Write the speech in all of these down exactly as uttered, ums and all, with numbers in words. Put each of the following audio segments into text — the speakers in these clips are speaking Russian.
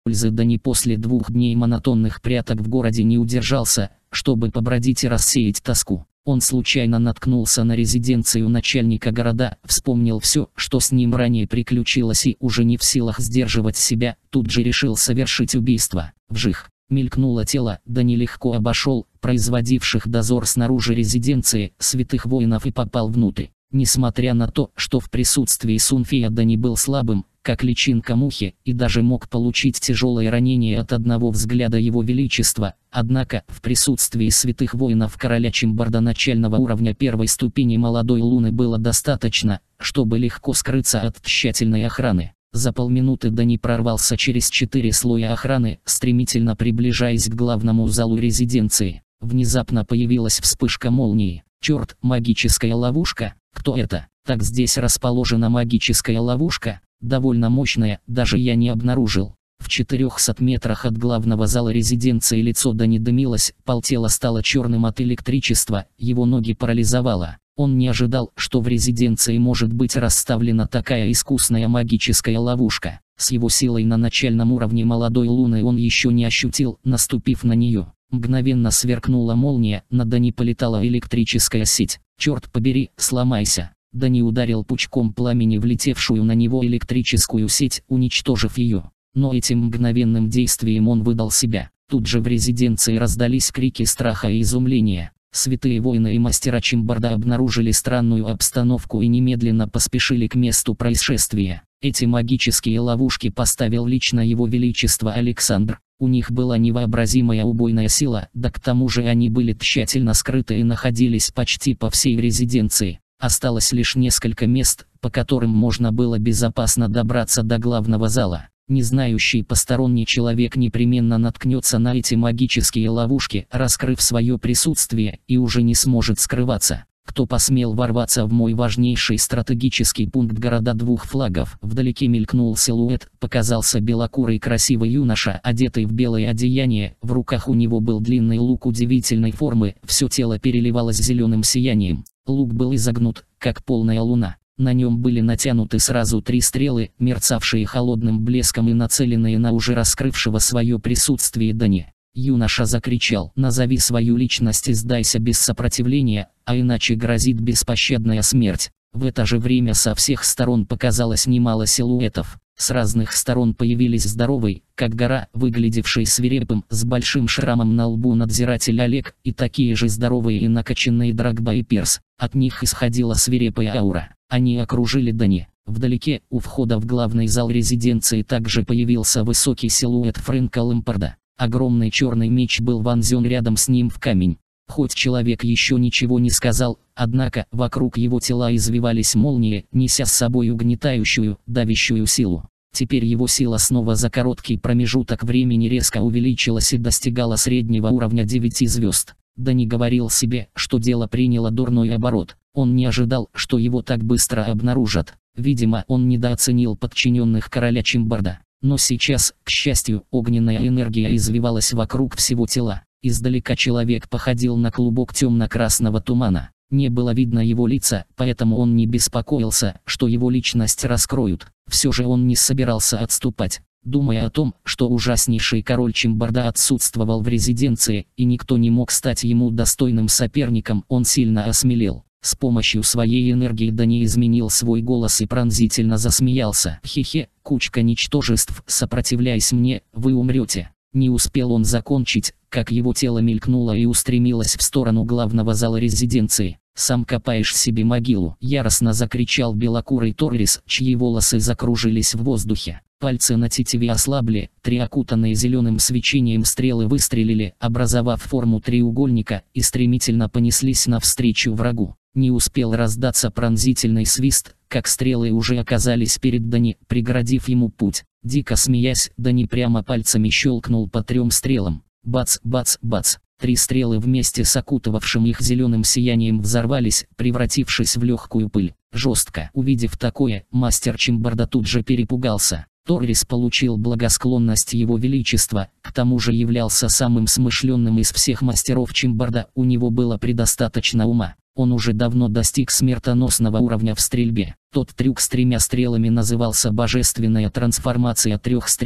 пользы Дани после двух дней монотонных пряток в городе не удержался, чтобы побродить и рассеять тоску. Он случайно наткнулся на резиденцию начальника города, вспомнил все, что с ним ранее приключилось, и уже не в силах сдерживать себя, тут же решил совершить убийство. Вжих! Мелькнуло тело, Дани легко обошел производивших дозор снаружи резиденции святых воинов и попал внутрь. Несмотря на то, что в присутствии Сунфея Дани был слабым, как личинка мухи, и даже мог получить тяжелое ранение от одного взгляда его величества, однако в присутствии святых воинов короля Чимбарда начального уровня первой ступени молодой луны было достаточно, чтобы легко скрыться от тщательной охраны. За полминуты Дани прорвался через четыре слоя охраны, стремительно приближаясь к главному залу резиденции. Внезапно появилась вспышка молнии. Черт, магическая ловушка? Кто это? Так здесь расположена магическая ловушка? Довольно мощная, даже я не обнаружил. В четырехстах метрах от главного зала резиденции лицо Дани дымилось, полтела стало черным от электричества, его ноги парализовало. Он не ожидал, что в резиденции может быть расставлена такая искусная магическая ловушка. С его силой на начальном уровне молодой луны он еще не ощутил, наступив на нее. Мгновенно сверкнула молния, на Дани полетала электрическая сеть. Черт побери, сломайся! Дани ударил пучком пламени влетевшую на него электрическую сеть, уничтожив ее. Но этим мгновенным действием он выдал себя. Тут же в резиденции раздались крики страха и изумления. Святые воины и мастера Чимбарда обнаружили странную обстановку и немедленно поспешили к месту происшествия. Эти магические ловушки поставил лично его величество Александр. У них была невообразимая убойная сила, да к тому же они были тщательно скрыты и находились почти по всей резиденции. Осталось лишь несколько мест, по которым можно было безопасно добраться до главного зала. Незнающий посторонний человек непременно наткнется на эти магические ловушки, раскрыв свое присутствие, и уже не сможет скрываться. Кто посмел ворваться в мой важнейший стратегический пункт города двух флагов? Вдалеке мелькнул силуэт, показался белокурый красивый юноша, одетый в белое одеяние, в руках у него был длинный лук удивительной формы, все тело переливалось зеленым сиянием. Лук был изогнут, как полная луна. На нем были натянуты сразу три стрелы, мерцавшие холодным блеском и нацеленные на уже раскрывшего свое присутствие Дани. Юноша закричал: «Назови свою личность и сдайся без сопротивления, а иначе грозит беспощадная смерть». В это же время со всех сторон показалось немало силуэтов. С разных сторон появились здоровый, как гора, выглядевший свирепым, с большим шрамом на лбу надзиратель Олег, и такие же здоровые и накачанные Драгба и Перс. От них исходила свирепая аура. Они окружили Дани. Вдалеке, у входа в главный зал резиденции, также появился высокий силуэт Фрэнка Лэмпарда. Огромный черный меч был вонзен рядом с ним в камень. Хоть человек еще ничего не сказал, однако вокруг его тела извивались молнии, неся с собой угнетающую, давящую силу. Теперь его сила снова за короткий промежуток времени резко увеличилась и достигала среднего уровня девяти звезд. Дани говорил себе, что дело приняло дурной оборот. Он не ожидал, что его так быстро обнаружат. Видимо, он недооценил подчиненных короля Чимбарда. Но сейчас, к счастью, огненная энергия извивалась вокруг всего тела. Издалека человек походил на клубок темно-красного тумана. Не было видно его лица, поэтому он не беспокоился, что его личность раскроют. Все же он не собирался отступать. Думая о том, что ужаснейший король Чимбарда отсутствовал в резиденции, и никто не мог стать ему достойным соперником, он сильно осмелел. С помощью своей энергии Дани изменил свой голос и пронзительно засмеялся. «Хе-хе, кучка ничтожеств, сопротивляясь мне, вы умрете». Не успел он закончить, как его тело мелькнуло и устремилось в сторону главного зала резиденции. «Сам копаешь себе могилу!» — яростно закричал белокурый Торрис, чьи волосы закружились в воздухе. Пальцы на тетиве ослабли, три окутанные зеленым свечением стрелы выстрелили, образовав форму треугольника, и стремительно понеслись навстречу врагу. Не успел раздаться пронзительный свист, как стрелы уже оказались перед Дани, преградив ему путь. Дико смеясь, Дани прямо пальцами щелкнул по трем стрелам. Бац, бац, бац. Три стрелы вместе с окутывавшим их зеленым сиянием взорвались, превратившись в легкую пыль. Жестко. Увидев такое, мастер Чимбарда тут же перепугался. Торрис получил благосклонность его величества, к тому же являлся самым смышленным из всех мастеров Чимбарда, у него было предостаточно ума. Он уже давно достиг смертоносного уровня в стрельбе. Тот трюк с тремя стрелами назывался «Божественная трансформация трех стрел».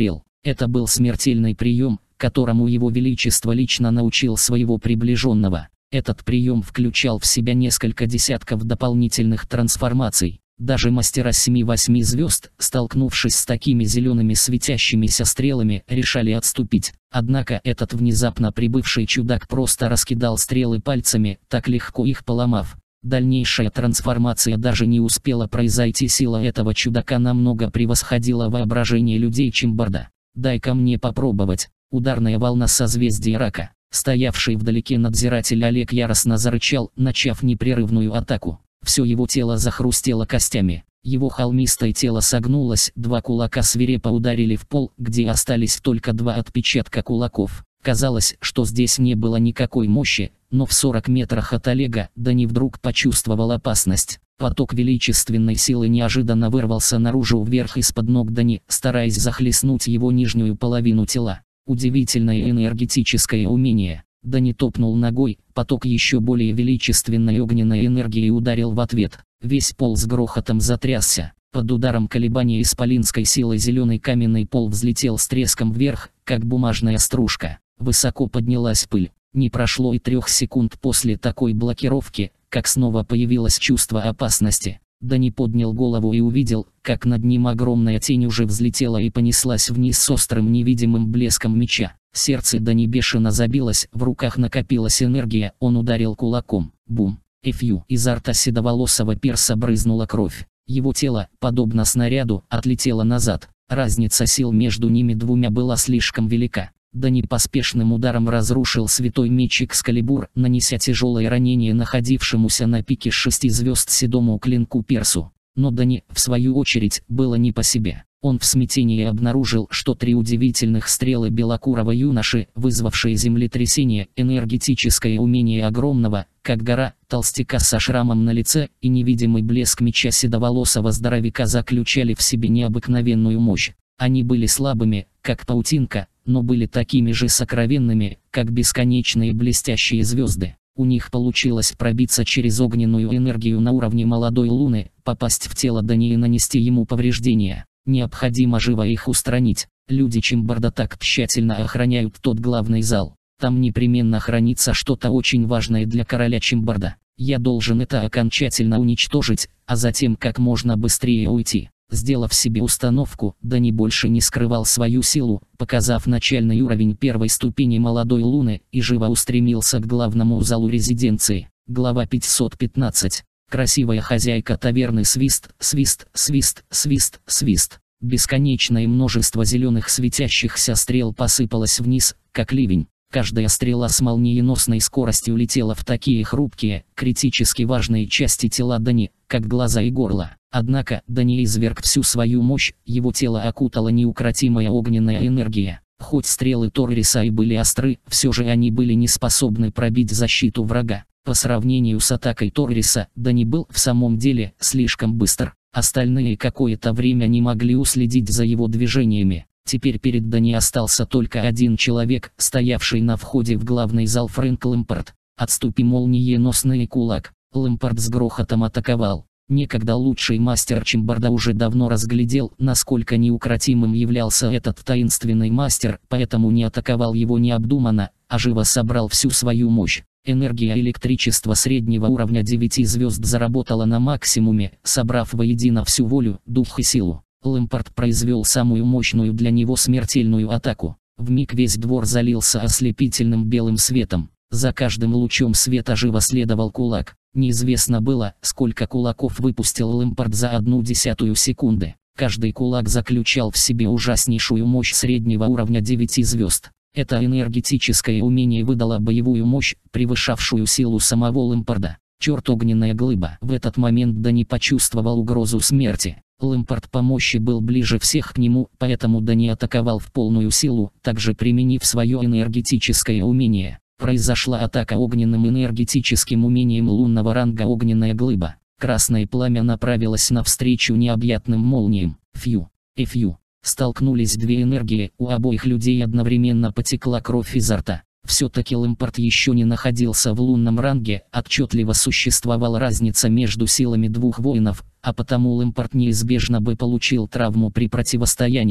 Это был смертельный прием, которому его величество лично научил своего приближенного. Этот прием включал в себя несколько десятков дополнительных трансформаций. Даже мастера семи-восьми звезд, столкнувшись с такими зелеными светящимися стрелами, решали отступить. Однако этот внезапно прибывший чудак просто раскидал стрелы пальцами, так легко их поломав. Дальнейшая трансформация даже не успела произойти, сила этого чудака намного превосходила воображение людей Чимбарда. «Дай-ка мне попробовать». Ударная волна созвездия Рака. Стоявший вдалеке надзиратель Олег яростно зарычал, начав непрерывную атаку. Все его тело захрустело костями. Его холмистое тело согнулось, два кулака свирепо ударили в пол, где остались только два отпечатка кулаков. Казалось, что здесь не было никакой мощи, но в сорока метрах от Олега Дани вдруг почувствовал опасность. Поток величественной силы неожиданно вырвался наружу вверх из-под ног Дани, стараясь захлестнуть его нижнюю половину тела. Удивительное энергетическое умение. Дани топнул ногой, поток еще более величественной огненной энергии ударил в ответ. Весь пол с грохотом затрясся. Под ударом колебания исполинской силы зеленый каменный пол взлетел с треском вверх, как бумажная стружка. Высоко поднялась пыль. Не прошло и трех секунд после такой блокировки, как снова появилось чувство опасности. Дани поднял голову и увидел, как над ним огромная тень уже взлетела и понеслась вниз с острым невидимым блеском меча. Сердце Дани бешено забилось, в руках накопилась энергия, он ударил кулаком. Бум! Эфью! Изо рта седоволосого перса брызнула кровь. Его тело, подобно снаряду, отлетело назад. Разница сил между ними двумя была слишком велика. Дани поспешным ударом разрушил святой меч Экскалибур, нанеся тяжелое ранение находившемуся на пике шести звезд седому клинку персу. Но Дани, в свою очередь, было не по себе. Он в смятении обнаружил, что три удивительных стрелы белокурого юноши, вызвавшие землетрясение, энергетическое умение огромного, как гора, толстяка со шрамом на лице, и невидимый блеск меча седоволосого здоровяка заключали в себе необыкновенную мощь. Они были слабыми, как паутинка, но были такими же сокровенными, как бесконечные блестящие звезды. У них получилось пробиться через огненную энергию на уровне молодой луны, попасть в тело Дани и нанести ему повреждения. Необходимо живо их устранить. Люди Чимбарда так тщательно охраняют тот главный зал. Там непременно хранится что-то очень важное для короля Чимбарда. Я должен это окончательно уничтожить, а затем как можно быстрее уйти. Сделав себе установку, Дани больше не скрывал свою силу, показав начальный уровень первой ступени молодой луны, и живо устремился к главному залу резиденции. Глава пятьсот пятнадцать. Красивая хозяйка таверны. Свист, свист, свист, свист, свист. Бесконечное множество зеленых светящихся стрел посыпалось вниз, как ливень. Каждая стрела с молниеносной скоростью летела в такие хрупкие, критически важные части тела Дани, как глаза и горло. Однако Дани изверг всю свою мощь, его тело окутала неукротимая огненная энергия. Хоть стрелы Торриса и были остры, все же они были не способны пробить защиту врага. По сравнению с атакой Торриса, Дани был в самом деле слишком быстр. Остальные какое-то время не могли уследить за его движениями. Теперь перед Дани остался только один человек, стоявший на входе в главный зал. Фрэнк Лэмпард. «Отступи, молниеносный кулак!» Лэмпард с грохотом атаковал. Некогда лучший мастер Чимбарда уже давно разглядел, насколько неукротимым являлся этот таинственный мастер, поэтому не атаковал его необдуманно, а живо собрал всю свою мощь. Энергия электричества среднего уровня девяти звезд заработала на максимуме, собрав воедино всю волю, дух и силу. Лэмпард произвел самую мощную для него смертельную атаку. Вмиг весь двор залился ослепительным белым светом. За каждым лучом света живо следовал кулак. Неизвестно было, сколько кулаков выпустил Лэмпард за одну десятую секунды. Каждый кулак заключал в себе ужаснейшую мощь среднего уровня девяти звезд. Это энергетическое умение выдало боевую мощь, превышавшую силу самого Лэмпарда. Черт, огненная глыба! В этот момент Дани почувствовал угрозу смерти. Лэмпард по мощи был ближе всех к нему, поэтому Дани атаковал в полную силу, также применив свое энергетическое умение. Произошла атака огненным энергетическим умением лунного ранга огненная глыба. Красное пламя направилось навстречу необъятным молниям. Фью, эфью. Столкнулись две энергии, у обоих людей одновременно потекла кровь изо рта. Все-таки Лэмпард еще не находился в лунном ранге, отчетливо существовала разница между силами двух воинов, а потому Лэмпард неизбежно бы получил травму при противостоянии.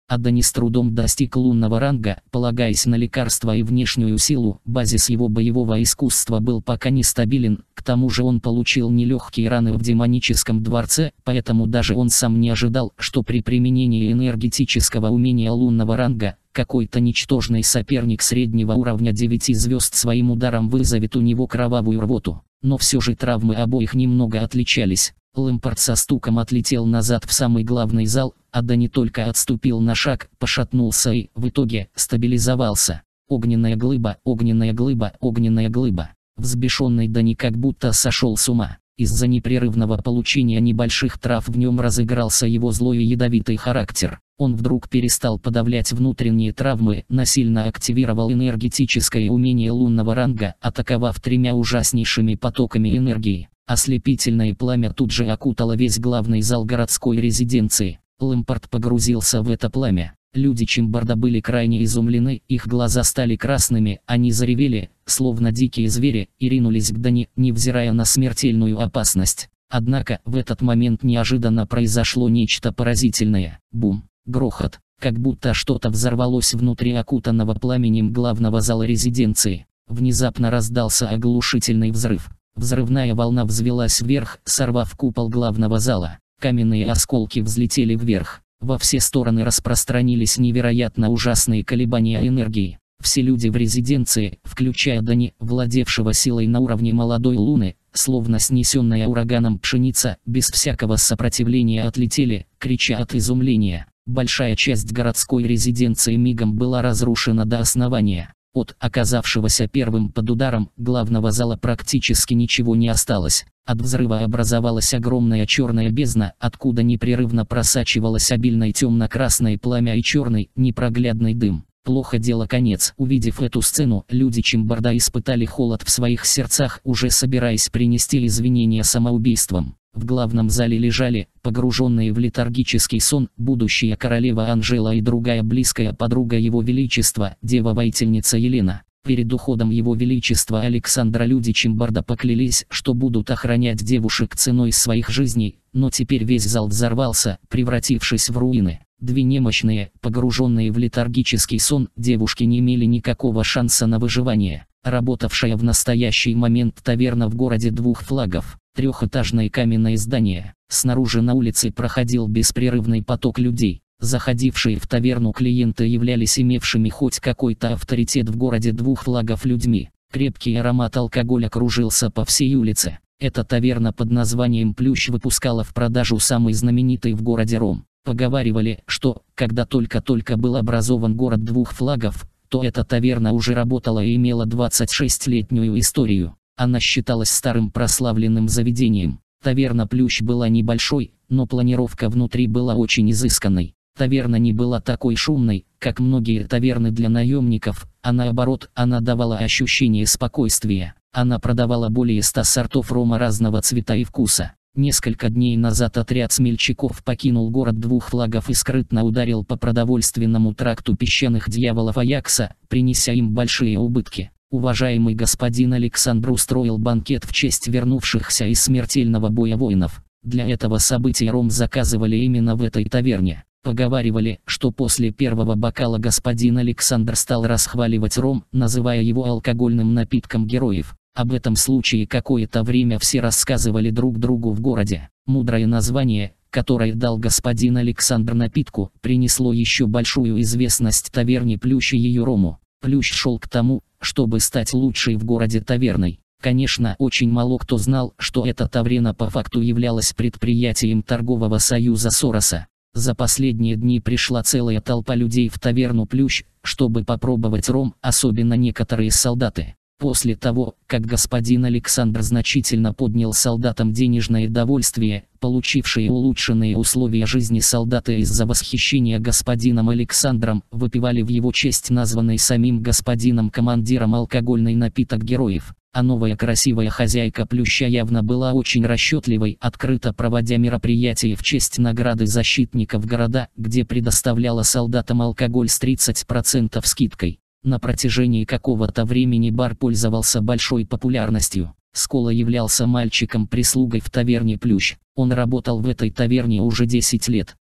Адани с трудом достиг лунного ранга, полагаясь на лекарства и внешнюю силу. Базис его боевого искусства был пока нестабилен, к тому же он получил нелегкие раны в демоническом дворце, поэтому даже он сам не ожидал, что при применении энергетического умения лунного ранга, какой-то ничтожный соперник среднего уровня девяти звезд своим ударом вызовет у него кровавую рвоту. Но все же травмы обоих немного отличались. Лэмпард со стуком отлетел назад в самый главный зал, а Дани только отступил на шаг, пошатнулся и, в итоге, стабилизовался. Огненная глыба, огненная глыба, огненная глыба. Взбешенный Дани как будто сошел с ума. Из-за непрерывного получения небольших трав в нем разыгрался его злой и ядовитый характер. Он вдруг перестал подавлять внутренние травмы, насильно активировал энергетическое умение лунного ранга, атаковав тремя ужаснейшими потоками энергии. Ослепительное пламя тут же окутало весь главный зал городской резиденции. Лэмпард погрузился в это пламя. Люди Чимбарда были крайне изумлены, их глаза стали красными, они заревели, словно дикие звери, и ринулись к Дани, невзирая на смертельную опасность. Однако, в этот момент неожиданно произошло нечто поразительное. Бум! Грохот! Как будто что-то взорвалось внутри окутанного пламенем главного зала резиденции. Внезапно раздался оглушительный взрыв. Взрывная волна взвелась вверх, сорвав купол главного зала. Каменные осколки взлетели вверх. Во все стороны распространились невероятно ужасные колебания энергии. Все люди в резиденции, включая Дани, владевшего силой на уровне молодой луны, словно снесенная ураганом пшеница, без всякого сопротивления отлетели, крича от изумления. Большая часть городской резиденции мигом была разрушена до основания. От оказавшегося первым под ударом главного зала практически ничего не осталось. От взрыва образовалась огромная черная бездна, откуда непрерывно просачивалось обильное темно-красное пламя и черный, непроглядный дым. Плохо дело конец. Увидев эту сцену, люди Чимбарда испытали холод в своих сердцах, уже собираясь принести извинения самоубийством. В главном зале лежали, погруженные в летаргический сон, будущая королева Анжела и другая близкая подруга его величества, дева-воительница Елена. Перед уходом его величества Александра люди Чимбарда поклялись, что будут охранять девушек ценой своих жизней, но теперь весь зал взорвался, превратившись в руины. Две немощные, погруженные в летаргический сон, девушки не имели никакого шанса на выживание. Работавшая в настоящий момент таверна в городе двух флагов, трехэтажное каменное здание. Снаружи на улице проходил беспрерывный поток людей. Заходившие в таверну клиенты являлись имевшими хоть какой-то авторитет в городе двух флагов людьми. Крепкий аромат алкоголя кружился по всей улице. Эта таверна под названием «Плющ» выпускала в продажу самый знаменитый в городе ром. Поговаривали, что, когда только-только был образован город двух флагов, то эта таверна уже работала и имела двадцатишестилетнюю историю. Она считалась старым прославленным заведением. Таверна «Плющ» была небольшой, но планировка внутри была очень изысканной. Таверна не была такой шумной, как многие таверны для наемников, а наоборот, она давала ощущение спокойствия. Она продавала более ста сортов рома разного цвета и вкуса. Несколько дней назад отряд смельчаков покинул город двух флагов и скрытно ударил по продовольственному тракту песчаных дьяволов Аякса, принеся им большие убытки. Уважаемый господин Александр устроил банкет в честь вернувшихся из смертельного боя воинов. Для этого события ром заказывали именно в этой таверне. Поговаривали, что после первого бокала господин Александр стал расхваливать ром, называя его алкогольным напитком героев. Об этом случае какое-то время все рассказывали друг другу в городе. Мудрое название, которое дал господин Александр напитку, принесло еще большую известность таверне «Плющ» и ее рому. Плющ шел к тому, чтобы стать лучшей в городе таверной. Конечно, очень мало кто знал, что эта таверна по факту являлась предприятием торгового союза Сороса. За последние дни пришла целая толпа людей в таверну «Плющ», чтобы попробовать ром, особенно некоторые солдаты. После того, как господин Александр значительно поднял солдатам денежное довольствие, получившие улучшенные условия жизни солдаты из-за восхищения господином Александром, выпивали в его честь названный самим господином командиром алкогольный напиток героев. А новая красивая хозяйка Плюща явно была очень расчетливой, открыто проводя мероприятия в честь награды защитников города, где предоставляла солдатам алкоголь с тридцать процентов скидкой. На протяжении какого-то времени бар пользовался большой популярностью. Скола являлся мальчиком-прислугой в таверне «Плющ». Он работал в этой таверне уже десять лет.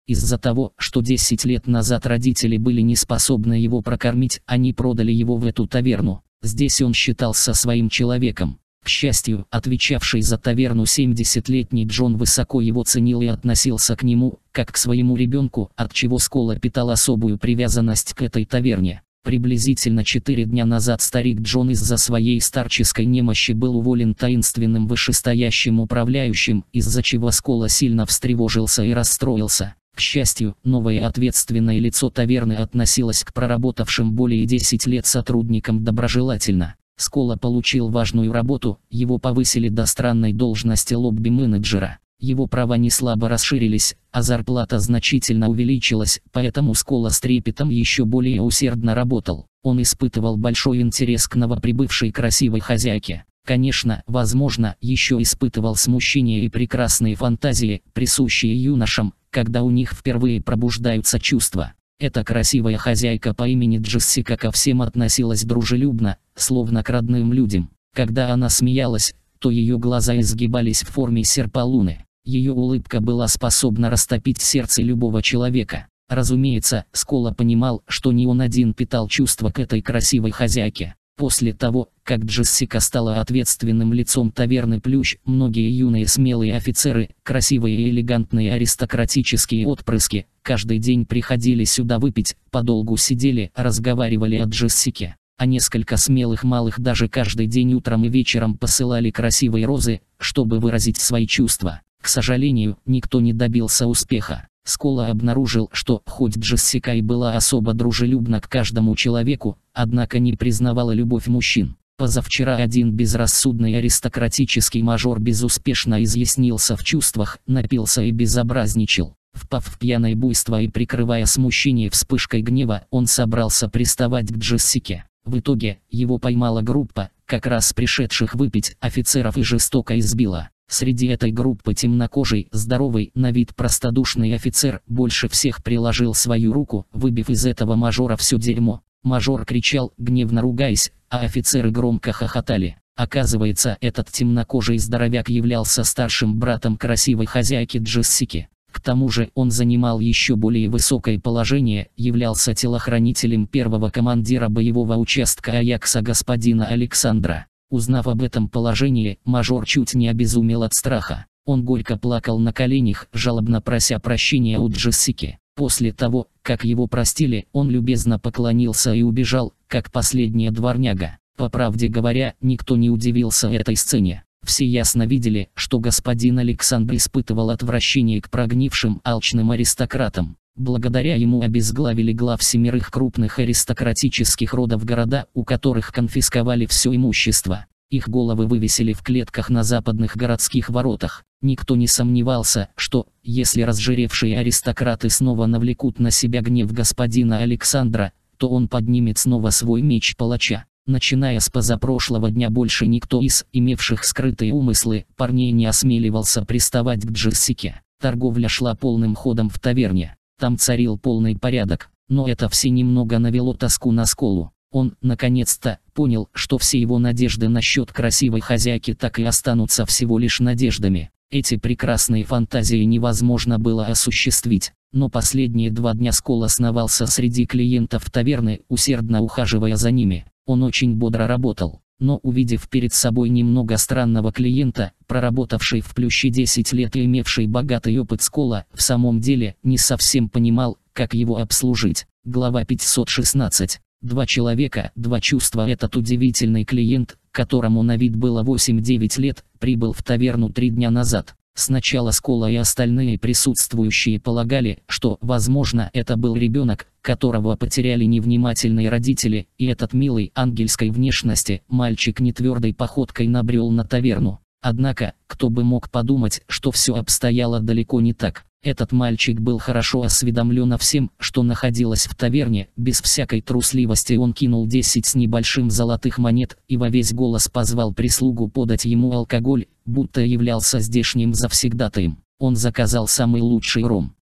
Из-за того, что десять лет назад родители были не способны его прокормить, они продали его в эту таверну. Здесь он считался своим человеком. К счастью, отвечавший за таверну семидесятилетний Джон высоко его ценил и относился к нему, как к своему ребенку, отчего Скола питал особую привязанность к этой таверне. Приблизительно четыре дня назад старик Джон из-за своей старческой немощи был уволен таинственным вышестоящим управляющим, из-за чего Скола сильно встревожился и расстроился. К счастью, новое ответственное лицо таверны относилось к проработавшим более десяти лет сотрудникам доброжелательно. Скола получил важную работу, его повысили до странной должности лобби-менеджера. Его права не слабо расширились, а зарплата значительно увеличилась, поэтому Скола с трепетом еще более усердно работал. Он испытывал большой интерес к новоприбывшей красивой хозяйке. Конечно, возможно, еще испытывал смущение и прекрасные фантазии, присущие юношам, когда у них впервые пробуждаются чувства. Эта красивая хозяйка по имени Джессика ко всем относилась дружелюбно, словно к родным людям. Когда она смеялась, то ее глаза изгибались в форме серпа луны. Ее улыбка была способна растопить сердце любого человека. Разумеется, Скола понимал, что не он один питал чувства к этой красивой хозяйке. После того, как Джессика стала ответственным лицом таверны Плющ, многие юные смелые офицеры, красивые и элегантные аристократические отпрыски, каждый день приходили сюда выпить, подолгу сидели, разговаривали о Джессике. А несколько смелых малых даже каждый день утром и вечером посылали красивые розы, чтобы выразить свои чувства. К сожалению, никто не добился успеха. Скола обнаружил, что, хоть Джессика и была особо дружелюбна к каждому человеку, однако не признавала любовь мужчин. Позавчера один безрассудный аристократический мажор безуспешно изъяснился в чувствах, напился и безобразничал. Впав в пьяное буйство и прикрывая смущение вспышкой гнева, он собрался приставать к Джессике. В итоге, его поймала группа, как раз пришедших выпить, офицеров и жестоко избила. Среди этой группы темнокожий, здоровый, на вид простодушный офицер больше всех приложил свою руку, выбив из этого мажора все дерьмо. Мажор кричал, гневно ругаясь, а офицеры громко хохотали. Оказывается, этот темнокожий здоровяк являлся старшим братом красивой хозяйки Джессики. К тому же он занимал еще более высокое положение, являлся телохранителем первого командира боевого участка Аякса господина Александра. Узнав об этом положении, мажор чуть не обезумел от страха. Он горько плакал на коленях, жалобно прося прощения у Джессики. После того, как его простили, он любезно поклонился и убежал, как последняя дворняга. По правде говоря, никто не удивился этой сцене. Все ясно видели, что господин Александр испытывал отвращение к прогнившим, алчным аристократам. Благодаря ему обезглавили глав семерых крупных аристократических родов города, у которых конфисковали все имущество. Их головы вывесили в клетках на западных городских воротах. Никто не сомневался, что, если разжиревшие аристократы снова навлекут на себя гнев господина Александра, то он поднимет снова свой меч палача. Начиная с позапрошлого дня больше никто из имевших скрытые умыслы парней не осмеливался приставать к Джессике. Торговля шла полным ходом в таверне. Там царил полный порядок, но это все немного навело тоску на Сколу. Он, наконец-то, понял, что все его надежды насчет красивой хозяйки так и останутся всего лишь надеждами. Эти прекрасные фантазии невозможно было осуществить. Но последние два дня Скола сновался среди клиентов таверны, усердно ухаживая за ними. Он очень бодро работал. Но увидев перед собой немного странного клиента, проработавший в Плюще десять лет и имевший богатый опыт, Скола в самом деле не совсем понимал, как его обслужить. Глава пятьсот шестнадцать. Два человека, два чувства. Этот удивительный клиент, которому на вид было восемь-девять лет, прибыл в таверну три дня назад. Сначала Скола и остальные присутствующие полагали, что, возможно, это был ребенок, которого потеряли невнимательные родители, и этот милый, ангельской внешности, мальчик нетвердой походкой набрел на таверну. Однако, кто бы мог подумать, что все обстояло далеко не так. Этот мальчик был хорошо осведомлен о всем, что находилось в таверне. Без всякой трусливости он кинул десять с небольшим золотых монет и во весь голос позвал прислугу подать ему алкоголь, будто являлся здешним завсегдатаем. Он заказал самый лучший ром.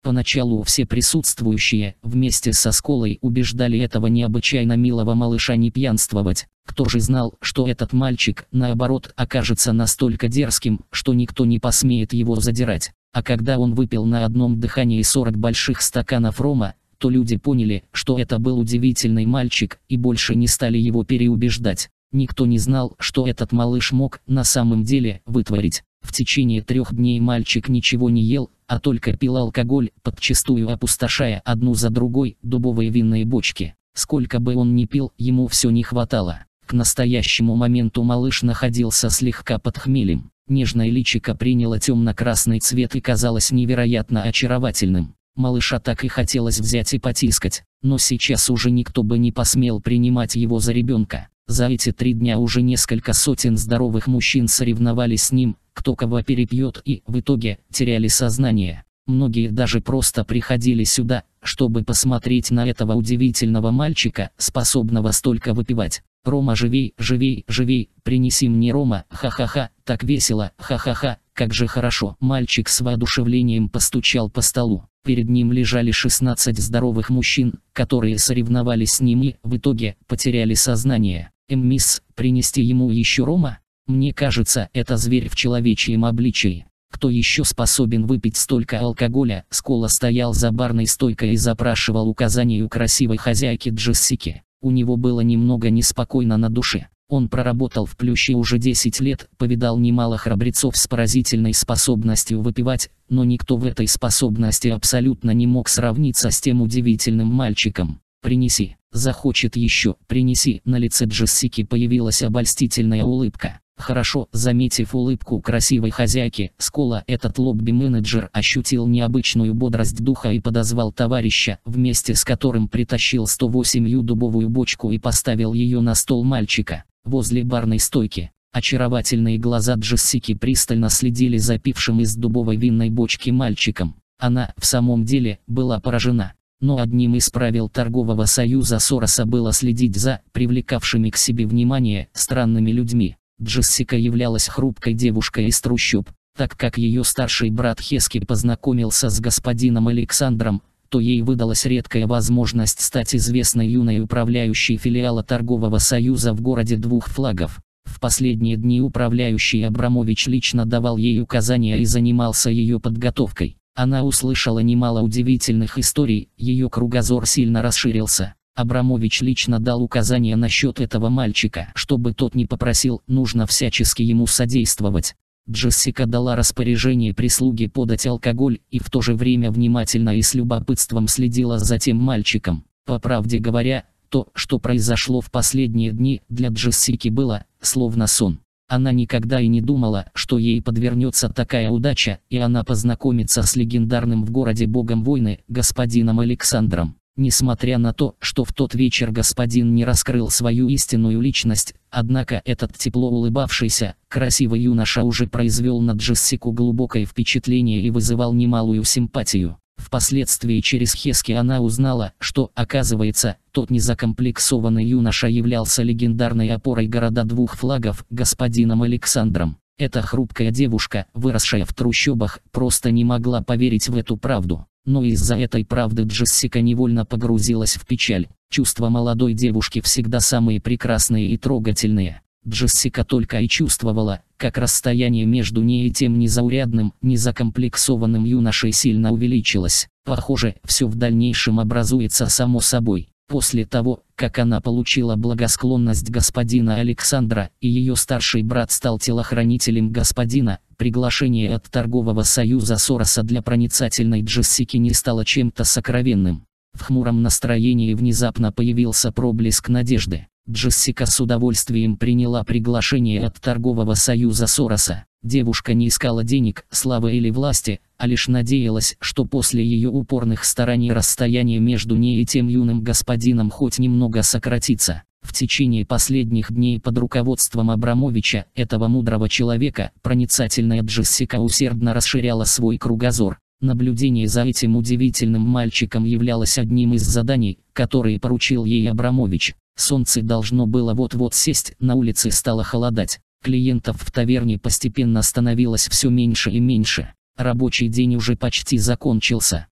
Поначалу все присутствующие, вместе со Сколой, убеждали этого необычайно милого малыша не пьянствовать. Кто же знал, что этот мальчик, наоборот, окажется настолько дерзким, что никто не посмеет его задирать. А когда он выпил на одном дыхании сорок больших стаканов рома, то люди поняли, что это был удивительный мальчик, и больше не стали его переубеждать. Никто не знал, что этот малыш мог на самом деле вытворить. В течение трех дней мальчик ничего не ел, а только пил алкоголь, подчистую опустошая одну за другой дубовые винные бочки. Сколько бы он ни пил, ему все не хватало. К настоящему моменту малыш находился слегка под хмелем. Нежное личико приняло темно-красный цвет и казалось невероятно очаровательным. Малыша так и хотелось взять и потискать, но сейчас уже никто бы не посмел принимать его за ребенка. За эти три дня уже несколько сотен здоровых мужчин соревновались с ним, кто кого перепьет, и, в итоге, теряли сознание. Многие даже просто приходили сюда, чтобы посмотреть на этого удивительного мальчика, способного столько выпивать. «Рома, живей, живей, живей, принеси мне рома, ха-ха-ха, так весело, ха-ха-ха, как же хорошо». Мальчик с воодушевлением постучал по столу. Перед ним лежали шестнадцать здоровых мужчин, которые соревновались с ним и, в итоге, потеряли сознание. «Эм, мисс, принести ему еще рома? Мне кажется, это зверь в человечьем обличии. Кто еще способен выпить столько алкоголя?» Скола стоял за барной стойкой и запрашивал указания у красивой хозяйки Джессики. У него было немного неспокойно на душе. Он проработал в Плюще уже десять лет, повидал немало храбрецов с поразительной способностью выпивать, но никто в этой способности абсолютно не мог сравниться с тем удивительным мальчиком. «Принеси, захочет еще, принеси». На лице Джессики появилась обольстительная улыбка. Хорошо, заметив улыбку красивой хозяйки, Скола, этот лобби-менеджер, ощутил необычную бодрость духа и подозвал товарища, вместе с которым притащил сто восемь дубовую бочку и поставил ее на стол мальчика, возле барной стойки. Очаровательные глаза Джессики пристально следили за пившим из дубовой винной бочки мальчиком. Она, в самом деле, была поражена. Но одним из правил торгового союза Сороса было следить за привлекавшими к себе внимание странными людьми. Джессика являлась хрупкой девушкой из трущоб. Так как ее старший брат Хески познакомился с господином Александром, то ей выдалась редкая возможность стать известной юной управляющей филиала торгового союза в городе Двух Флагов. В последние дни управляющий Абрамович лично давал ей указания и занимался ее подготовкой. Она услышала немало удивительных историй, ее кругозор сильно расширился. Абрамович лично дал указания насчет этого мальчика. Чтобы тот не попросил, нужно всячески ему содействовать. Джессика дала распоряжение прислуге подать алкоголь, и в то же время внимательно и с любопытством следила за тем мальчиком. По правде говоря, то, что произошло в последние дни, для Джессики было, словно сон. Она никогда и не думала, что ей подвернется такая удача, и она познакомится с легендарным в городе богом войны, господином Александром. Несмотря на то, что в тот вечер господин не раскрыл свою истинную личность, однако этот тепло улыбавшийся, красивый юноша уже произвел на Джессику глубокое впечатление и вызывал немалую симпатию. Впоследствии через Хески она узнала, что, оказывается, тот незакомплексованный юноша являлся легендарной опорой города Двух Флагов, господином Александром. Эта хрупкая девушка, выросшая в трущобах, просто не могла поверить в эту правду. Но из-за этой правды Джессика невольно погрузилась в печаль. Чувства молодой девушки всегда самые прекрасные и трогательные. Джессика только и чувствовала, как расстояние между ней и тем незаурядным, незакомплексованным юношей сильно увеличилось. Похоже, все в дальнейшем образуется само собой. После того, как она получила благосклонность господина Александра, и ее старший брат стал телохранителем господина, приглашение от торгового союза Сороса для проницательной Джессики не стало чем-то сокровенным. В хмуром настроении внезапно появился проблеск надежды. Джессика с удовольствием приняла приглашение от торгового союза Сороса. Девушка не искала денег, славы или власти, а лишь надеялась, что после ее упорных стараний расстояние между ней и тем юным господином хоть немного сократится. В течение последних дней под руководством Абрамовича, этого мудрого человека, проницательная Джессика усердно расширяла свой кругозор. Наблюдение за этим удивительным мальчиком являлось одним из заданий, которые поручил ей Абрамович. Солнце должно было вот-вот сесть, на улице стало холодать. Клиентов в таверне постепенно становилось все меньше и меньше. Рабочий день уже почти закончился.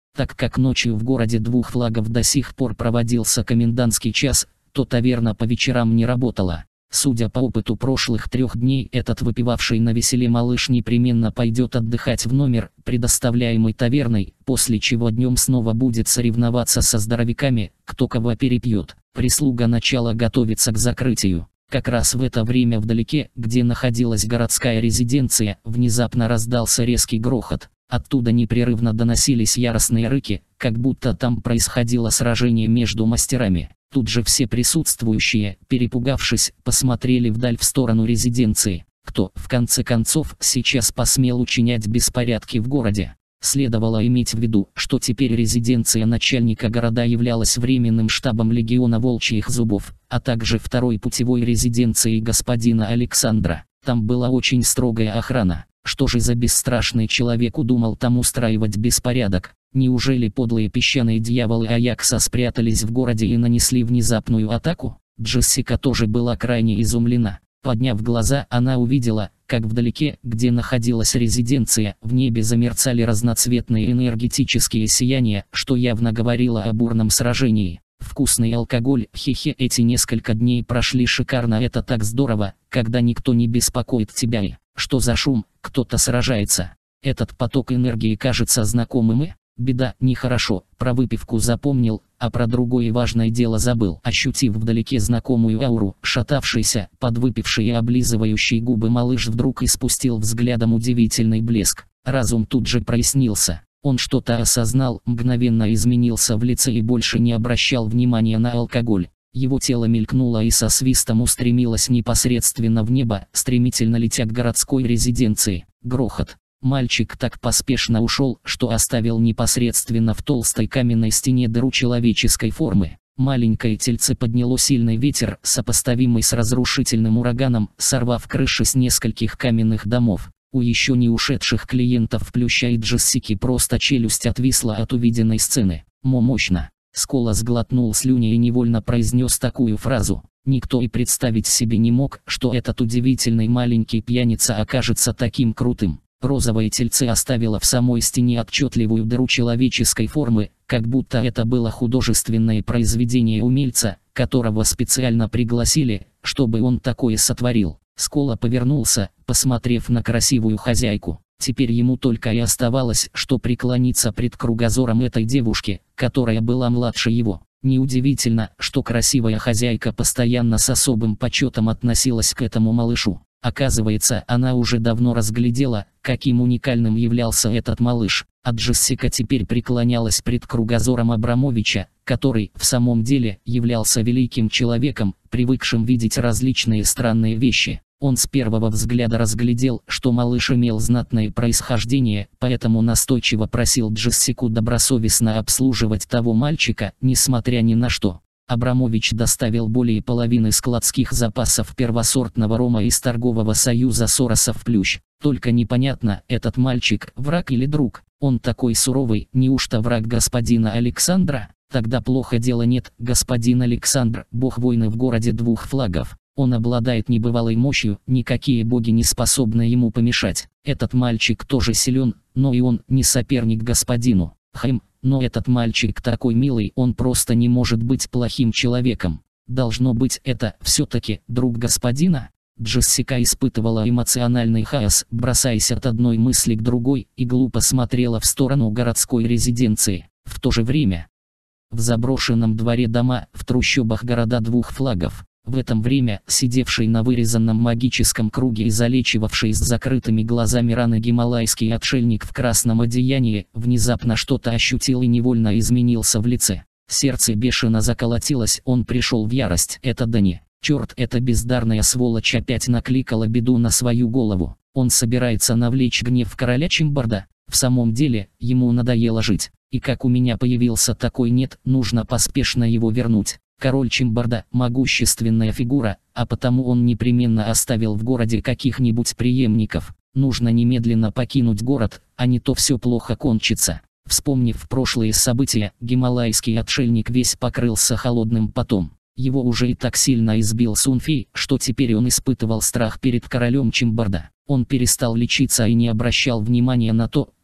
Так как ночью в городе Двух Флагов до сих пор проводился комендантский час, то таверна по вечерам не работала. Судя по опыту прошлых трех дней, этот выпивавший навеселе малыш непременно пойдет отдыхать в номер, предоставляемый таверной, после чего днем снова будет соревноваться со здоровяками, кто кого перепьет. Прислуга начала готовиться к закрытию. Как раз в это время вдалеке, где находилась городская резиденция, внезапно раздался резкий грохот. Оттуда непрерывно доносились яростные рыки, как будто там происходило сражение между мастерами. Тут же все присутствующие, перепугавшись, посмотрели вдаль в сторону резиденции. Кто, в конце концов, сейчас посмел учинять беспорядки в городе? Следовало иметь в виду, что теперь резиденция начальника города являлась временным штабом легиона Волчьих Зубов, а также второй путевой резиденцией господина Александра. Там была очень строгая охрана. Что же за бесстрашный человек удумал там устраивать беспорядок? Неужели подлые песчаные дьяволы Аякса спрятались в городе и нанесли внезапную атаку? Джессика тоже была крайне изумлена. Подняв глаза, она увидела, как вдалеке, где находилась резиденция, в небе замерцали разноцветные энергетические сияния, что явно говорило о бурном сражении. Вкусный алкоголь, хе-хе, эти несколько дней прошли шикарно, это так здорово, когда никто не беспокоит тебя и... Что за шум? Кто-то сражается. Этот поток энергии кажется знакомым и... Беда, нехорошо, про выпивку запомнил, а про другое важное дело забыл. Ощутив вдалеке знакомую ауру, шатавшийся, подвыпивший и облизывающий губы малыш вдруг испустил взглядом удивительный блеск. Разум тут же прояснился. Он что-то осознал, мгновенно изменился в лице и больше не обращал внимания на алкоголь. Его тело мелькнуло и со свистом устремилось непосредственно в небо, стремительно летя к городской резиденции. Грохот. Мальчик так поспешно ушел, что оставил непосредственно в толстой каменной стене дыру человеческой формы. Маленькое тельце подняло сильный ветер, сопоставимый с разрушительным ураганом, сорвав крыши с нескольких каменных домов. У еще не ушедших клиентов Плюща и Джессики просто челюсть отвисла от увиденной сцены. Мо мощно. Скола сглотнул слюни и невольно произнес такую фразу. Никто и представить себе не мог, что этот удивительный маленький пьяница окажется таким крутым. Розовое тельце оставило в самой стене отчетливую дыру человеческой формы, как будто это было художественное произведение умельца, которого специально пригласили, чтобы он такое сотворил. Скола повернулся, посмотрев на красивую хозяйку. Теперь ему только и оставалось, что преклониться пред кругозором этой девушки, которая была младше его. Неудивительно, что красивая хозяйка постоянно с особым почетом относилась к этому малышу. Оказывается, она уже давно разглядела, каким уникальным являлся этот малыш, а Джессика теперь преклонялась пред кругозором Абрамовича, который, в самом деле, являлся великим человеком, привыкшим видеть различные странные вещи. Он с первого взгляда разглядел, что малыш имел знатное происхождение, поэтому настойчиво просил Джессику добросовестно обслуживать того мальчика, несмотря ни на что. Абрамович доставил более половины складских запасов первосортного рома из торгового союза Соросов Плющ. Только непонятно, этот мальчик враг или друг? Он такой суровый, неужто враг господина Александра? Тогда плохо дело нет, господин Александр, бог войны в городе Двух Флагов. Он обладает небывалой мощью, никакие боги не способны ему помешать. Этот мальчик тоже силен, но и он не соперник господину. Хм, но этот мальчик такой милый, он просто не может быть плохим человеком. Должно быть, это все-таки друг господина? Джессика испытывала эмоциональный хаос, бросаясь от одной мысли к другой, и глупо смотрела в сторону городской резиденции. В то же время, в заброшенном дворе дома, в трущобах города Двух Флагов, в это время сидевший на вырезанном магическом круге и залечивавший с закрытыми глазами раны гималайский отшельник в красном одеянии, внезапно что-то ощутил и невольно изменился в лице. Сердце бешено заколотилось, он пришел в ярость. Это Дани. Черт, эта бездарная сволочь опять накликала беду на свою голову. Он собирается навлечь гнев короля Чимбарда. В самом деле, ему надоело жить. И как у меня появился такой нет, нужно поспешно его вернуть. Король Чимбарда – могущественная фигура, а потому он непременно оставил в городе каких-нибудь преемников. Нужно немедленно покинуть город, а не то все плохо кончится. Вспомнив прошлые события, гималайский отшельник весь покрылся холодным потом. Его уже и так сильно избил Сунфей, что теперь он испытывал страх перед королем Чимбарда. Он перестал лечиться и не обращал внимания на то,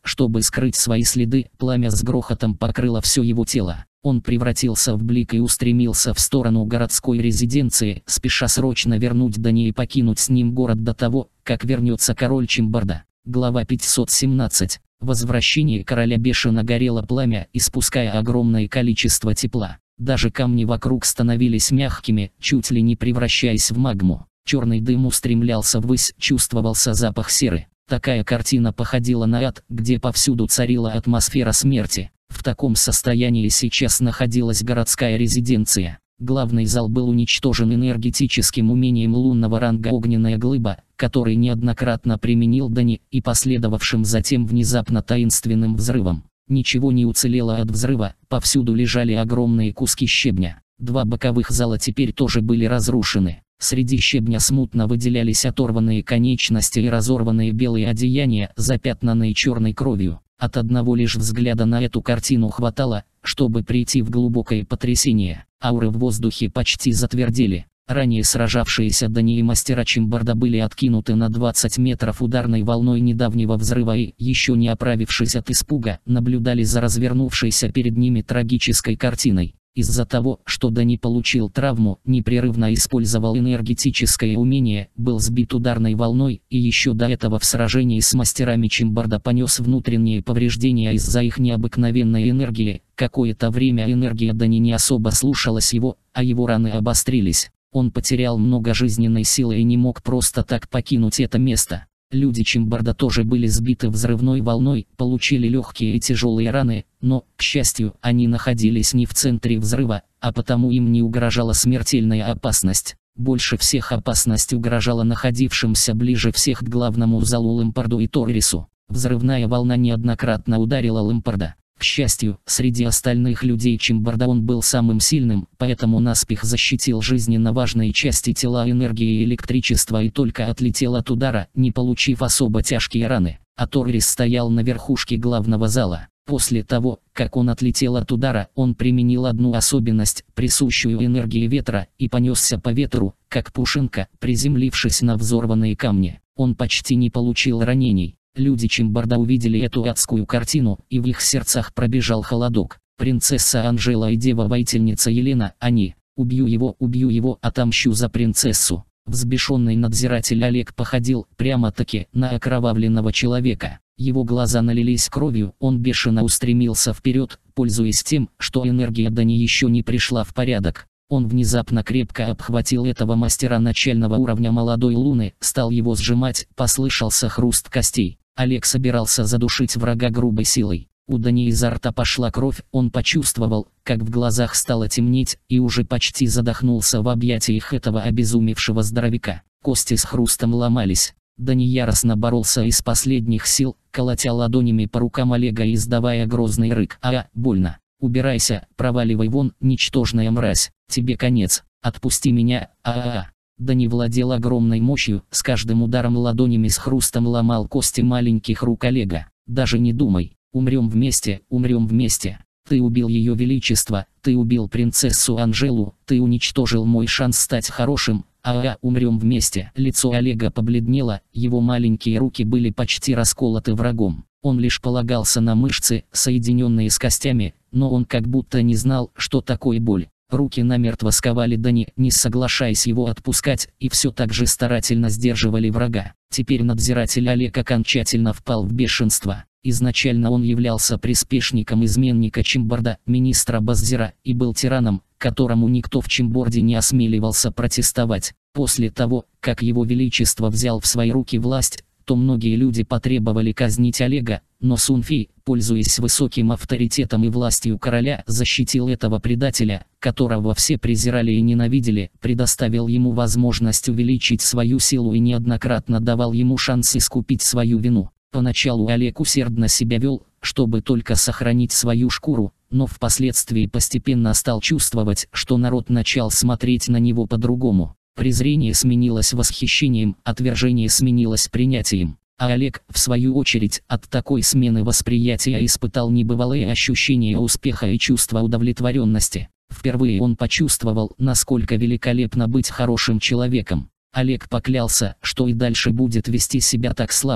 чтобы скрыть свои следы, пламя с грохотом покрыло все его тело. Он превратился в блик и устремился в сторону городской резиденции, спеша срочно вернуть Дани и покинуть с ним город до того, как вернется король Чимбарда. Глава пятьсот семнадцать. Возвращение короля. Бешено горело пламя, испуская огромное количество тепла. Даже камни вокруг становились мягкими, чуть ли не превращаясь в магму. Черный дым устремлялся ввысь, чувствовался запах серы. Такая картина походила на ад, где повсюду царила атмосфера смерти. В таком состоянии сейчас находилась городская резиденция. Главный зал был уничтожен энергетическим умением лунного ранга огненная глыба, который неоднократно применил Дани, и последовавшим затем внезапно таинственным взрывом. Ничего не уцелело от взрыва, повсюду лежали огромные куски щебня. Два боковых зала теперь тоже были разрушены. Среди щебня смутно выделялись оторванные конечности и разорванные белые одеяния, запятнанные черной кровью. От одного лишь взгляда на эту картину хватало, чтобы прийти в глубокое потрясение. Ауры в воздухе почти затвердели. Ранее сражавшиеся Дани и мастера Чимбарда были откинуты на двадцать метров ударной волной недавнего взрыва и, еще не оправившись от испуга, наблюдали за развернувшейся перед ними трагической картиной. Из-за того, что Дани получил травму, непрерывно использовал энергетическое умение, был сбит ударной волной и еще до этого в сражении с мастерами Чимбарда понес внутренние повреждения из-за их необыкновенной энергии. Какое-то время энергия Дани не особо слушалась его, а его раны обострились. Он потерял много жизненной силы и не мог просто так покинуть это место. Люди Чимбарда тоже были сбиты взрывной волной, получили легкие и тяжелые раны, но, к счастью, они находились не в центре взрыва, а потому им не угрожала смертельная опасность. Больше всех опасность угрожала находившимся ближе всех к главному залу Лэмпарду и Торрису. Взрывная волна неоднократно ударила Лэмпарда. К счастью, среди остальных людей Чимбарда он был самым сильным, поэтому наспех защитил жизненно важные части тела энергии и электричества и только отлетел от удара, не получив особо тяжкие раны. А Торрис стоял на верхушке главного зала. После того, как он отлетел от удара, он применил одну особенность, присущую энергии ветра, и понесся по ветру, как пушинка, приземлившись на взорванные камни. Он почти не получил ранений. Люди Чимбарда увидели эту адскую картину, и в их сердцах пробежал холодок. Принцесса Анжела и дева-воительница Елена, они. Убью его, убью его, отомщу за принцессу. Взбешенный надзиратель Олег походил, прямо-таки, на окровавленного человека. Его глаза налились кровью, он бешено устремился вперед, пользуясь тем, что энергия Дани еще не пришла в порядок. Он внезапно крепко обхватил этого мастера начального уровня молодой луны, стал его сжимать, послышался хруст костей. Олег собирался задушить врага грубой силой. У Дани изо рта пошла кровь, он почувствовал, как в глазах стало темнеть, и уже почти задохнулся в объятиях этого обезумевшего здоровяка. Кости с хрустом ломались. Дани яростно боролся из последних сил, колотя ладонями по рукам Олега и издавая грозный рык. «А, больно! Убирайся, проваливай вон, ничтожная мразь! Тебе конец! Отпусти меня! А-а-а!» Дани владел огромной мощью, с каждым ударом ладонями с хрустом ломал кости маленьких рук Олега. «Даже не думай! Умрем вместе, умрем вместе! Ты убил ее величество, ты убил принцессу Анжелу, ты уничтожил мой шанс стать хорошим, а-а, умрем вместе!» Лицо Олега побледнело, его маленькие руки были почти расколоты врагом. Он лишь полагался на мышцы, соединенные с костями, но он как будто не знал, что такое боль. Руки намертво сковали Дани, не соглашаясь его отпускать, и все так же старательно сдерживали врага. Теперь надзиратель Олег окончательно впал в бешенство. Изначально он являлся приспешником изменника Чимбарда, министра Баззира, и был тираном, которому никто в Чимборде не осмеливался протестовать. После того, как его величество взял в свои руки власть, то многие люди потребовали казнить Олега, но Сунфи, пользуясь высоким авторитетом и властью короля, защитил этого предателя, которого все презирали и ненавидели, предоставил ему возможность увеличить свою силу и неоднократно давал ему шанс искупить свою вину. Поначалу Олег усердно себя вел, чтобы только сохранить свою шкуру, но впоследствии постепенно стал чувствовать, что народ начал смотреть на него по-другому. Презрение сменилось восхищением, отвержение сменилось принятием. А Олег, в свою очередь, от такой смены восприятия испытал небывалые ощущения успеха и чувство удовлетворенности. Впервые он почувствовал, насколько великолепно быть хорошим человеком. Олег поклялся, что и дальше будет вести себя так славно.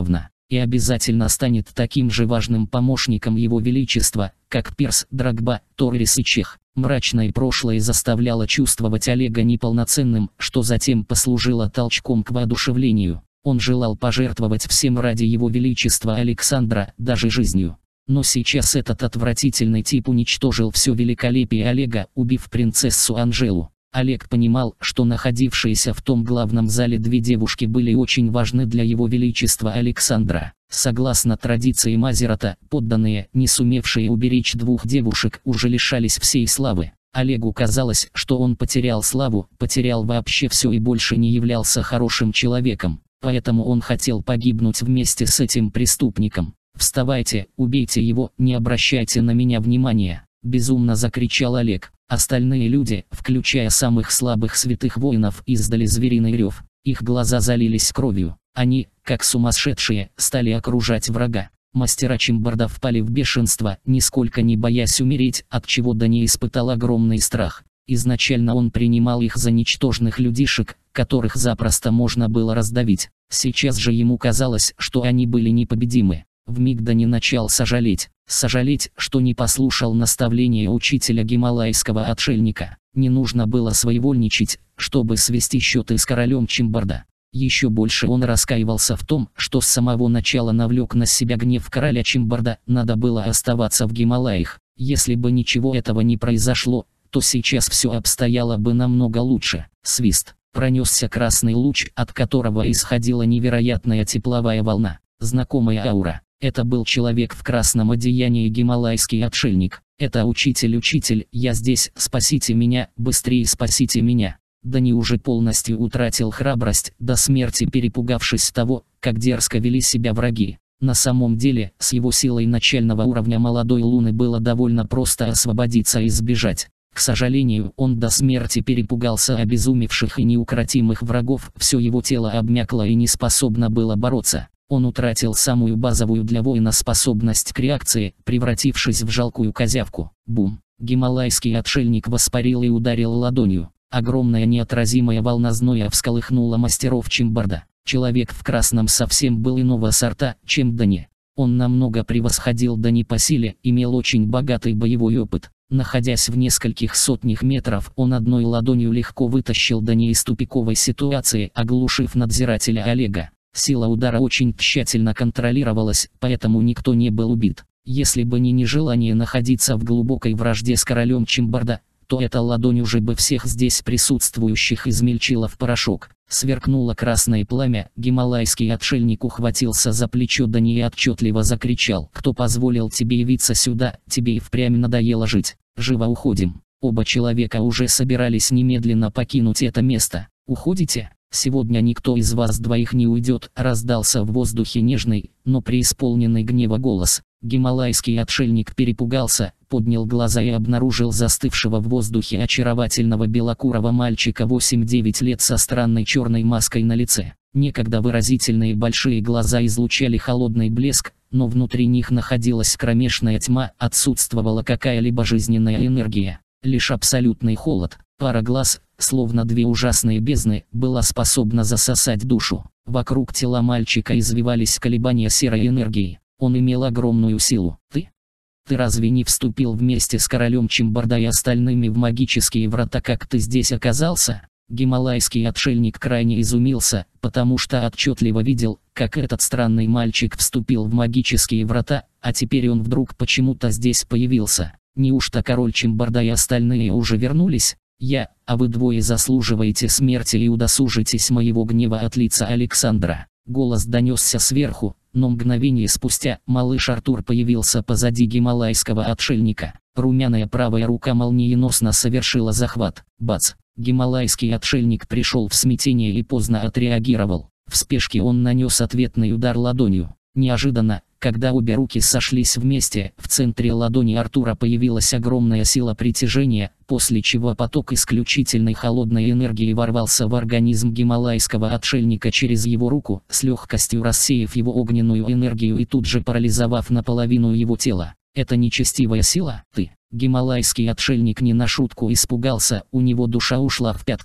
и обязательно станет таким же важным помощником Его Величества, как Пирс, Дрогба, Торрес и Чех. Мрачное прошлое заставляло чувствовать Олега неполноценным, что затем послужило толчком к воодушевлению. Он желал пожертвовать всем ради Его Величества Александра, даже жизнью. Но сейчас этот отвратительный тип уничтожил все великолепие Олега, убив принцессу Анжелу. Олег понимал, что находившиеся в том главном зале две девушки были очень важны для Его Величества Александра. Согласно традиции Мазерата, подданные, не сумевшие уберечь двух девушек, уже лишались всей славы. Олегу казалось, что он потерял славу, потерял вообще все и больше не являлся хорошим человеком. Поэтому он хотел погибнуть вместе с этим преступником. «Вставайте, убейте его, не обращайте на меня внимания!» – безумно закричал Олег. Остальные люди, включая самых слабых святых воинов, издали звериный рев. Их глаза залились кровью. Они, как сумасшедшие, стали окружать врага. Мастера Чимбарда впали в бешенство, нисколько не боясь умереть, от чего Дани испытал огромный страх. Изначально он принимал их за ничтожных людишек, которых запросто можно было раздавить. Сейчас же ему казалось, что они были непобедимы. Вмиг Дани начал сожалеть. Сожалеть, что не послушал наставления учителя гималайского отшельника. Не нужно было своевольничать, чтобы свести счеты с королем Чимбарда. Еще больше он раскаивался в том, что с самого начала навлек на себя гнев короля Чимбарда. Надо было оставаться в Гималаях. Если бы ничего этого не произошло, то сейчас все обстояло бы намного лучше. Свист. Пронесся красный луч, от которого исходила невероятная тепловая волна. Знакомая аура. Это был человек в красном одеянии, гималайский отшельник. Это учитель, учитель, я здесь, спасите меня, быстрее спасите меня. Дани уже полностью утратил храбрость, до смерти перепугавшись того, как дерзко вели себя враги. На самом деле, с его силой начального уровня молодой луны было довольно просто освободиться и сбежать. К сожалению, он до смерти перепугался обезумевших и неукротимых врагов, все его тело обмякло и не способно было бороться. Он утратил самую базовую для воина способность к реакции, превратившись в жалкую козявку. Бум! Гималайский отшельник воспарил и ударил ладонью. Огромная неотразимая волна зноя всколыхнула мастеров Чимбарда. Человек в красном совсем был иного сорта, чем Дани. Он намного превосходил Дани по силе, имел очень богатый боевой опыт. Находясь в нескольких сотнях метров, он одной ладонью легко вытащил Дани из тупиковой ситуации, оглушив надзирателя Олега. Сила удара очень тщательно контролировалась, поэтому никто не был убит. Если бы не нежелание находиться в глубокой вражде с королем Чимбарда, то эта ладонь уже бы всех здесь присутствующих измельчила в порошок. Сверкнуло красное пламя, гималайский отшельник ухватился за плечо Дани и отчетливо закричал: «Кто позволил тебе явиться сюда? Тебе и впрямь надоело жить. Живо уходим». Оба человека уже собирались немедленно покинуть это место. «Уходите? Сегодня никто из вас двоих не уйдет», — раздался в воздухе нежный, но преисполненный гнева голос. Гималайский отшельник перепугался, поднял глаза и обнаружил застывшего в воздухе очаровательного белокурого мальчика восемь-девять лет со странной черной маской на лице. Некогда выразительные большие глаза излучали холодный блеск, но внутри них находилась кромешная тьма, отсутствовала какая-либо жизненная энергия. Лишь абсолютный холод. Пара глаз, словно две ужасные бездны, была способна засосать душу. Вокруг тела мальчика извивались колебания серой энергии. Он имел огромную силу. «Ты? Ты разве не вступил вместе с королем Чимбарда и остальными в магические врата, как ты здесь оказался?» Гималайский отшельник крайне изумился, потому что отчетливо видел, как этот странный мальчик вступил в магические врата, а теперь он вдруг почему-то здесь появился. Неужто король Чимбарда и остальные уже вернулись? Я, а вы двое заслуживаете смерти и удосужитесь моего гнева от лица Александра. Голос донесся сверху, но мгновение спустя малыш Артур появился позади гималайского отшельника. Румяная правая рука молниеносно совершила захват. Бац! Гималайский отшельник пришел в смятение и поздно отреагировал. В спешке он нанес ответный удар ладонью. Неожиданно, когда обе руки сошлись вместе, в центре ладони Артура появилась огромная сила притяжения, после чего поток исключительной холодной энергии ворвался в организм гималайского отшельника через его руку, с легкостью рассеяв его огненную энергию и тут же парализовав наполовину его тела. «Это нечестивая сила? Ты?» Гималайский отшельник не на шутку испугался, у него душа ушла в пятки.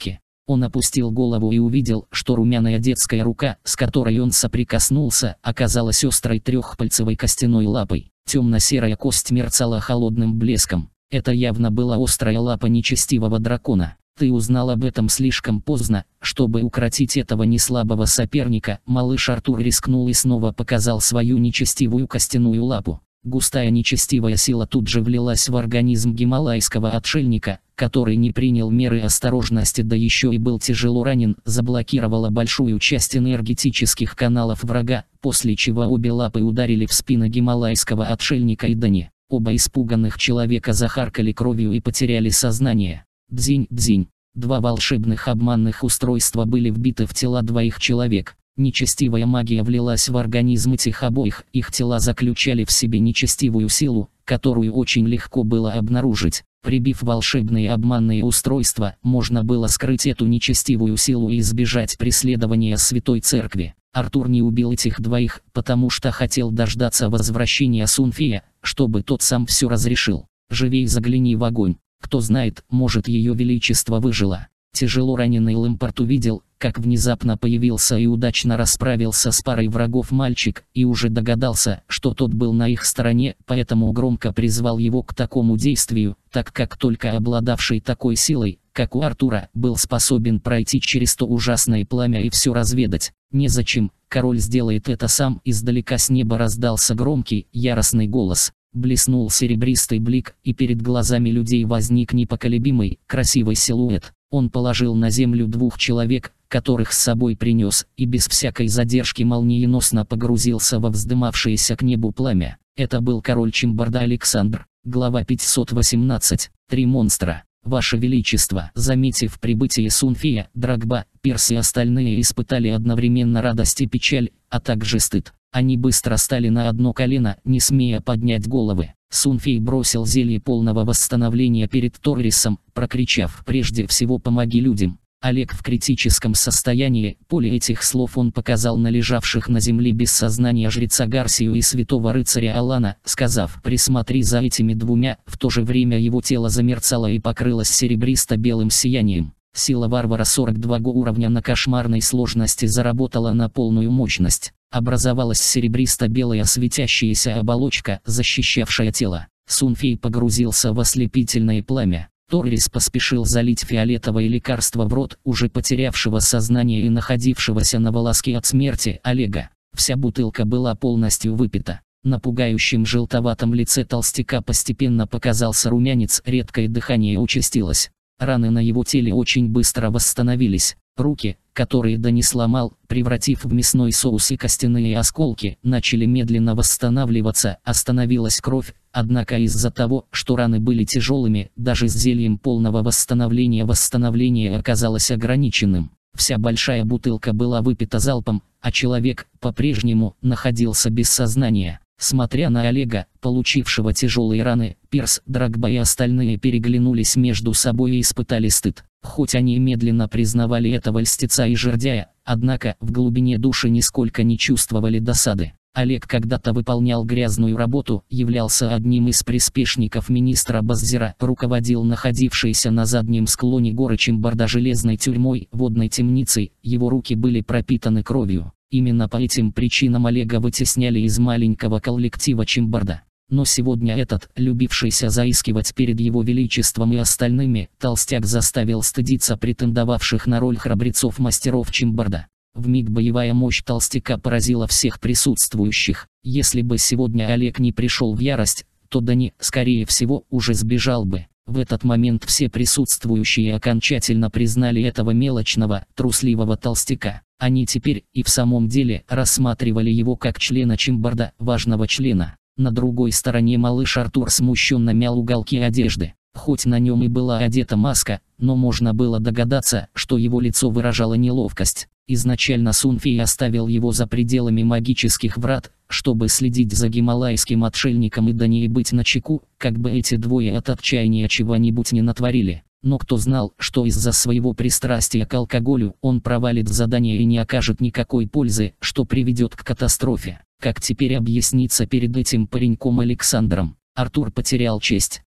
Он опустил голову и увидел, что румяная детская рука, с которой он соприкоснулся, оказалась острой трехпальцевой костяной лапой. Темно-серая кость мерцала холодным блеском. Это явно была острая лапа нечестивого дракона. Ты узнал об этом слишком поздно, чтобы укротить этого неслабого соперника. Малыш Артур рискнул и снова показал свою нечестивую костяную лапу. Густая нечестивая сила тут же влилась в организм гималайского отшельника, который не принял меры осторожности, да еще и был тяжело ранен, заблокировала большую часть энергетических каналов врага, после чего обе лапы ударили в спину гималайского отшельника и Дани. Оба испуганных человека захаркали кровью и потеряли сознание. Дзинь-дзинь. Два волшебных обманных устройства были вбиты в тела двоих человек. Нечестивая магия влилась в организм этих обоих, их тела заключали в себе нечестивую силу, которую очень легко было обнаружить. Прибив волшебные обманные устройства, можно было скрыть эту нечестивую силу и избежать преследования Святой Церкви. Артур не убил этих двоих, потому что хотел дождаться возвращения Сунфея, чтобы тот сам все разрешил. «Живей загляни в огонь. Кто знает, может, ее величество выжило». Тяжело раненый Лэмпорт увидел, как внезапно появился и удачно расправился с парой врагов мальчик, и уже догадался, что тот был на их стороне, поэтому громко призвал его к такому действию, так как только обладавший такой силой, как у Артура, был способен пройти через то ужасное пламя и все разведать. «Незачем, король сделает это сам». Издалека с неба раздался громкий, яростный голос. Блеснул серебристый блик, и перед глазами людей возник непоколебимый, красивый силуэт. Он положил на землю двух человек, которых с собой принес, и без всякой задержки молниеносно погрузился во вздымавшееся к небу пламя. Это был король Чимбарда Александр. Глава пятьсот восемнадцать. Три монстра. Ваше Величество, заметив прибытие Сунфея, Драгба, Пирс и остальные испытали одновременно радость и печаль, а также стыд. Они быстро стали на одно колено, не смея поднять головы. Сунфей бросил зелье полного восстановления перед Торрисом, прокричав: «Прежде всего помоги людям». Олег в критическом состоянии. Поле этих слов он показал на лежавших на земле без сознания жреца Гарсию и святого рыцаря Алана, сказав: «Присмотри за этими двумя». В то же время его тело замерцало и покрылось серебристо-белым сиянием. Сила варвара сорок два уровня на кошмарной сложности заработала на полную мощность. Образовалась серебристо-белая светящаяся оболочка, защищавшая тело. Сунфей погрузился в ослепительное пламя. Торрис поспешил залить фиолетовое лекарство в рот уже потерявшего сознание и находившегося на волоске от смерти Олега. Вся бутылка была полностью выпита. На пугающем желтоватом лице толстяка постепенно показался румянец, редкое дыхание участилось. Раны на его теле очень быстро восстановились. Руки, которые Дани сломал, превратив в мясной соус и костяные осколки, начали медленно восстанавливаться, остановилась кровь, однако из-за того, что раны были тяжелыми, даже с зельем полного восстановления восстановление оказалось ограниченным. Вся большая бутылка была выпита залпом, а человек, по-прежнему, находился без сознания. Смотря на Олега, получившего тяжелые раны, Пирс, Драгба и остальные переглянулись между собой и испытали стыд. Хоть они медленно признавали этого льстеца и жердяя, однако в глубине души нисколько не чувствовали досады. Олег когда-то выполнял грязную работу, являлся одним из приспешников министра Баззира, руководил находившейся на заднем склоне горы Чимбарда железной тюрьмой, водной темницей, его руки были пропитаны кровью. Именно по этим причинам Олега вытесняли из маленького коллектива Чимбарда. Но сегодня этот, любившийся заискивать перед его величеством и остальными, толстяк заставил стыдиться претендовавших на роль храбрецов-мастеров Чимбарда. Вмиг боевая мощь толстяка поразила всех присутствующих. Если бы сегодня Олег не пришел в ярость, то Дани, скорее всего, уже сбежал бы. В этот момент все присутствующие окончательно признали этого мелочного, трусливого толстяка. Они теперь и в самом деле рассматривали его как члена Чимбарда, важного члена. На другой стороне малыш Артур смущенно мял уголки одежды. Хоть на нем и была одета маска, но можно было догадаться, что его лицо выражало неловкость. Изначально Сунфей оставил его за пределами магических врат, чтобы следить за гималайским отшельником и Дани и быть начеку, как бы эти двое от отчаяния чего-нибудь не натворили. Но кто знал, что из-за своего пристрастия к алкоголю он провалит задание и не окажет никакой пользы, что приведет к катастрофе. Как теперь объясниться перед этим пареньком Александром? Артур потерял честь.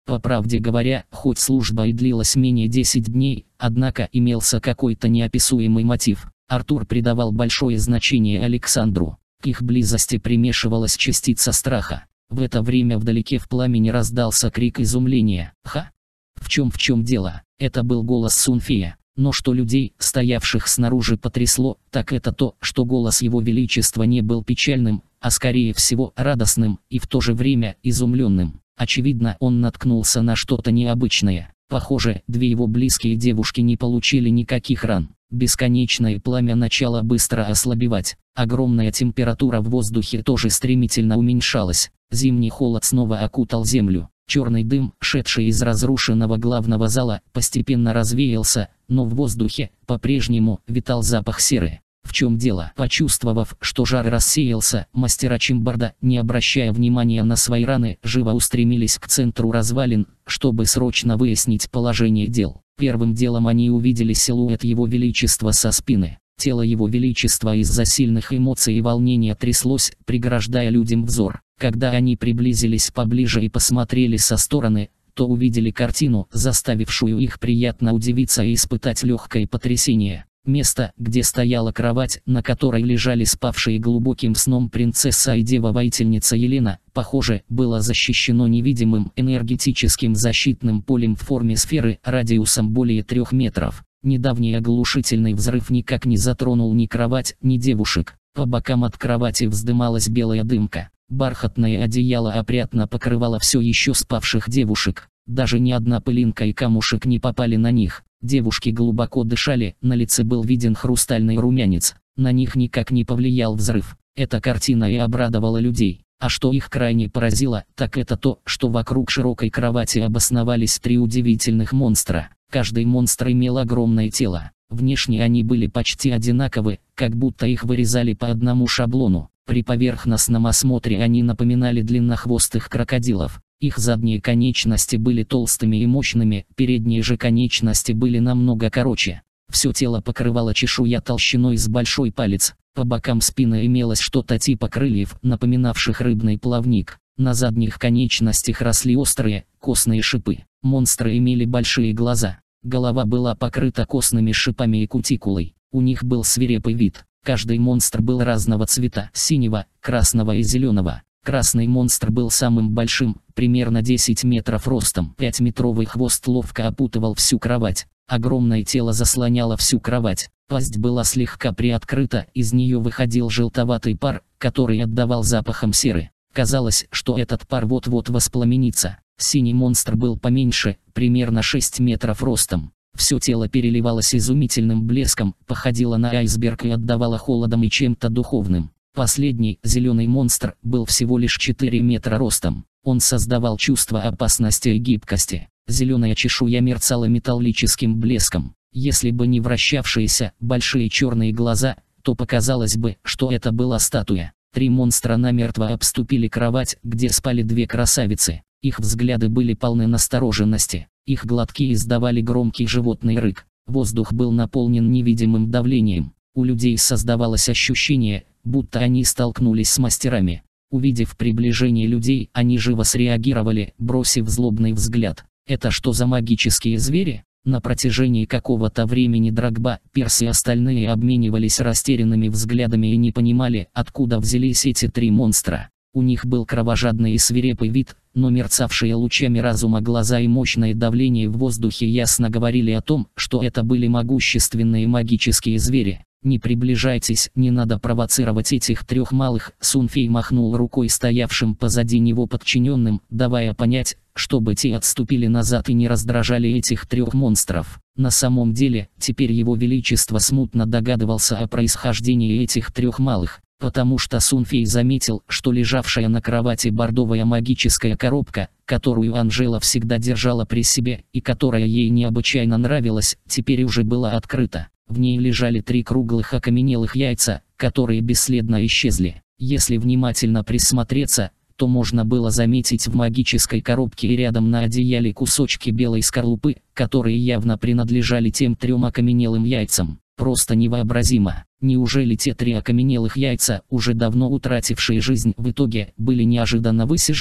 По правде говоря, хоть служба и длилась менее десяти дней, однако имелся какой-то неописуемый мотив. Артур придавал большое значение Александру. К их близости примешивалась частица страха. В это время вдалеке в пламени раздался крик изумления. «Ха! В чем в чем дело?» Это был голос Сунфея. Но что людей, стоявших снаружи, потрясло, так это то, что голос его величества не был печальным, а скорее всего радостным и в то же время изумленным. Очевидно, он наткнулся на что-то необычное. Похоже, две его близкие девушки не получили никаких ран. Бесконечное пламя начало быстро ослабевать. Огромная температура в воздухе тоже стремительно уменьшалась. Зимний холод снова окутал землю. Черный дым, шедший из разрушенного главного зала, постепенно развеялся, но в воздухе по-прежнему витал запах серы. В чем дело? Почувствовав, что жар рассеялся, мастера Чимбарда, не обращая внимания на свои раны, живо устремились к центру развалин, чтобы срочно выяснить положение дел. Первым делом они увидели силуэт Его Величества со спины. Тело Его Величества из-за сильных эмоций и волнения тряслось, преграждая людям взор. Когда они приблизились поближе и посмотрели со стороны, то увидели картину, заставившую их приятно удивиться и испытать легкое потрясение. Место, где стояла кровать, на которой лежали спавшие глубоким сном принцесса и дева-воительница Елена, похоже, было защищено невидимым энергетическим защитным полем в форме сферы радиусом более трех метров. Недавний оглушительный взрыв никак не затронул ни кровать, ни девушек. По бокам от кровати вздымалась белая дымка. Бархатное одеяло опрятно покрывало все еще спавших девушек. Даже ни одна пылинка и камушек не попали на них. Девушки глубоко дышали, на лице был виден хрустальный румянец. На них никак не повлиял взрыв. Эта картина и обрадовала людей. А что их крайне поразило, так это то, что вокруг широкой кровати обосновались три удивительных монстра. Каждый монстр имел огромное тело. Внешне они были почти одинаковы, как будто их вырезали по одному шаблону. При поверхностном осмотре они напоминали длиннохвостых крокодилов. Их задние конечности были толстыми и мощными, передние же конечности были намного короче. Все тело покрывало чешуя толщиной с большой палец. По бокам спины имелось что-то типа крыльев, напоминавших рыбный плавник. На задних конечностях росли острые, костные шипы. Монстры имели большие глаза. Голова была покрыта костными шипами и кутикулой. У них был свирепый вид. Каждый монстр был разного цвета: синего, красного и зеленого. Красный монстр был самым большим, примерно десять метров ростом. Пятиметровый хвост ловко опутывал всю кровать. Огромное тело заслоняло всю кровать. Пасть была слегка приоткрыта, из нее выходил желтоватый пар, который отдавал запахом серы. Казалось, что этот пар вот-вот воспламенится. Синий монстр был поменьше, примерно шесть метров ростом. Все тело переливалось изумительным блеском, походило на айсберг и отдавало холодом и чем-то духовным. Последний, зеленый монстр, был всего лишь четыре метра ростом. Он создавал чувство опасности и гибкости. Зеленая чешуя мерцала металлическим блеском. Если бы не вращавшиеся, большие черные глаза, то показалось бы, что это была статуя. Три монстра намертво обступили кровать, где спали две красавицы. Их взгляды были полны настороженности. Их глотки издавали громкий животный рык. Воздух был наполнен невидимым давлением. У людей создавалось ощущение, будто они столкнулись с мастерами. Увидев приближение людей, они живо среагировали, бросив злобный взгляд. Это что за магические звери? На протяжении какого-то времени Драгба, Перс и остальные обменивались растерянными взглядами и не понимали, откуда взялись эти три монстра. У них был кровожадный и свирепый вид, но мерцавшие лучами разума глаза и мощное давление в воздухе ясно говорили о том, что это были могущественные магические звери. «Не приближайтесь, не надо провоцировать этих трех малых», — Сунфей махнул рукой стоявшим позади него подчиненным, давая понять, чтобы те отступили назад и не раздражали этих трех монстров. На самом деле, теперь его величество смутно догадывался о происхождении этих трех малых, потому что Сунфей заметил, что лежавшая на кровати бордовая магическая коробка, которую Анжела всегда держала при себе и которая ей необычайно нравилась, теперь уже была открыта. В ней лежали три круглых окаменелых яйца, которые бесследно исчезли. Если внимательно присмотреться, то можно было заметить в магической коробке и рядом на одеяле кусочки белой скорлупы, которые явно принадлежали тем трем окаменелым яйцам. Просто невообразимо. Неужели те три окаменелых яйца, уже давно утратившие жизнь, в итоге были неожиданно высижены?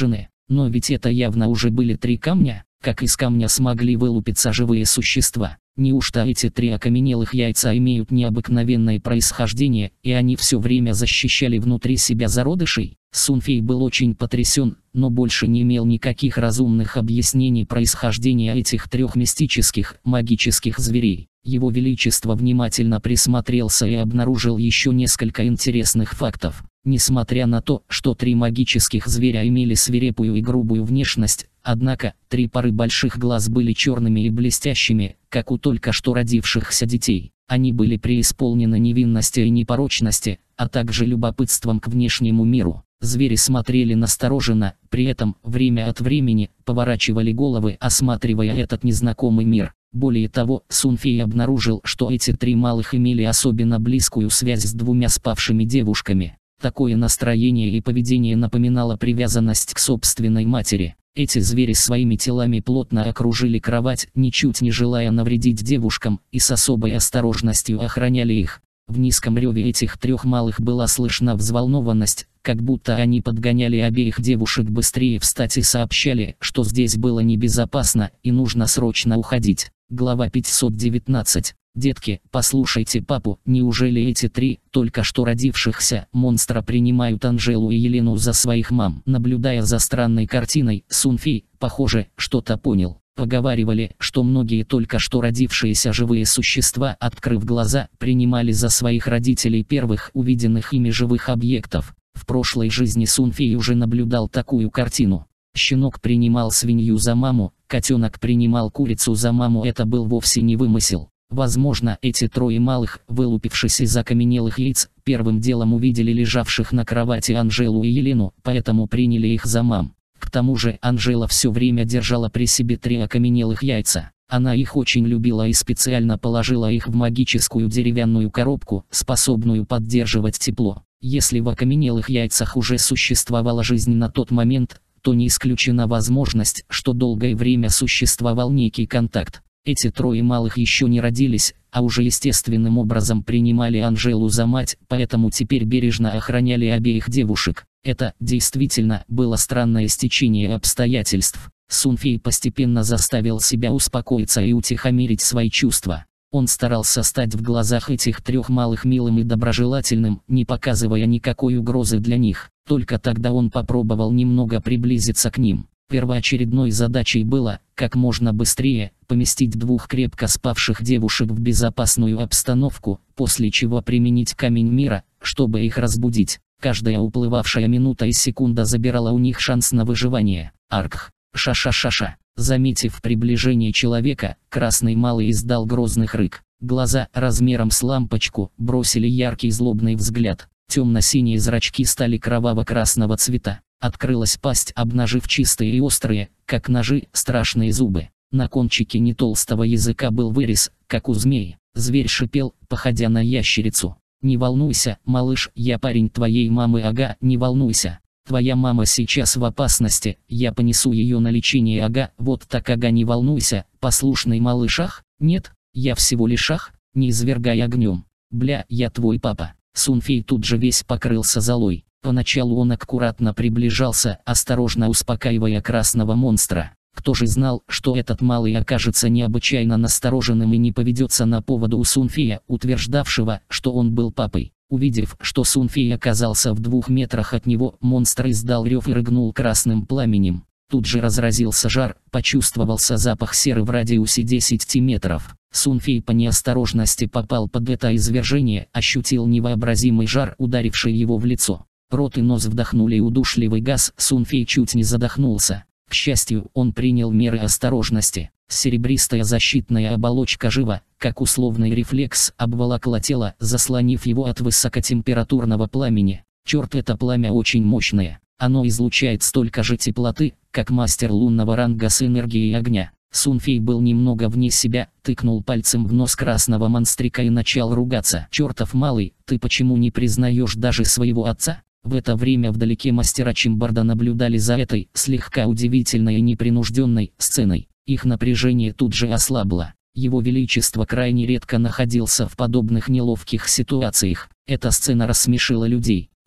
Но ведь это явно уже были три камня. Как из камня смогли вылупиться живые существа? Неужто эти три окаменелых яйца имеют необыкновенное происхождение, и они все время защищали внутри себя зародышей? Сунфей был очень потрясен, но больше не имел никаких разумных объяснений происхождения этих трех мистических, магических зверей. Его Величество внимательно присмотрелся и обнаружил еще несколько интересных фактов. Несмотря на то, что три магических зверя имели свирепую и грубую внешность, однако, три пары больших глаз были черными и блестящими, как у только что родившихся детей. Они были преисполнены невинности и непорочности, а также любопытством к внешнему миру. Звери смотрели настороженно, при этом, время от времени, поворачивали головы, осматривая этот незнакомый мир. Более того, Сунфей обнаружил, что эти три малых имели особенно близкую связь с двумя спавшими девушками. Такое настроение и поведение напоминало привязанность к собственной матери. Эти звери своими телами плотно окружили кровать, ничуть не желая навредить девушкам, и с особой осторожностью охраняли их. В низком реве этих трех малых была слышна взволнованность, как будто они подгоняли обеих девушек быстрее встать и сообщали, что здесь было небезопасно и нужно срочно уходить. Глава пятьсот девятнадцать. Детки, послушайте папу, неужели эти три, только что родившихся, монстра принимают Анжелу и Елену за своих мам? Наблюдая за странной картиной, Сунфей, похоже, что-то понял. Поговаривали, что многие только что родившиеся живые существа, открыв глаза, принимали за своих родителей первых увиденных ими живых объектов. В прошлой жизни Сунфей уже наблюдал такую картину. Щенок принимал свинью за маму, котенок принимал курицу за маму. Это был вовсе не вымысел. Возможно, эти трое малых, вылупившись из окаменелых яиц, первым делом увидели лежавших на кровати Анжелу и Елену, поэтому приняли их за мам. К тому же Анжела все время держала при себе три окаменелых яйца. Она их очень любила и специально положила их в магическую деревянную коробку, способную поддерживать тепло. Если в окаменелых яйцах уже существовала жизнь на тот момент, то не исключена возможность, что долгое время существовал некий контакт. Эти трое малых еще не родились, а уже естественным образом принимали Анжелу за мать, поэтому теперь бережно охраняли обеих девушек. Это, действительно, было странное стечение обстоятельств. Сунфей постепенно заставил себя успокоиться и утихомирить свои чувства. Он старался стать в глазах этих трех малых милым и доброжелательным, не показывая никакой угрозы для них. Только тогда он попробовал немного приблизиться к ним. Первоочередной задачей было, как можно быстрее, поместить двух крепко спавших девушек в безопасную обстановку, после чего применить камень мира, чтобы их разбудить. Каждая уплывавшая минута и секунда забирала у них шанс на выживание. Аркх, ша-ша-ша-ша. Заметив приближение человека, красный малый издал грозный рык. Глаза, размером с лампочку, бросили яркий злобный взгляд. Темно-синие зрачки стали кроваво-красного цвета. Открылась пасть, обнажив чистые и острые, как ножи, страшные зубы. На кончике нетолстого языка был вырез, как у змеи. Зверь шипел, походя на ящерицу. «Не волнуйся, малыш, я парень твоей мамы, ага, не волнуйся. Твоя мама сейчас в опасности, я понесу ее на лечение, ага, вот так, ага, не волнуйся, послушный малыш, ах, нет, я всего лишь ах, не извергай огнем. Бля, я твой папа». Сунфей тут же весь покрылся золой. Поначалу он аккуратно приближался, осторожно успокаивая красного монстра. Кто же знал, что этот малый окажется необычайно настороженным и не поведется на поводу у Сунфея, утверждавшего, что он был папой. Увидев, что Сунфей оказался в двух метрах от него, монстр издал рев и рыгнул красным пламенем. Тут же разразился жар, почувствовался запах серы в радиусе десяти метров. Сунфей по неосторожности попал под это извержение, ощутил невообразимый жар, ударивший его в лицо. Рот и нос вдохнули удушливый газ, Сунфей чуть не задохнулся. К счастью, он принял меры осторожности. Серебристая защитная оболочка жива, как условный рефлекс, обволокла тело, заслонив его от высокотемпературного пламени. Черт, это пламя очень мощное. Оно излучает столько же теплоты, как мастер лунного ранга с энергией огня. Сунфей был немного вне себя, тыкнул пальцем в нос красного монстрика и начал ругаться. «Чертов малый, ты почему не признаешь даже своего отца?» В это время вдалеке мастера Чимбарда наблюдали за этой, слегка удивительной и непринужденной, сценой. Их напряжение тут же ослабло. Его Величество крайне редко находился в подобных неловких ситуациях. Эта сцена рассмешила людей.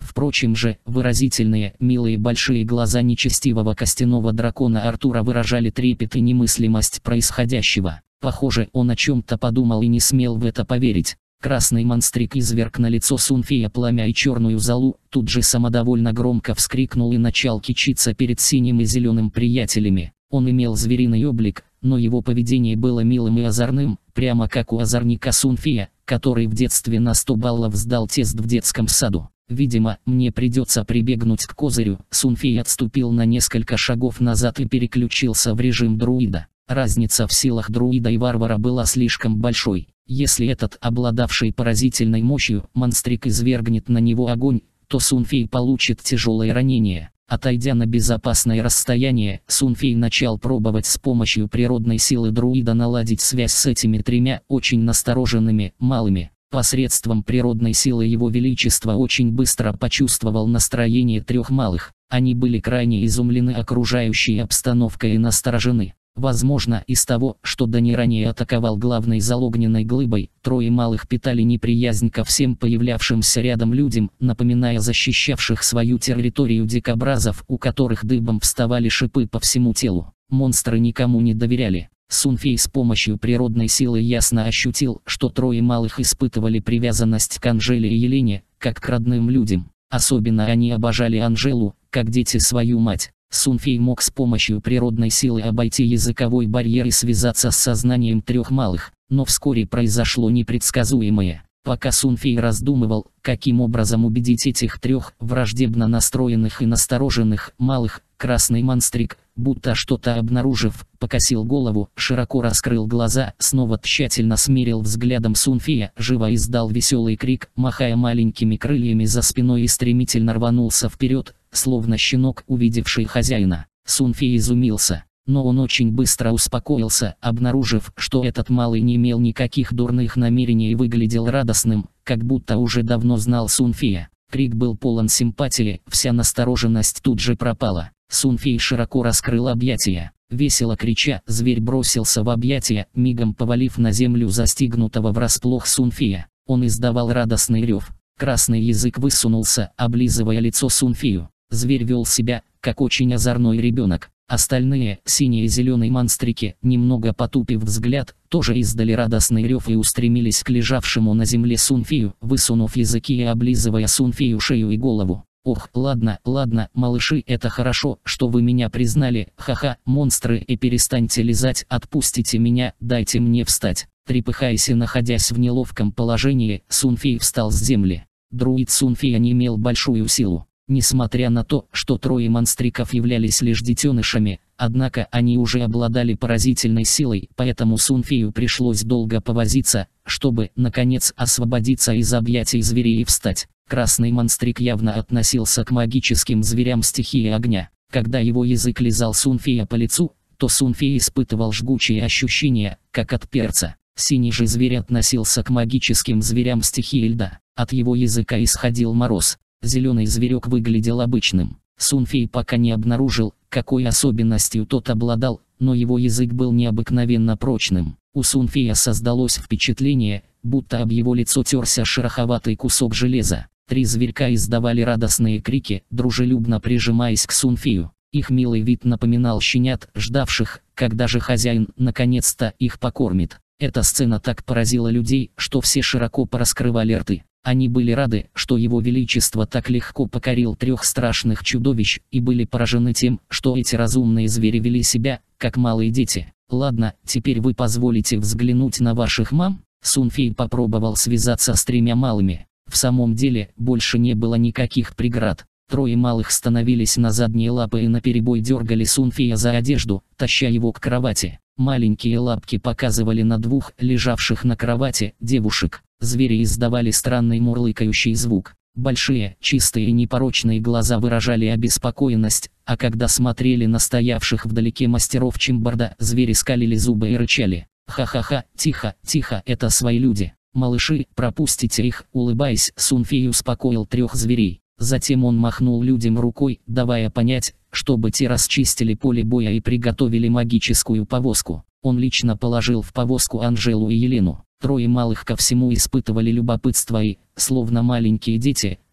Впрочем же, выразительные, милые большие глаза нечестивого костяного дракона Артура выражали трепет и немыслимость происходящего. Похоже, он о чем-то подумал и не смел в это поверить. Красный монстрик изверг на лицо Сунфея пламя и черную золу, тут же самодовольно громко вскрикнул и начал кичиться перед синим и зеленым приятелями. Он имел звериный облик, но его поведение было милым и озорным, прямо как у озорника Сунфея, который в детстве на сто баллов сдал тест в детском саду. Видимо, мне придется прибегнуть к козырю. Сунфей отступил на несколько шагов назад и переключился в режим друида. Разница в силах друида и варвара была слишком большой. Если этот, обладавший поразительной мощью, монстрик извергнет на него огонь, то Сунфей получит тяжелое ранение. Отойдя на безопасное расстояние, Сунфей начал пробовать с помощью природной силы друида наладить связь с этими тремя очень настороженными, малыми. Посредством природной силы его величество очень быстро почувствовал настроение трех малых. Они были крайне изумлены окружающей обстановкой и насторожены. Возможно, из того, что Дани ранее атаковал главной залогненной глыбой, трое малых питали неприязнь ко всем появлявшимся рядом людям, напоминая защищавших свою территорию дикобразов, у которых дыбом вставали шипы по всему телу. Монстры никому не доверяли. Сунфей с помощью природной силы ясно ощутил, что трое малых испытывали привязанность к Анжеле и Елене, как к родным людям. Особенно они обожали Анжелу, как дети свою мать. Сунфей мог с помощью природной силы обойти языковой барьер и связаться с сознанием трех малых, но вскоре произошло непредсказуемое. Пока Сунфей раздумывал, каким образом убедить этих трех враждебно настроенных и настороженных малых, красный монстрик, будто что-то обнаружив, покосил голову, широко раскрыл глаза, снова тщательно смерил взглядом Сунфея, живо издал веселый крик, махая маленькими крыльями за спиной и стремительно рванулся вперед, словно щенок, увидевший хозяина. Сунфей изумился, но он очень быстро успокоился, обнаружив, что этот малый не имел никаких дурных намерений и выглядел радостным, как будто уже давно знал Сунфея. Крик был полон симпатии, вся настороженность тут же пропала. Сунфей широко раскрыл объятия. Весело крича, зверь бросился в объятия, мигом повалив на землю застигнутого врасплох Сунфея. Он издавал радостный рев. Красный язык высунулся, облизывая лицо Сунфею. Зверь вел себя, как очень озорной ребенок. Остальные, синие и зеленые монстрики, немного потупив взгляд, тоже издали радостный рев и устремились к лежавшему на земле Сунфею, высунув языки и облизывая Сунфею шею и голову. «Ох, ладно, ладно, малыши, это хорошо, что вы меня признали, ха-ха, монстры, и перестаньте лизать, отпустите меня, дайте мне встать». Трепыхаясь и находясь в неловком положении, Сунфей встал с земли. Друид Сунфея не имел большую силу. Несмотря на то, что трое монстриков являлись лишь детенышами, однако они уже обладали поразительной силой, поэтому Сунфею пришлось долго повозиться, чтобы, наконец, освободиться из объятий зверей и встать. Красный монстрик явно относился к магическим зверям стихии огня. Когда его язык лизал Сунфея по лицу, то Сунфей испытывал жгучие ощущения, как от перца. Синий же зверь относился к магическим зверям стихии льда. От его языка исходил мороз. Зеленый зверек выглядел обычным. Сунфей пока не обнаружил, какой особенностью тот обладал, но его язык был необыкновенно прочным. У Сунфея создалось впечатление, будто об его лицо терся шероховатый кусок железа. Три зверька издавали радостные крики, дружелюбно прижимаясь к Сунфею. Их милый вид напоминал щенят, ждавших, когда же хозяин, наконец-то, их покормит. Эта сцена так поразила людей, что все широко пораскрывали рты. Они были рады, что его величество так легко покорил трех страшных чудовищ, и были поражены тем, что эти разумные звери вели себя, как малые дети. «Ладно, теперь вы позволите взглянуть на ваших мам?» Сунфей попробовал связаться с тремя малыми. В самом деле, больше не было никаких преград. Трое малых становились на задние лапы и наперебой дергали Сунфея за одежду, таща его к кровати. Маленькие лапки показывали на двух, лежавших на кровати, девушек. Звери издавали странный мурлыкающий звук. Большие, чистые и непорочные глаза выражали обеспокоенность, а когда смотрели на стоявших вдалеке мастеров Чимбарда, звери скалили зубы и рычали. «Ха-ха-ха, тихо, тихо, это свои люди. Малыши, пропустите их», улыбаясь, Сунфей успокоил трех зверей. Затем он махнул людям рукой, давая понять, чтобы те расчистили поле боя и приготовили магическую повозку. Он лично положил в повозку Анжелу и Елену. Трое малых ко всему испытывали любопытство и, словно маленькие дети,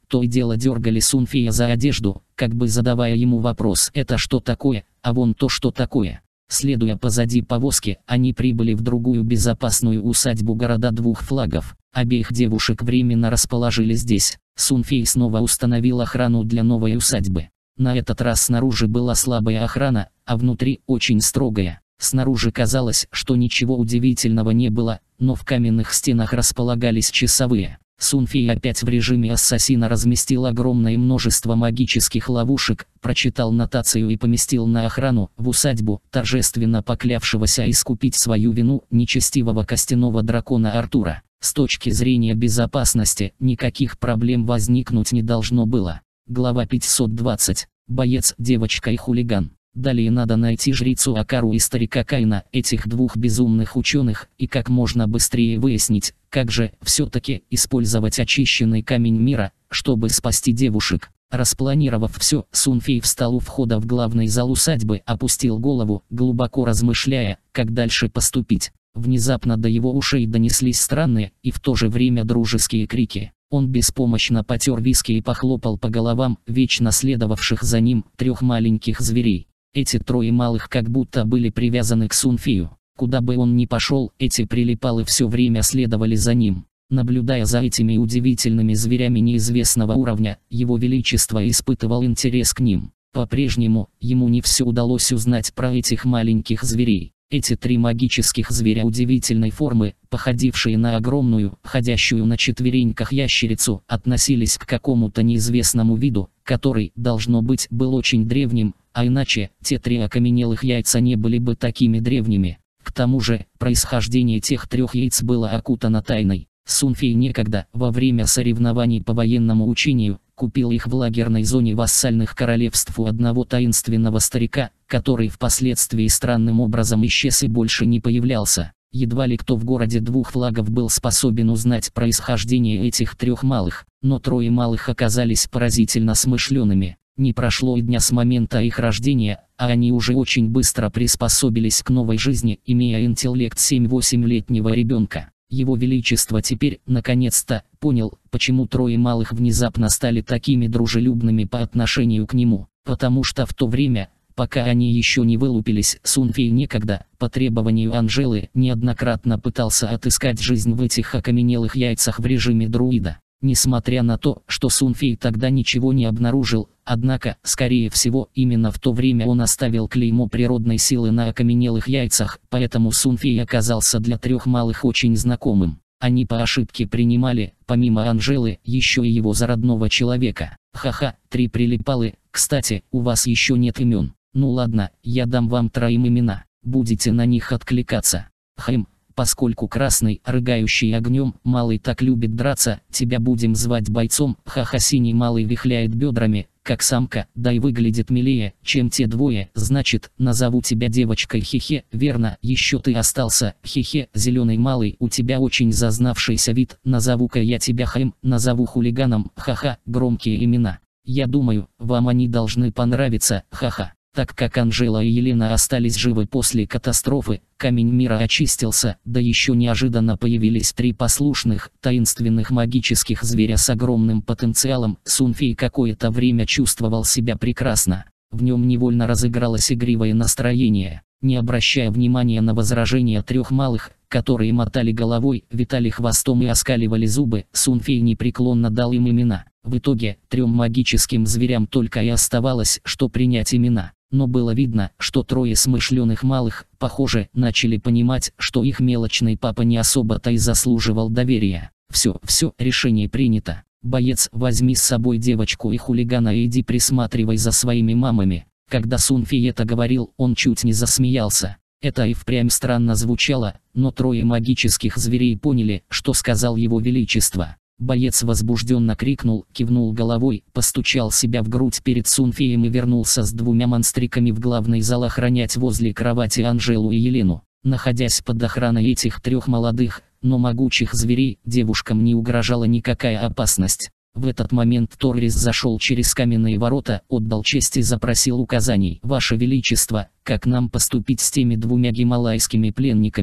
то и дело дергали Сунфея за одежду, как бы задавая ему вопрос: «Это что такое? А вон то что такое?» Следуя позади повозки, они прибыли в другую безопасную усадьбу города двух флагов. Обеих девушек временно расположили здесь. Сунфей снова установил охрану для новой усадьбы. На этот раз снаружи была слабая охрана, а внутри очень строгая. Снаружи казалось, что ничего удивительного не было, но в каменных стенах располагались часовые. Сунфей опять в режиме ассасина разместил огромное множество магических ловушек, прочитал нотацию и поместил на охрану в усадьбу торжественно поклявшегося искупить свою вину нечестивого костяного дракона Артура. С точки зрения безопасности никаких проблем возникнуть не должно было. Глава пятьсот двадцать. Боец, девочка и хулиган. Далее надо найти жрицу Акару и старика Кайна, этих двух безумных ученых, и как можно быстрее выяснить, как же все-таки использовать очищенный камень мира, чтобы спасти девушек. Распланировав все, Сунфей встал у входа в главный зал усадьбы, опустил голову, глубоко размышляя, как дальше поступить. Внезапно до его ушей донеслись странные и в то же время дружеские крики. Он беспомощно потер виски и похлопал по головам вечно следовавших за ним трех маленьких зверей. Эти трое малых как будто были привязаны к Сунфею. Куда бы он ни пошел, эти прилипалы все время следовали за ним. Наблюдая за этими удивительными зверями неизвестного уровня, его величество испытывал интерес к ним. По-прежнему, ему не все удалось узнать про этих маленьких зверей. Эти три магических зверя удивительной формы, походившие на огромную, ходящую на четвереньках ящерицу, относились к какому-то неизвестному виду, который, должно быть, был очень древним, а иначе, те три окаменелых яйца не были бы такими древними. К тому же, происхождение тех трех яиц было окутано тайной. Сунфей некогда, во время соревнований по военному учению, купил их в лагерной зоне вассальных королевств у одного таинственного старика, который впоследствии странным образом исчез и больше не появлялся. Едва ли кто в городе двух флагов был способен узнать происхождение этих трех малых, но трое малых оказались поразительно смышленными. Не прошло и дня с момента их рождения, а они уже очень быстро приспособились к новой жизни, имея интеллект семь-восьмилетнего ребенка. Его Величество теперь, наконец-то, понял, почему трое малых внезапно стали такими дружелюбными по отношению к нему, потому что в то время, пока они еще не вылупились, Сунфей некогда, по требованию Анжелы, неоднократно пытался отыскать жизнь в этих окаменелых яйцах в режиме друида. Несмотря на то, что Сунфей тогда ничего не обнаружил, однако, скорее всего, именно в то время он оставил клеймо природной силы на окаменелых яйцах, поэтому Сунфей оказался для трех малых очень знакомым. Они по ошибке принимали, помимо Анжелы, еще и его за родного человека. Ха-ха, три прилипалы, кстати, у вас еще нет имен. Ну ладно, я дам вам троим имена, будете на них откликаться. Хм. Поскольку красный, рыгающий огнем, малый так любит драться, тебя будем звать бойцом. Ха-ха, синий малый вихляет бедрами, как самка, да и выглядит милее, чем те двое, значит, назову тебя девочкой. Хе-хе, верно, еще ты остался. Хе-хе, зеленый малый, у тебя очень зазнавшийся вид, назову-ка я тебя Хэм, назову хулиганом. Ха-ха, громкие имена. Я думаю, вам они должны понравиться. Ха-ха. Так как Анжела и Елена остались живы после катастрофы, камень мира очистился, да еще неожиданно появились три послушных, таинственных магических зверя с огромным потенциалом. Сунфей какое-то время чувствовал себя прекрасно. В нем невольно разыгралось игривое настроение. Не обращая внимания на возражения трех малых, которые мотали головой, витали хвостом и оскаливали зубы, Сунфей непреклонно дал им имена. В итоге, трем магическим зверям только и оставалось, что принять имена. Но было видно, что трое смышленых малых, похоже, начали понимать, что их мелочный папа не особо-то и заслуживал доверия. Все, все, решение принято. Боец, возьми с собой девочку и хулигана и иди присматривай за своими мамами. Когда Сунфей это говорил, он чуть не засмеялся. Это и впрямь странно звучало, но трое магических зверей поняли, что сказал его величество. Боец возбужденно крикнул, кивнул головой, постучал себя в грудь перед Сунфеем и вернулся с двумя монстриками в главный зал охранять возле кровати Анжелу и Елену. Находясь под охраной этих трех молодых, но могучих зверей, девушкам не угрожала никакая опасность. В этот момент Торрис зашел через каменные ворота, отдал честь и запросил указаний. «Ваше Величество, как нам поступить с теми двумя гималайскими пленниками?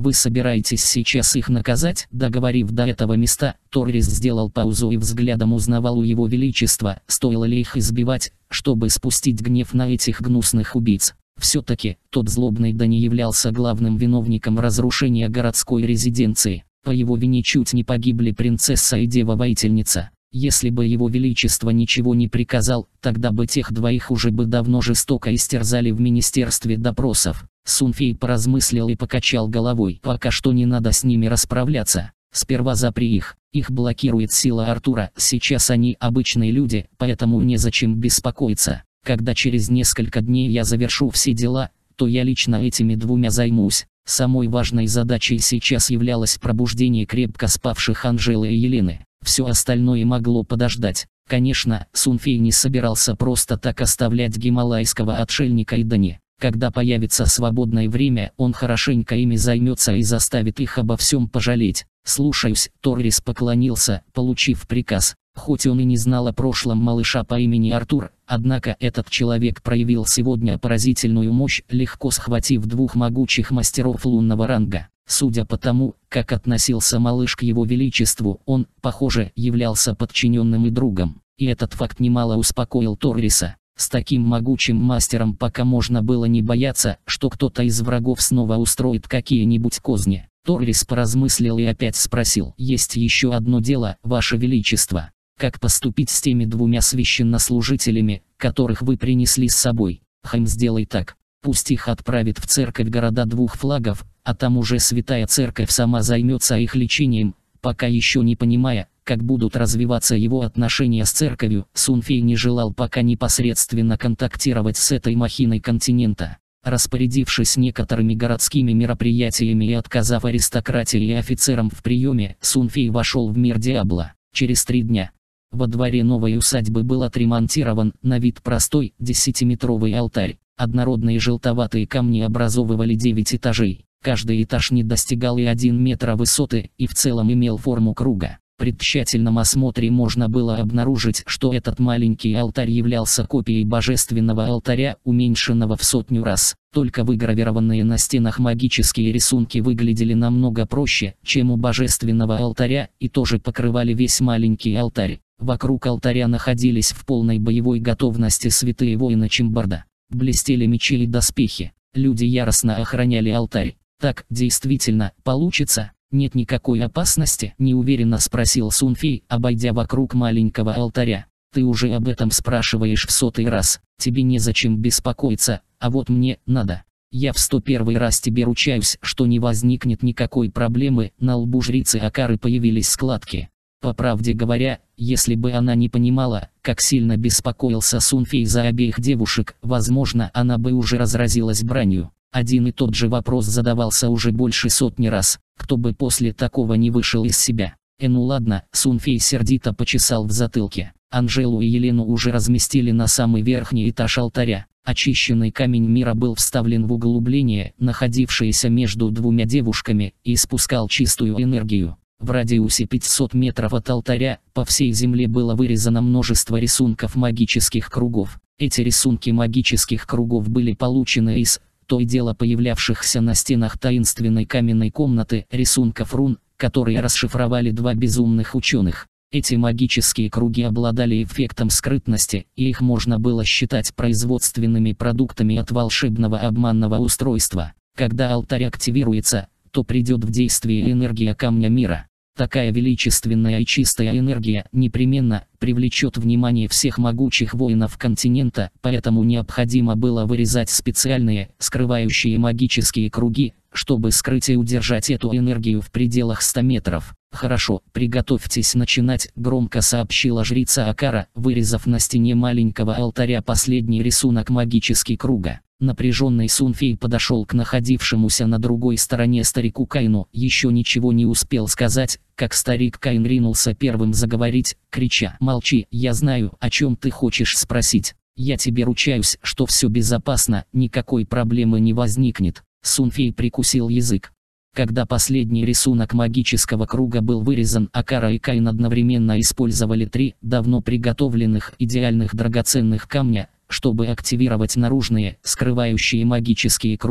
Вы собираетесь сейчас их наказать? Договорив до этого места, Торрис сделал паузу и взглядом узнавал у его величества, стоило ли их избивать, чтобы спустить гнев на этих гнусных убийц. Все-таки, тот злобный да не являлся главным виновником разрушения городской резиденции. По его вине чуть не погибли принцесса и дева-воительница. Если бы его величество ничего не приказал, тогда бы тех двоих уже бы давно жестоко истерзали в министерстве допросов. Сун Фэй поразмыслил и покачал головой. Пока что не надо с ними расправляться. Сперва запри их. Их блокирует сила Артура. Сейчас они обычные люди, поэтому незачем беспокоиться. Когда через несколько дней я завершу все дела, то я лично этими двумя займусь. Самой важной задачей сейчас являлось пробуждение крепко спавших Анжелы и Елены. Все остальное могло подождать. Конечно, Сун Фэй не собирался просто так оставлять гималайского отшельника и Дани. Когда появится свободное время, он хорошенько ими займется и заставит их обо всем пожалеть. «Слушаюсь», — Торрис поклонился, получив приказ. Хоть он и не знал о прошлом малыша по имени Артур, однако этот человек проявил сегодня поразительную мощь, легко схватив двух могучих мастеров лунного ранга. Судя по тому, как относился малыш к его величеству, он, похоже, являлся подчиненным и другом. И этот факт немало успокоил Торриса. С таким могучим мастером пока можно было не бояться, что кто-то из врагов снова устроит какие-нибудь козни. Торрис поразмыслил и опять спросил: «Есть еще одно дело, Ваше Величество. Как поступить с теми двумя священнослужителями, которых вы принесли с собой?» «Хм, сделай так. Пусть их отправит в церковь города двух флагов, а там уже святая церковь сама займется их лечением». Пока еще не понимая, как будут развиваться его отношения с церковью, Сун Фэй не желал пока непосредственно контактировать с этой махиной континента. Распорядившись некоторыми городскими мероприятиями и отказав аристократии и офицерам в приеме, Сун Фэй вошел в мир Диабло. Через три дня во дворе новой усадьбы был отремонтирован, на вид простой, десятиметровый алтарь. Однородные желтоватые камни образовывали девять этажей. Каждый этаж не достигал и один метра высоты и в целом имел форму круга. При тщательном осмотре можно было обнаружить, что этот маленький алтарь являлся копией божественного алтаря, уменьшенного в сотню раз. Только выгравированные на стенах магические рисунки выглядели намного проще, чем у божественного алтаря, и тоже покрывали весь маленький алтарь. Вокруг алтаря находились в полной боевой готовности святые воины Чимбарда. Блестели мечи и доспехи. Люди яростно охраняли алтарь. «Так, действительно, получится? Нет никакой опасности?» — неуверенно спросил Сун Фэй, обойдя вокруг маленького алтаря. «Ты уже об этом спрашиваешь в сотый раз. Тебе незачем беспокоиться, а вот мне надо. Я в сто первый раз тебе ручаюсь, что не возникнет никакой проблемы». На лбу жрицы Акары появились складки. По правде говоря, если бы она не понимала, как сильно беспокоился Сун Фэй за обеих девушек, возможно, она бы уже разразилась бранью. Один и тот же вопрос задавался уже больше сотни раз. Кто бы после такого не вышел из себя? «Э, ну ладно», — Сун Фэй сердито почесал в затылке. Анжелу и Елену уже разместили на самый верхний этаж алтаря. Очищенный камень мира был вставлен в углубление, находившееся между двумя девушками, и испускал чистую энергию. В радиусе пятисот метров от алтаря, по всей земле было вырезано множество рисунков магических кругов. Эти рисунки магических кругов были получены из то и дело появлявшихся на стенах таинственной каменной комнаты рисунков рун, которые расшифровали два безумных ученых. Эти магические круги обладали эффектом скрытности, и их можно было считать производственными продуктами от волшебного обманного устройства. Когда алтарь активируется, то придет в действие энергия камня мира. Такая величественная и чистая энергия непременно привлечет внимание всех могучих воинов континента, поэтому необходимо было вырезать специальные, скрывающие магические круги, чтобы скрыть и удержать эту энергию в пределах ста метров. «Хорошо, приготовьтесь начинать», — громко сообщила жрица Акара, вырезав на стене маленького алтаря последний рисунок магический круга. Напряженный Сун Фэй подошел к находившемуся на другой стороне старику Кайну, еще ничего не успел сказать, как старик Кайн ринулся первым заговорить, крича: «Молчи, я знаю, о чем ты хочешь спросить. Я тебе ручаюсь, что все безопасно, никакой проблемы не возникнет». Сун Фэй прикусил язык. Когда последний рисунок магического круга был вырезан, Акара и Кайн одновременно использовали три давно приготовленных идеальных драгоценных камня, чтобы активировать наружные, скрывающие магические круги.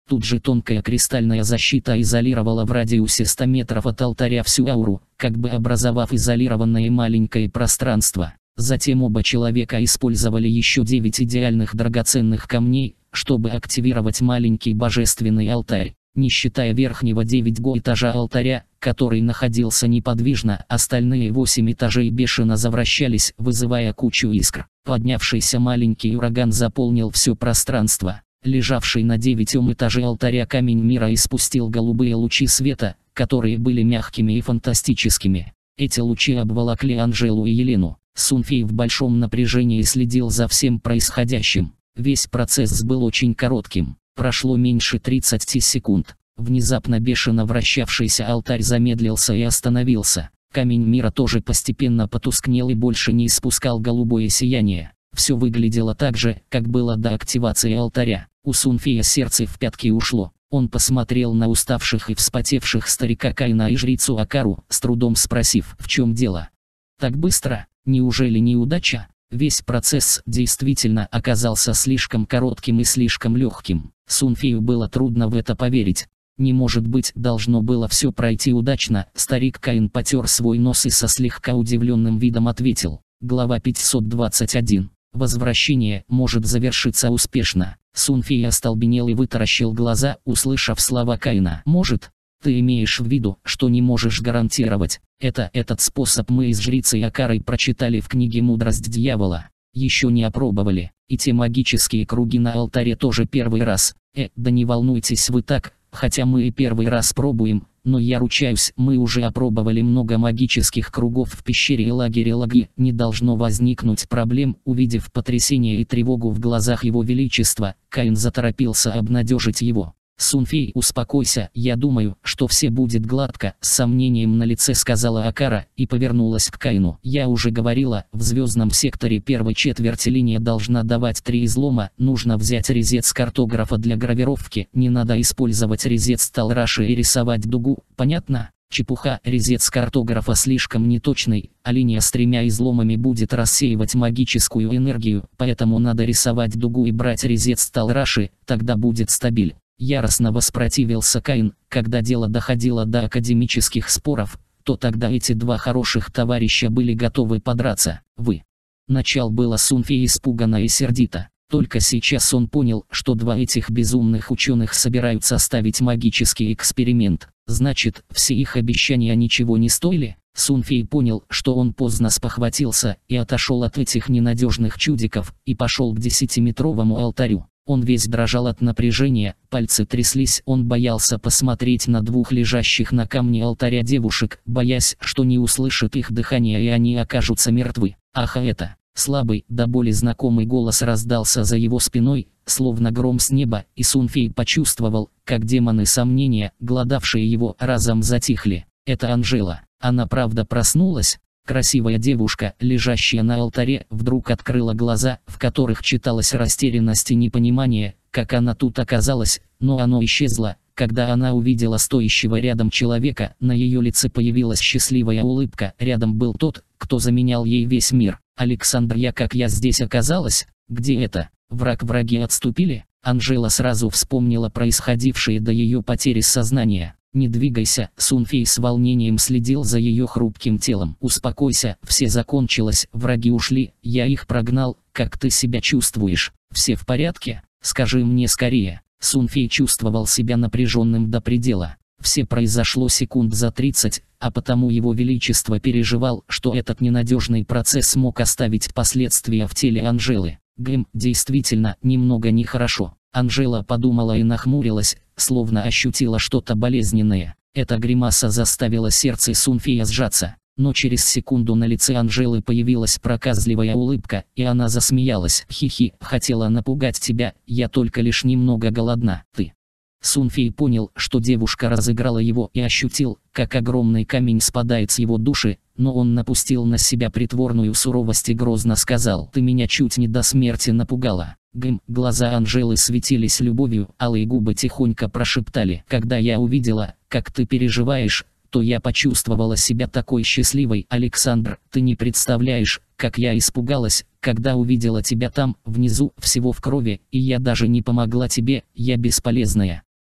Тут же тонкая кристальная защита изолировала в радиусе ста метров от алтаря всю ауру, как бы образовав изолированное маленькое пространство. Затем оба человека использовали еще девять идеальных драгоценных камней, чтобы активировать маленький божественный алтарь. Не считая верхнего девятого этажа алтаря, который находился неподвижно, остальные восемь этажей бешено завращались, вызывая кучу искр. Поднявшийся маленький ураган заполнил все пространство. Лежавший на девятом этаже алтаря камень мира испустил голубые лучи света, которые были мягкими и фантастическими. Эти лучи обволокли Анжелу и Елену. Сунфей в большом напряжении следил за всем происходящим. Весь процесс был очень коротким. Прошло меньше тридцати секунд. Внезапно бешено вращавшийся алтарь замедлился и остановился. Камень мира тоже постепенно потускнел и больше не испускал голубое сияние. Все выглядело так же, как было до активации алтаря. У Сунфея сердце в пятки ушло. Он посмотрел на уставших и вспотевших старика Каина и жрицу Акару, с трудом спросив, в чем дело. Так быстро? Неужели неудача? Весь процесс действительно оказался слишком коротким и слишком легким. Сунфею было трудно в это поверить. Не может быть, должно было все пройти удачно. Старик Каин потер свой нос и со слегка удивленным видом ответил. Глава пятьсот двадцать один. Возвращение может завершиться успешно. Сунфей остолбенел и вытаращил глаза, услышав слова Каина. Может? Ты имеешь в виду, что не можешь гарантировать. Это этот способ мы с жрицей Акарой прочитали в книге «Мудрость дьявола». Еще не опробовали. И те магические круги на алтаре тоже первый раз. Э, да не волнуйтесь вы так, хотя мы и первый раз пробуем, но я ручаюсь, мы уже опробовали много магических кругов в пещере и лагере Лаги. Не должно возникнуть проблем. Увидев потрясение и тревогу в глазах его величества, Каин заторопился обнадежить его. «Сунфей, успокойся, я думаю, что все будет гладко», — с сомнением на лице сказала Акара и повернулась к Каину. «Я уже говорила, в звездном секторе первой четверти линия должна давать три излома, нужно взять резец картографа для гравировки, не надо использовать резец Талраши и рисовать дугу, понятно?» «Чепуха, резец картографа слишком неточный, а линия с тремя изломами будет рассеивать магическую энергию, поэтому надо рисовать дугу и брать резец Талраши, тогда будет стабиль». Яростно воспротивился Каин. Когда дело доходило до академических споров, то тогда эти два хороших товарища были готовы подраться. Вы. Начал было Сунфей испуганно и сердито. Только сейчас он понял, что два этих безумных ученых собираются ставить магический эксперимент. Значит, все их обещания ничего не стоили? Сунфей понял, что он поздно спохватился, и отошел от этих ненадежных чудиков, и пошел к десятиметровому алтарю. Он весь дрожал от напряжения, пальцы тряслись, он боялся посмотреть на двух лежащих на камне алтаря девушек, боясь, что не услышит их дыхание и они окажутся мертвы. Ах, это! Слабый, до боли знакомый голос раздался за его спиной, словно гром с неба, и Сунфей почувствовал, как демоны сомнения, глодавшие его, разом затихли. Это Анжела. Она правда проснулась? Красивая девушка, лежащая на алтаре, вдруг открыла глаза, в которых читалась растерянность и непонимание, как она тут оказалась, но оно исчезло, когда она увидела стоящего рядом человека. На ее лице появилась счастливая улыбка. Рядом был тот, кто заменял ей весь мир. «Александр, я как я здесь оказалась? Где это? Враг враги отступили?» Анжела сразу вспомнила происходившее до ее потери сознания. «Не двигайся», — Сунфей с волнением следил за ее хрупким телом. «Успокойся, все закончилось, враги ушли, я их прогнал, как ты себя чувствуешь? Все в порядке? Скажи мне скорее». Сунфей чувствовал себя напряженным до предела. Все произошло секунд за тридцать, а потому его величество переживал, что этот ненадежный процесс мог оставить последствия в теле Анжелы. Гэм, действительно, немного нехорошо. Анжела подумала и нахмурилась, словно ощутила что-то болезненное. Эта гримаса заставила сердце Сунфея сжаться. Но через секунду на лице Анжелы появилась проказливая улыбка, и она засмеялась. «Хи-хи, хотела напугать тебя, я только лишь немного голодна, ты». Сунфей понял, что девушка разыграла его, и ощутил, как огромный камень спадает с его души, но он напустил на себя притворную суровость и грозно сказал: «Ты меня чуть не до смерти напугала». Гм, глаза Анжелы светились любовью, алые губы тихонько прошептали: «Когда я увидела, как ты переживаешь, то я почувствовала себя такой счастливой. Александр, ты не представляешь, как я испугалась, когда увидела тебя там, внизу, всего в крови, и я даже не помогла тебе, я бесполезная».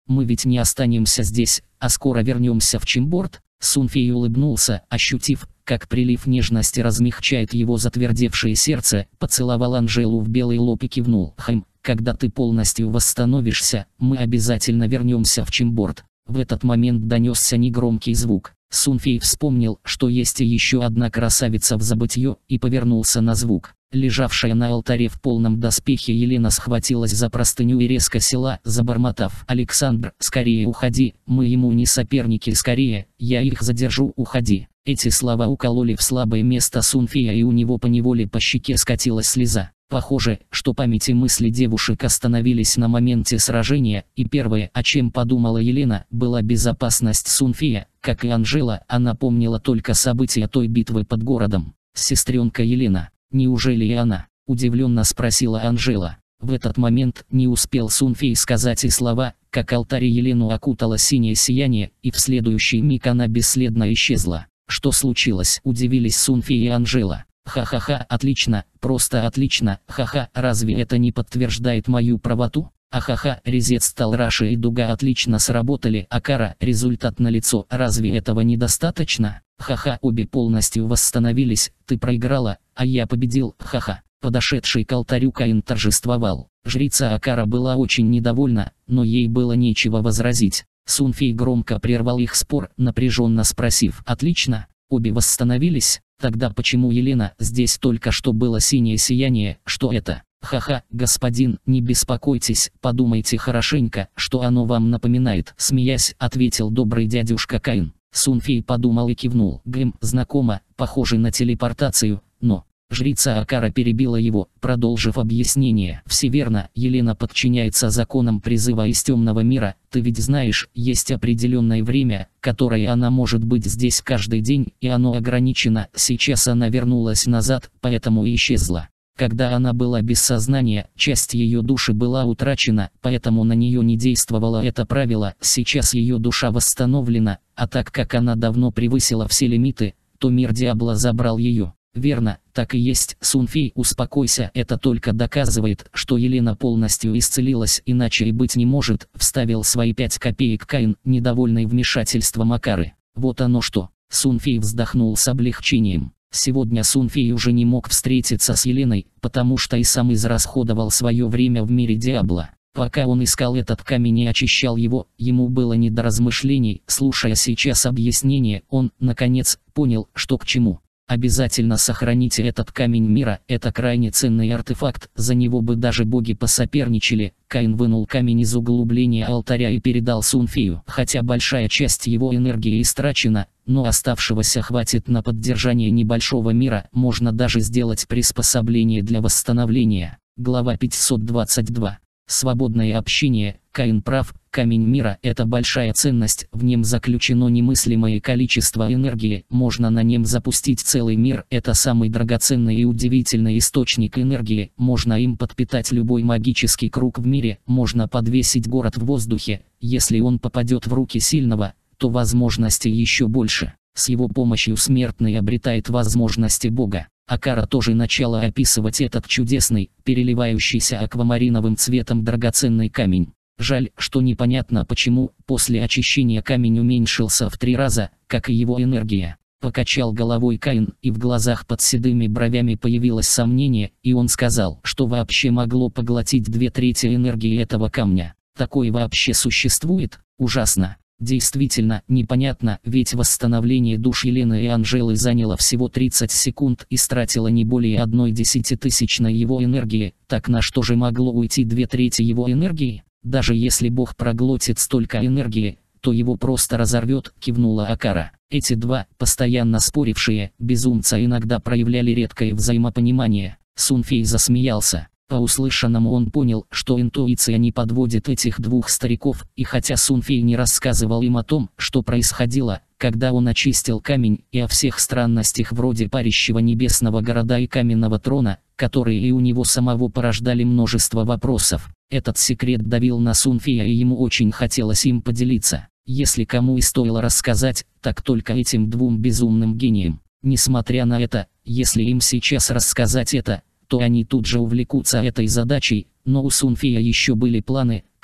Мы ведь не останемся здесь, а скоро вернемся в Чимборд. Сунфей улыбнулся, ощутив, как прилив нежности размягчает его затвердевшее сердце, поцеловал Анжелу в белый лоб и кивнул. «Хм, когда ты полностью восстановишься, мы обязательно вернемся в Чимборд». В этот момент донесся негромкий звук. Сунфей вспомнил, что есть еще одна красавица в забытье, и повернулся на звук. Лежавшая на алтаре в полном доспехе Елена схватилась за простыню и резко села, забормотав: «Александр, скорее уходи, мы ему не соперники, скорее, я их задержу, уходи». Эти слова укололи в слабое место Сунфея, и у него поневоле по щеке скатилась слеза. Похоже, что память и мысли девушек остановились на моменте сражения, и первое, о чем подумала Елена, была безопасность Сунфея. Как и Анжела, она помнила только события той битвы под городом. «Сестренка Елена, неужели и она?» – удивленно спросила Анжела. В этот момент не успел Сунфей сказать и слова, как алтарь Елену окутало синее сияние, и в следующий миг она бесследно исчезла. «Что случилось?» – удивились Сунфей и Анжела. «Ха-ха-ха, отлично, просто отлично, ха-ха, разве это не подтверждает мою правоту? Ахаха, резец стал Раша и дуга отлично сработали, Акара, результат налицо, разве этого недостаточно? Ха-ха, обе полностью восстановились, ты проиграла, а я победил, ха-ха». Подошедший к алтарю Каин торжествовал. Жрица Акара была очень недовольна, но ей было нечего возразить. Сунфей громко прервал их спор, напряженно спросив: «Отлично, обе восстановились? Тогда почему, Елена, здесь только что было синее сияние, что это?» «Ха-ха, господин, не беспокойтесь, подумайте хорошенько, что оно вам напоминает», — смеясь, ответил добрый дядюшка Каин. Сунфей подумал и кивнул. «Гм, знакомо, похоже на телепортацию, но...» Жрица Акара перебила его, продолжив объяснение. «Все верно, Елена подчиняется законам призыва из темного мира, ты ведь знаешь, есть определенное время, которое она может быть здесь каждый день, и оно ограничено, сейчас она вернулась назад, поэтому и исчезла. Когда она была без сознания, часть ее души была утрачена, поэтому на нее не действовало это правило, сейчас ее душа восстановлена, а так как она давно превысила все лимиты, то мир Диабло забрал ее». «Верно, так и есть, Сунфей, успокойся, это только доказывает, что Елена полностью исцелилась, иначе и быть не может», — вставил свои пять копеек Каин, недовольный вмешательством Акары. «Вот оно что». Сунфей вздохнул с облегчением. Сегодня Сунфей уже не мог встретиться с Еленой, потому что и сам израсходовал свое время в мире Диабло. Пока он искал этот камень и очищал его, ему было не до размышлений. Слушая сейчас объяснение, он, наконец, понял, что к чему. «Обязательно сохраните этот камень мира, это крайне ценный артефакт, за него бы даже боги посоперничали». Каин вынул камень из углубления алтаря и передал Сунфею. Хотя большая часть его энергии истрачена, но оставшегося хватит на поддержание небольшого мира, можно даже сделать приспособление для восстановления. Глава пятьсот двадцать два. Свободное общение. Каин прав, камень мира – это большая ценность, в нем заключено немыслимое количество энергии, можно на нем запустить целый мир, это самый драгоценный и удивительный источник энергии, можно им подпитать любой магический круг в мире, можно подвесить город в воздухе, если он попадет в руки сильного, то возможностей еще больше. С его помощью смертный обретает возможности Бога. Акара тоже начала описывать этот чудесный, переливающийся аквамариновым цветом драгоценный камень. Жаль, что непонятно почему, после очищения камень уменьшился в три раза, как и его энергия. Покачал головой Каин, и в глазах под седыми бровями появилось сомнение, и он сказал, что вообще могло поглотить две трети энергии этого камня. Такое вообще существует? Ужасно. Действительно, непонятно, ведь восстановление душ Елены и Анжелы заняло всего тридцать секунд и стратило не более одной десятитысячной его энергии, так на что же могло уйти две трети его энергии? Даже если Бог проглотит столько энергии, то его просто разорвет, кивнула Акара. Эти два, постоянно спорившие, безумца иногда проявляли редкое взаимопонимание. Сунфей засмеялся. По услышанному он понял, что интуиция не подводит этих двух стариков, и хотя Сунфей не рассказывал им о том, что происходило, когда он очистил камень, и о всех странностях вроде парящего небесного города и каменного трона, которые и у него самого порождали множество вопросов, этот секрет давил на Сунфея, и ему очень хотелось им поделиться. Если кому и стоило рассказать, так только этим двум безумным гениям. Несмотря на это, если им сейчас рассказать это, то они тут же увлекутся этой задачей, но у Сунфея еще были планы,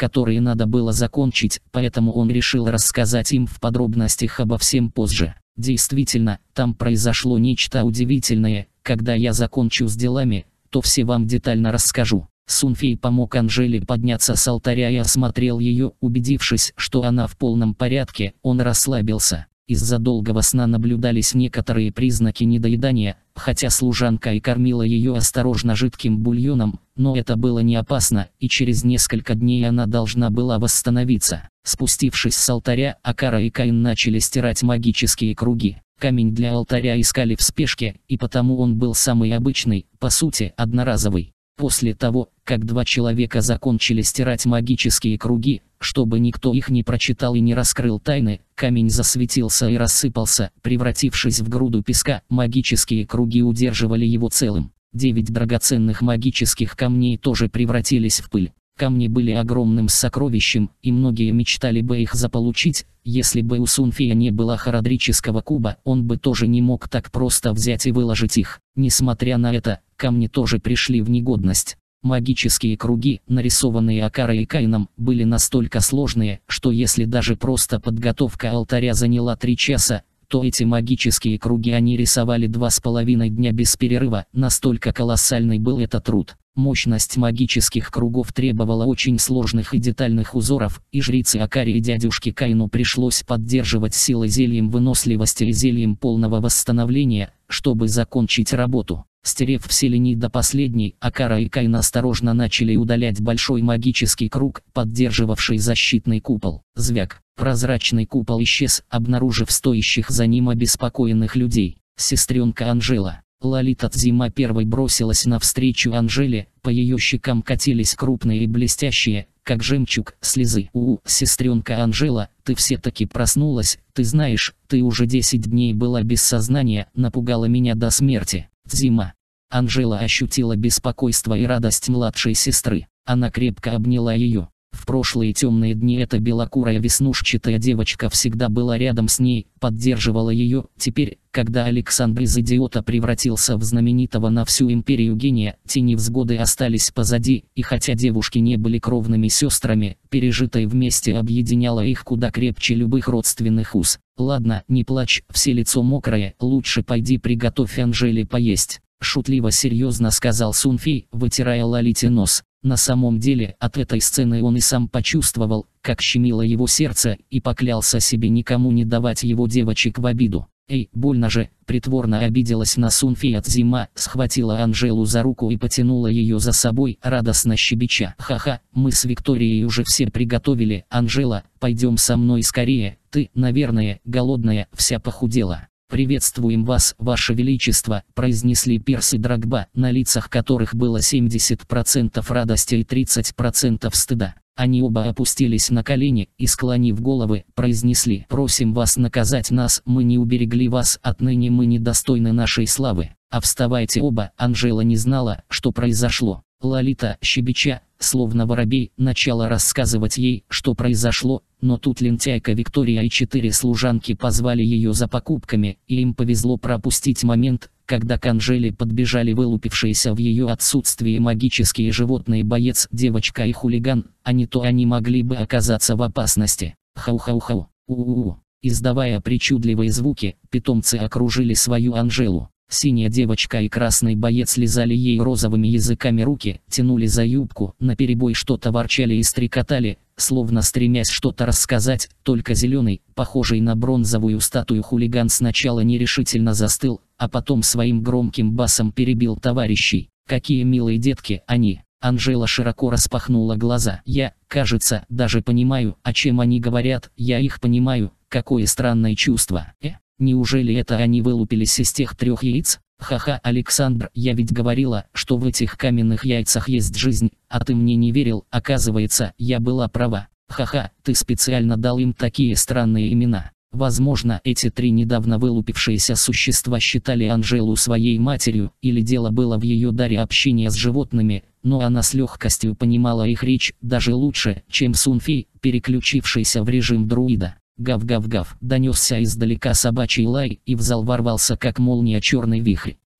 которые надо было закончить, поэтому он решил рассказать им в подробностях обо всем позже. Действительно, там произошло нечто удивительное. Когда я закончу с делами, то все вам детально расскажу. Сунфей помог Анжеле подняться с алтаря и осмотрел ее. Убедившись, что она в полном порядке, он расслабился. Из-за долгого сна наблюдались некоторые признаки недоедания, хотя служанка и кормила ее осторожно жидким бульоном, но это было не опасно, и через несколько дней она должна была восстановиться. Спустившись с алтаря, Акара и Каин начали стирать магические круги. Камень для алтаря искали в спешке, и потому он был самый обычный, по сути, одноразовый. После того, как два человека закончили стирать магические круги, чтобы никто их не прочитал и не раскрыл тайны, камень засветился и рассыпался, превратившись в груду песка. Магические круги удерживали его целым. Девять драгоценных магических камней тоже превратились в пыль. Камни были огромным сокровищем, и многие мечтали бы их заполучить. Если бы у Сунфея не было хородрического куба, он бы тоже не мог так просто взять и выложить их. Несмотря на это, камни тоже пришли в негодность. Магические круги, нарисованные Акарой и Каином, были настолько сложные, что если даже просто подготовка алтаря заняла три часа, то эти магические круги они рисовали два с половиной дня без перерыва. Настолько колоссальный был этот труд. Мощность магических кругов требовала очень сложных и детальных узоров, и жрице Акаре и дядюшке Каину пришлось поддерживать силы зельем выносливости и зельем полного восстановления, чтобы закончить работу. Стерев все линии до последней, Акара и Каин осторожно начали удалять большой магический круг, поддерживавший защитный купол. Звяк. Прозрачный купол исчез, обнаружив стоящих за ним обеспокоенных людей. Сестренка Анжела. Лолита Цзима первой бросилась навстречу Анжеле, по ее щекам катились крупные и блестящие, как жемчуг, слезы. «У, сестренка Анжела, ты все-таки проснулась, ты знаешь, ты уже десять дней была без сознания, напугала меня до смерти». Цзима. Анжела ощутила беспокойство и радость младшей сестры. Она крепко обняла ее. В прошлые темные дни эта белокурая веснушчатая девочка всегда была рядом с ней, поддерживала ее. Теперь, когда Александр из идиота превратился в знаменитого на всю империю гения, те невзгоды остались позади, и хотя девушки не были кровными сестрами, пережитое вместе объединяло их куда крепче любых родственных уз. «Ладно, не плачь, все лицо мокрое, лучше пойди приготовь Анжеле поесть», — шутливо-серьезно сказал Сунфей, вытирая Лолите нос. На самом деле, от этой сцены он и сам почувствовал, как щемило его сердце, и поклялся себе никому не давать его девочек в обиду. «Эй, больно же!» — притворно обиделась на Сунфея Цзима, схватила Анжелу за руку и потянула ее за собой, радостно щебеча. «Ха-ха, мы с Викторией уже все приготовили, Анжела, пойдем со мной скорее, ты, наверное, голодная, вся похудела». «Приветствуем вас, ваше величество», — произнесли Перс и Драгба, на лицах которых было семьдесят процентов радости и тридцать процентов стыда. Они оба опустились на колени и, склонив головы, произнесли: «Просим вас наказать нас, мы не уберегли вас, отныне мы недостойны нашей славы». «А вставайте оба», Анжела не знала, что произошло. Лолита, щебеча, словно воробей, начала рассказывать ей, что произошло, но тут лентяйка Виктория и четыре служанки позвали ее за покупками, и им повезло пропустить момент, когда к Анжеле подбежали вылупившиеся в ее отсутствие магические животные боец, девочка и хулиган, а не то они могли бы оказаться в опасности. Хау-хау-хау, у-у-у. Издавая причудливые звуки, питомцы окружили свою Анжелу. Синяя девочка и красный боец лизали ей розовыми языками руки, тянули за юбку, наперебой что-то ворчали и стрекотали, словно стремясь что-то рассказать. Только зеленый, похожий на бронзовую статую хулиган сначала нерешительно застыл, а потом своим громким басом перебил товарищей. «Какие милые детки они!» Анжела широко распахнула глаза. «Я, кажется, даже понимаю, о чем они говорят, я их понимаю, какое странное чувство. Э? Неужели это они вылупились из тех трех яиц? Ха-ха, Александр, я ведь говорила, что в этих каменных яйцах есть жизнь, а ты мне не верил, оказывается, я была права. Ха-ха, ты специально дал им такие странные имена». Возможно, эти три недавно вылупившиеся существа считали Анжелу своей матерью, или дело было в ее даре общения с животными, но она с легкостью понимала их речь, даже лучше, чем Сунфей, переключившийся в режим друида. Гав-гав-гав, донесся издалека собачий лай, и в зал ворвался как молния черный вихрь.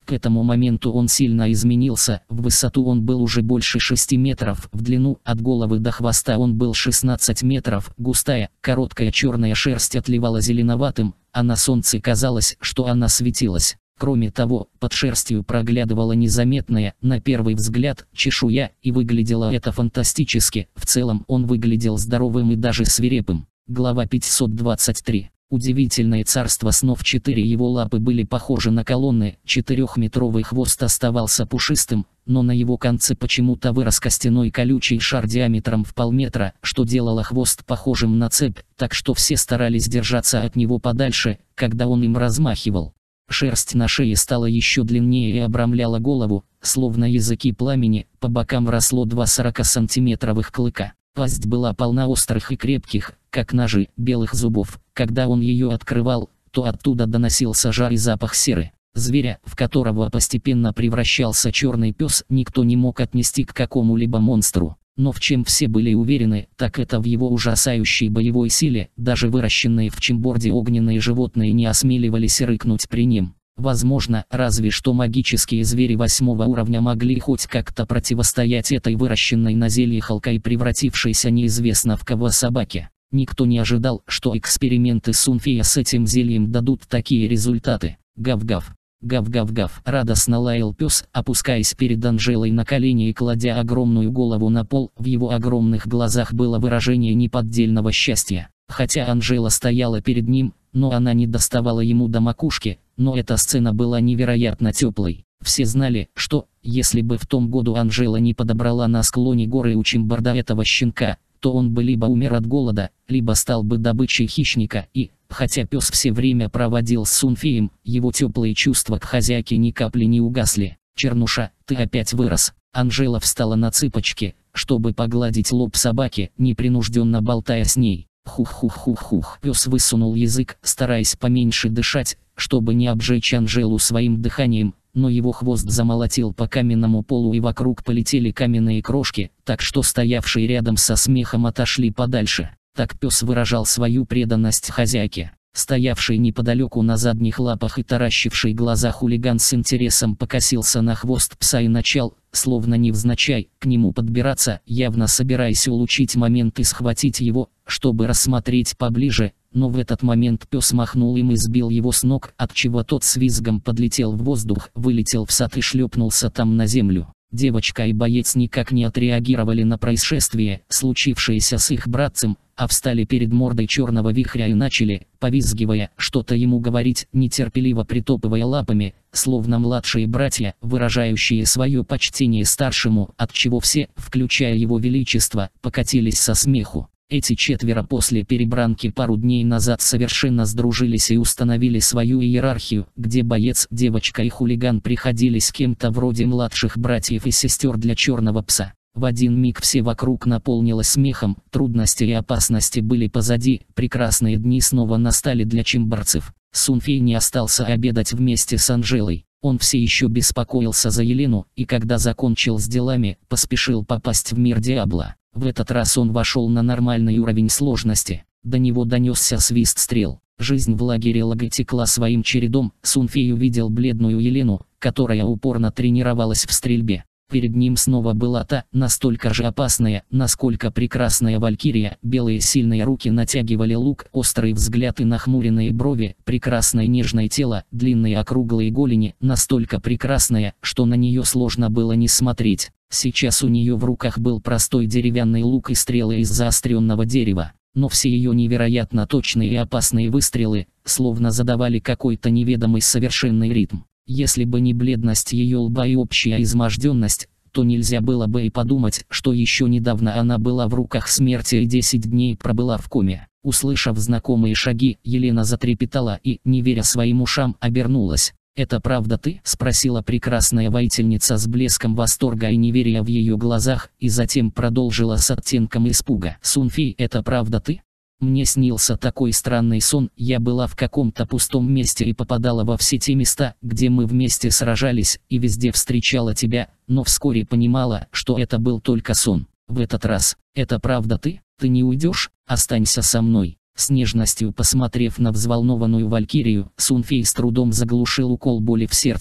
К этому моменту он сильно изменился, в высоту он был уже больше шести метров, в длину от головы до хвоста он был шестнадцать метров, густая, короткая черная шерсть отливала зеленоватым, а на солнце казалось, что она светилась. Кроме того, под шерстью проглядывала незаметная, на первый взгляд, чешуя, и выглядело это фантастически. В целом он выглядел здоровым и даже свирепым. Глава пятьсот двадцать три. Удивительное царство снов. Четыре его лапы были похожи на колонны, четырехметровый хвост оставался пушистым, но на его конце почему-то вырос костяной колючий шар диаметром в полметра, что делало хвост похожим на цепь, так что все старались держаться от него подальше, когда он им размахивал. Шерсть на шее стала еще длиннее и обрамляла голову, словно языки пламени, по бокам росло два сорокасантиметровых клыка. Пасть была полна острых и крепких, как ножи, белых зубов. Когда он ее открывал, то оттуда доносился жар и запах серы. Зверя, в которого постепенно превращался черный пес, никто не мог отнести к какому-либо монстру. Но в чем все были уверены, так это в его ужасающей боевой силе. Даже выращенные в Чимборде огненные животные не осмеливались рыкнуть при нем. Возможно, разве что магические звери восьмого уровня могли хоть как-то противостоять этой выращенной на зелье халкой превратившейся неизвестно в кого собаке. Никто не ожидал, что эксперименты Сунфея с этим зельем дадут такие результаты. Гав-гав. Гав-гав-гав. Радостно лаял пес, опускаясь перед Анжелой на колени и кладя огромную голову на пол. В его огромных глазах было выражение неподдельного счастья. Хотя Анжела стояла перед ним, но она не доставала ему до макушки, но эта сцена была невероятно теплой. Все знали, что, если бы в том году Анжела не подобрала на склоне горы у Чимборда этого щенка, то он бы либо умер от голода, либо стал бы добычей хищника, и, хотя пес все время проводил с Сунфеем, его теплые чувства к хозяйке ни капли не угасли. «Чернуша, ты опять вырос». Анжела встала на цыпочки, чтобы погладить лоб собаки, непринужденно болтая с ней. Хух-хух-хух-хух. Пес высунул язык, стараясь поменьше дышать, чтобы не обжечь Анжелу своим дыханием, но его хвост замолотил по каменному полу и вокруг полетели каменные крошки, так что стоявшие рядом со смехом отошли подальше. Так пес выражал свою преданность хозяйке. Стоявший неподалеку на задних лапах и таращивший глаза хулиган с интересом покосился на хвост пса и начал, словно невзначай, к нему подбираться, явно собираясь улучшить момент и схватить его, чтобы рассмотреть поближе, но в этот момент пес махнул им и сбил его с ног, отчего тот с визгом подлетел в воздух, вылетел в сад и шлепнулся там на землю. Девочка и боец никак не отреагировали на происшествие, случившееся с их братцем, а встали перед мордой черного вихря и начали, повизгивая, что-то ему говорить, нетерпеливо притопывая лапами, словно младшие братья, выражающие свое почтение старшему, от чего все, включая его величество, покатились со смеху. Эти четверо после перебранки пару дней назад совершенно сдружились и установили свою иерархию, где боец, девочка и хулиган приходились кем-то вроде младших братьев и сестер для черного пса. В один миг все вокруг наполнилось смехом, трудности и опасности были позади, прекрасные дни снова настали для чимборцев. Сунфей не остался обедать вместе с Анжелой. Он все еще беспокоился за Елену, и когда закончил с делами, поспешил попасть в мир Диабло. В этот раз он вошел на нормальный уровень сложности. До него донесся свист стрел. Жизнь в лагере Лагой текла своим чередом. Сунфей увидел бледную Елену, которая упорно тренировалась в стрельбе. Перед ним снова была та, настолько же опасная, насколько прекрасная валькирия. Белые сильные руки натягивали лук, острый взгляд и нахмуренные брови, прекрасное нежное тело, длинные округлые голени, настолько прекрасная, что на нее сложно было не смотреть. Сейчас у нее в руках был простой деревянный лук и стрелы из заостренного дерева, но все ее невероятно точные и опасные выстрелы, словно задавали какой-то неведомый совершенный ритм. Если бы не бледность ее лба и общая изможденность, то нельзя было бы и подумать, что еще недавно она была в руках смерти и десять дней пробыла в коме. Услышав знакомые шаги, Елена затрепетала и, не веря своим ушам, обернулась. «Это правда ты?» – спросила прекрасная воительница с блеском восторга и неверия в ее глазах, и затем продолжила с оттенком испуга. «Сунфей, это правда ты? Мне снился такой странный сон, я была в каком-то пустом месте и попадала во все те места, где мы вместе сражались, и везде встречала тебя, но вскоре понимала, что это был только сон. В этот раз, это правда ты? Ты не уйдешь? Останься со мной». С нежностью посмотрев на взволнованную валькирию, Сунфей с трудом заглушил укол боли в сердце.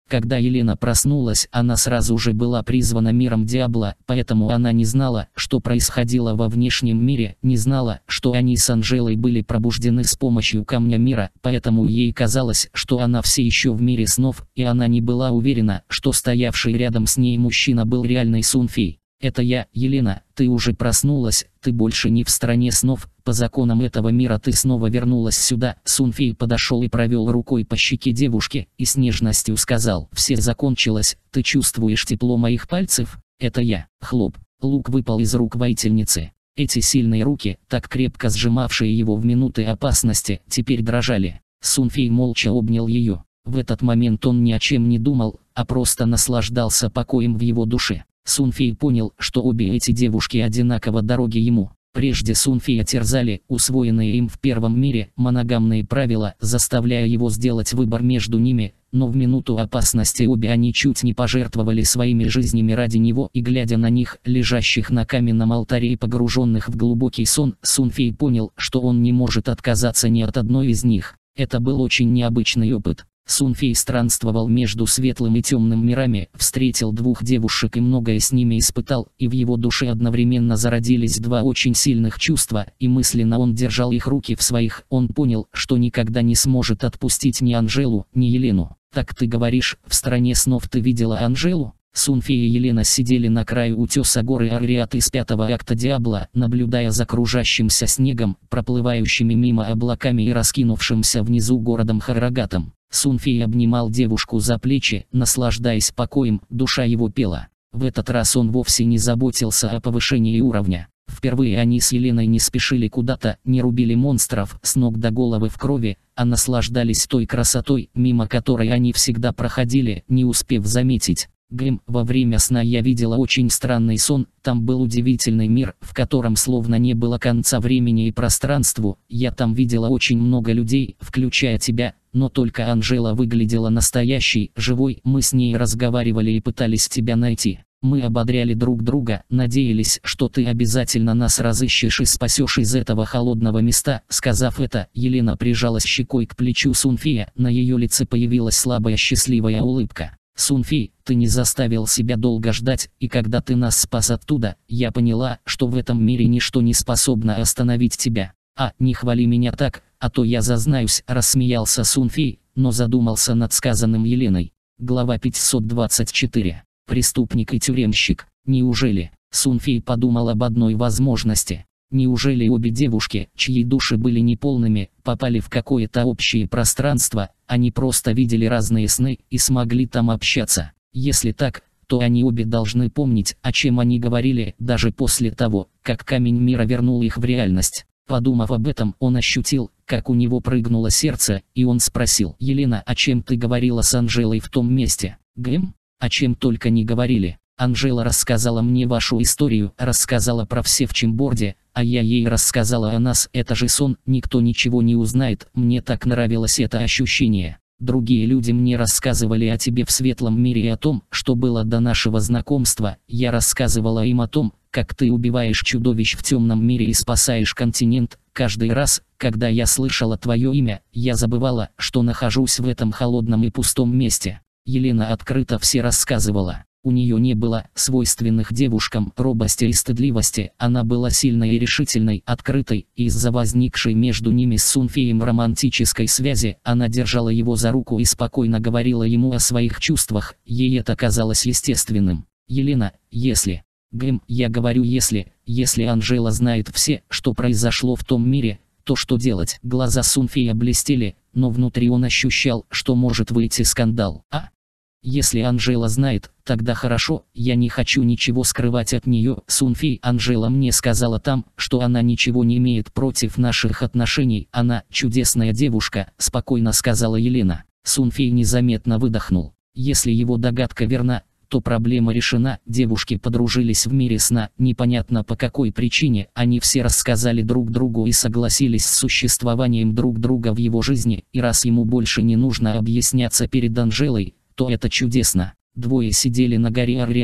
Когда Елена проснулась, она сразу же была призвана миром Диабло, поэтому она не знала, что происходило во внешнем мире, не знала, что они с Анжелой были пробуждены с помощью камня мира, поэтому ей казалось, что она все еще в мире снов, и она не была уверена, что стоявший рядом с ней мужчина был реальной Сунфей. «Это я, Елена, ты уже проснулась, ты больше не в стране снов, по законам этого мира ты снова вернулась сюда». Сунфей подошел и провел рукой по щеке девушки, и с нежностью сказал: «Все закончилось, ты чувствуешь тепло моих пальцев? Это я». Хлоп, лук выпал из рук воительницы. Эти сильные руки, так крепко сжимавшие его в минуты опасности, теперь дрожали. Сунфей молча обнял ее. В этот момент он ни о чем не думал, а просто наслаждался покоем в его душе. Сунфей понял, что обе эти девушки одинаково дороги ему. Прежде Сунфея терзали усвоенные им в первом мире моногамные правила, заставляя его сделать выбор между ними, но в минуту опасности обе они чуть не пожертвовали своими жизнями ради него, и глядя на них, лежащих на каменном алтаре и погруженных в глубокий сон, Сунфей понял, что он не может отказаться ни от одной из них. Это был очень необычный опыт. Сунфей странствовал между светлым и темным мирами, встретил двух девушек и многое с ними испытал, и в его душе одновременно зародились два очень сильных чувства, и мысленно он держал их руки в своих. Он понял, что никогда не сможет отпустить ни Анжелу, ни Елену. «Так ты говоришь, в стране снов ты видела Анжелу?» Сунфей и Елена сидели на краю утеса горы Ариат из пятого акта Диабло, наблюдая за кружащимся снегом, проплывающими мимо облаками и раскинувшимся внизу городом Харрогатом. Сунфей обнимал девушку за плечи, наслаждаясь покоем, душа его пела. В этот раз он вовсе не заботился о повышении уровня. Впервые они с Еленой не спешили куда-то, не рубили монстров с ног до головы в крови, а наслаждались той красотой, мимо которой они всегда проходили, не успев заметить. Гэм, во время сна я видела очень странный сон, там был удивительный мир, в котором словно не было конца времени и пространству, я там видела очень много людей, включая тебя, но только Анжела выглядела настоящей, живой, мы с ней разговаривали и пытались тебя найти. Мы ободряли друг друга, надеялись, что ты обязательно нас разыщешь и спасешь из этого холодного места. Сказав это, Елена прижалась щекой к плечу Сунфея, на ее лице появилась слабая счастливая улыбка. «Сунфей, ты не заставил себя долго ждать, и когда ты нас спас оттуда, я поняла, что в этом мире ничто не способно остановить тебя. А, не хвали меня так, а то я зазнаюсь», — рассмеялся Сунфей, но задумался над сказанным Еленой. Глава пятьсот двадцать четыре. Преступник и тюремщик. Неужели? Сунфей подумал об одной возможности. Неужели обе девушки, чьи души были неполными, попали в какое-то общее пространство, они просто видели разные сны и смогли там общаться? Если так, то они обе должны помнить, о чем они говорили, даже после того, как камень мира вернул их в реальность. Подумав об этом, он ощутил, как у него прыгнуло сердце, и он спросил: «Елена, о чем ты говорила с Анжелой в том месте?» «Гэм? О чем только не говорили. Анжела рассказала мне вашу историю, рассказала про все в Чимборде, а я ей рассказала о нас. Это же сон, никто ничего не узнает. Мне так нравилось это ощущение. Другие люди мне рассказывали о тебе в светлом мире и о том, что было до нашего знакомства. Я рассказывала им о том, как ты убиваешь чудовищ в темном мире и спасаешь континент. Каждый раз, когда я слышала твое имя, я забывала, что нахожусь в этом холодном и пустом месте». Елена открыто все рассказывала. У нее не было свойственных девушкам робости и стыдливости, она была сильной и решительной, открытой, и из-за возникшей между ними с Сунфеем романтической связи, она держала его за руку и спокойно говорила ему о своих чувствах, ей это казалось естественным. «Елена, если...» «Гэм, я говорю если... Если Анжела знает все, что произошло в том мире, то что делать?» Глаза Сунфея блестели, но внутри он ощущал, что может выйти скандал. «А? Если Анжела знает, тогда хорошо, я не хочу ничего скрывать от нее. Сунфей, Анжела мне сказала там, что она ничего не имеет против наших отношений. Она чудесная девушка», — спокойно сказала Елена. Сунфей незаметно выдохнул. Если его догадка верна, то проблема решена. Девушки подружились в мире сна, непонятно по какой причине, они все рассказали друг другу и согласились с существованием друг друга в его жизни, и раз ему больше не нужно объясняться перед Анжелой, то это чудесно. Двое сидели на горе Ариат.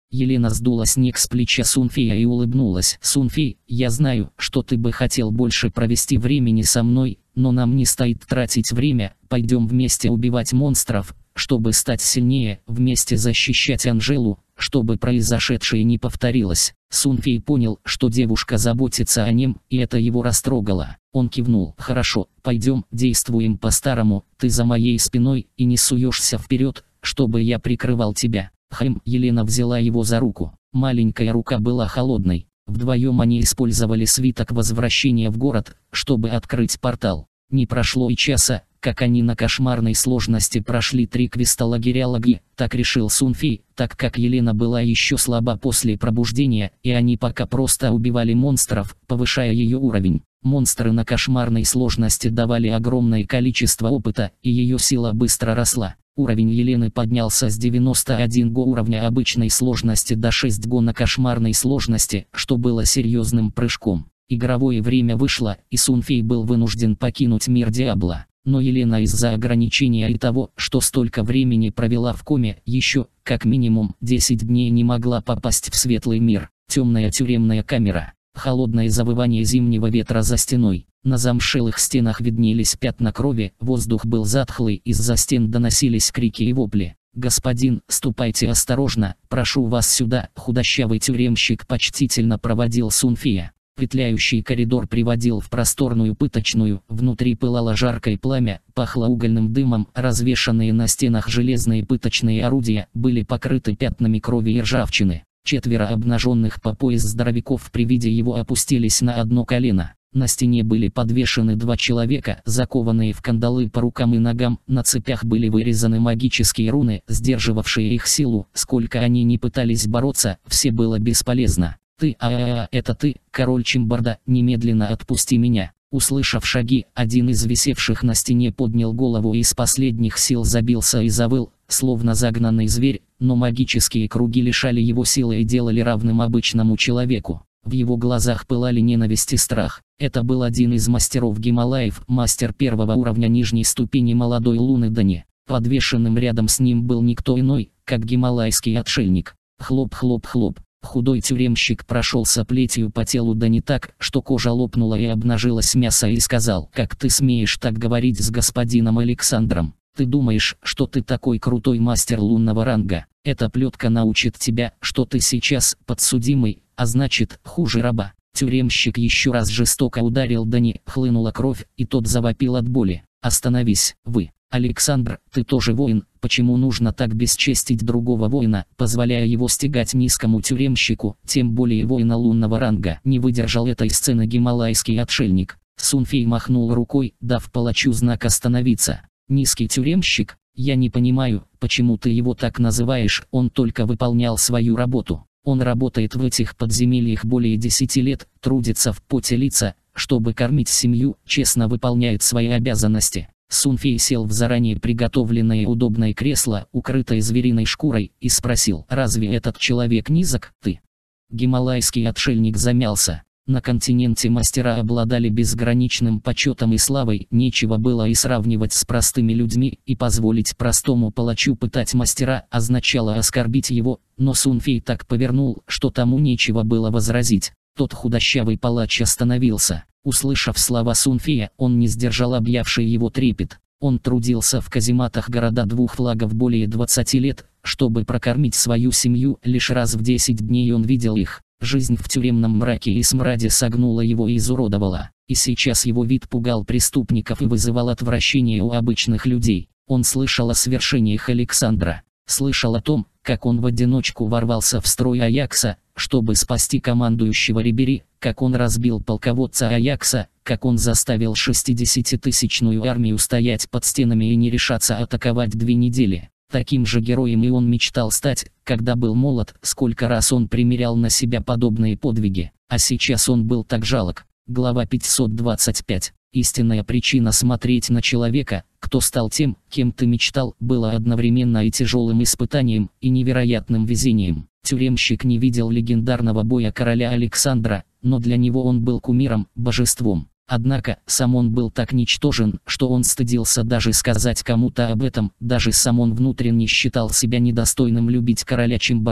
Елена сдула снег с плеча Сунфея и улыбнулась. «Сунфей, я знаю, что ты бы хотел больше провести времени со мной, но нам не стоит тратить время, пойдем вместе убивать монстров, чтобы стать сильнее, вместе защищать Анжелу, чтобы произошедшее не повторилось». Сунфей понял, что девушка заботится о нем, и это его растрогало. Он кивнул. «Хорошо, пойдем, действуем по-старому, ты за моей спиной и не суешься вперед, чтобы я прикрывал тебя». Хм, Елена взяла его за руку. Маленькая рука была холодной. Вдвоем они использовали свиток возвращения в город, чтобы открыть портал. Не прошло и часа, как они на кошмарной сложности прошли три квеста лагеря Лаги, так решил Сунфей, так как Елена была еще слаба после пробуждения, и они пока просто убивали монстров, повышая ее уровень. Монстры на кошмарной сложности давали огромное количество опыта, и ее сила быстро росла. Уровень Елены поднялся с девяноста одного го уровня обычной сложности до шести го на кошмарной сложности, что было серьезным прыжком. Игровое время вышло, и Сунфей был вынужден покинуть мир Диабло. Но Елена из-за ограничения и того, что столько времени провела в коме, еще, как минимум, десять дней не могла попасть в светлый мир. Темная тюремная камера. Холодное завывание зимнего ветра за стеной. На замшелых стенах виднелись пятна крови, воздух был затхлый, из-за стен доносились крики и вопли. «Господин, ступайте осторожно, прошу вас сюда!» Худощавый тюремщик почтительно проводил Сунфея. Петляющий коридор приводил в просторную пыточную, внутри пылало жаркое пламя, пахло угольным дымом, развешанные на стенах железные пыточные орудия были покрыты пятнами крови и ржавчины. Четверо обнаженных по пояс здоровяков при виде его опустились на одно колено. На стене были подвешены два человека, закованные в кандалы по рукам и ногам, на цепях были вырезаны магические руны, сдерживавшие их силу, сколько они ни пытались бороться, все было бесполезно. «Ты, а, а, а это ты, король Чимбарда, немедленно отпусти меня!» Услышав шаги, один из висевших на стене поднял голову и из последних сил забился и завыл, словно загнанный зверь, но магические круги лишали его силы и делали равным обычному человеку. В его глазах пылали ненависть и страх. Это был один из мастеров Гималаев, мастер первого уровня нижней ступени молодой Луны Дани. Подвешенным рядом с ним был никто иной, как гималайский отшельник. Хлоп-хлоп-хлоп. Худой тюремщик прошелся плетью по телу Дани так, что кожа лопнула и обнажилось мясо, и сказал: «Как ты смеешь так говорить с господином Александром? Ты думаешь, что ты такой крутой мастер лунного ранга? Эта плетка научит тебя, что ты сейчас подсудимый, а значит, хуже раба». Тюремщик еще раз жестоко ударил Дани, хлынула кровь, и тот завопил от боли. «Остановись, вы! Александр, ты тоже воин, почему нужно так бесчестить другого воина, позволяя его стягать низкому тюремщику, тем более воина лунного ранга?» Не выдержал этой сцены гималайский отшельник. Сунфей махнул рукой, дав палачу знак остановиться. «Низкий тюремщик? Я не понимаю, почему ты его так называешь, он только выполнял свою работу. Он работает в этих подземельях более десяти лет, трудится в поте лица, чтобы кормить семью, честно выполняет свои обязанности». Сунфей сел в заранее приготовленное удобное кресло, укрытое звериной шкурой, и спросил: «Разве этот человек низок, ты?» Гималайский отшельник замялся. На континенте мастера обладали безграничным почетом и славой, нечего было и сравнивать с простыми людьми, и позволить простому палачу пытать мастера означало оскорбить его, но Сунфей так повернул, что тому нечего было возразить. Тот худощавый палач остановился. Услышав слова Сунфея, он не сдержал объявший его трепет. Он трудился в казематах города двух флагов более двадцати лет, чтобы прокормить свою семью, лишь раз в десять дней он видел их. Жизнь в тюремном мраке и смраде согнула его и изуродовала, и сейчас его вид пугал преступников и вызывал отвращение у обычных людей. Он слышал о свершениях Александра, слышал о том, как он в одиночку ворвался в строй Аякса, чтобы спасти командующего Рибери, как он разбил полководца Аякса, как он заставил шестидесятитысячную армию стоять под стенами и не решаться атаковать две недели. Таким же героем и он мечтал стать, когда был молод, сколько раз он примерял на себя подобные подвиги, а сейчас он был так жалок. Глава пятьсот двадцать пять. Истинная причина смотреть на человека, кто стал тем, кем ты мечтал, было одновременно и тяжелым испытанием, и невероятным везением. Тюремщик не видел легендарного боя короля Александра, но для него он был кумиром, божеством. Однако, сам он был так ничтожен, что он стыдился даже сказать кому-то об этом, даже сам он внутренне считал себя недостойным любить короля Чимбарда.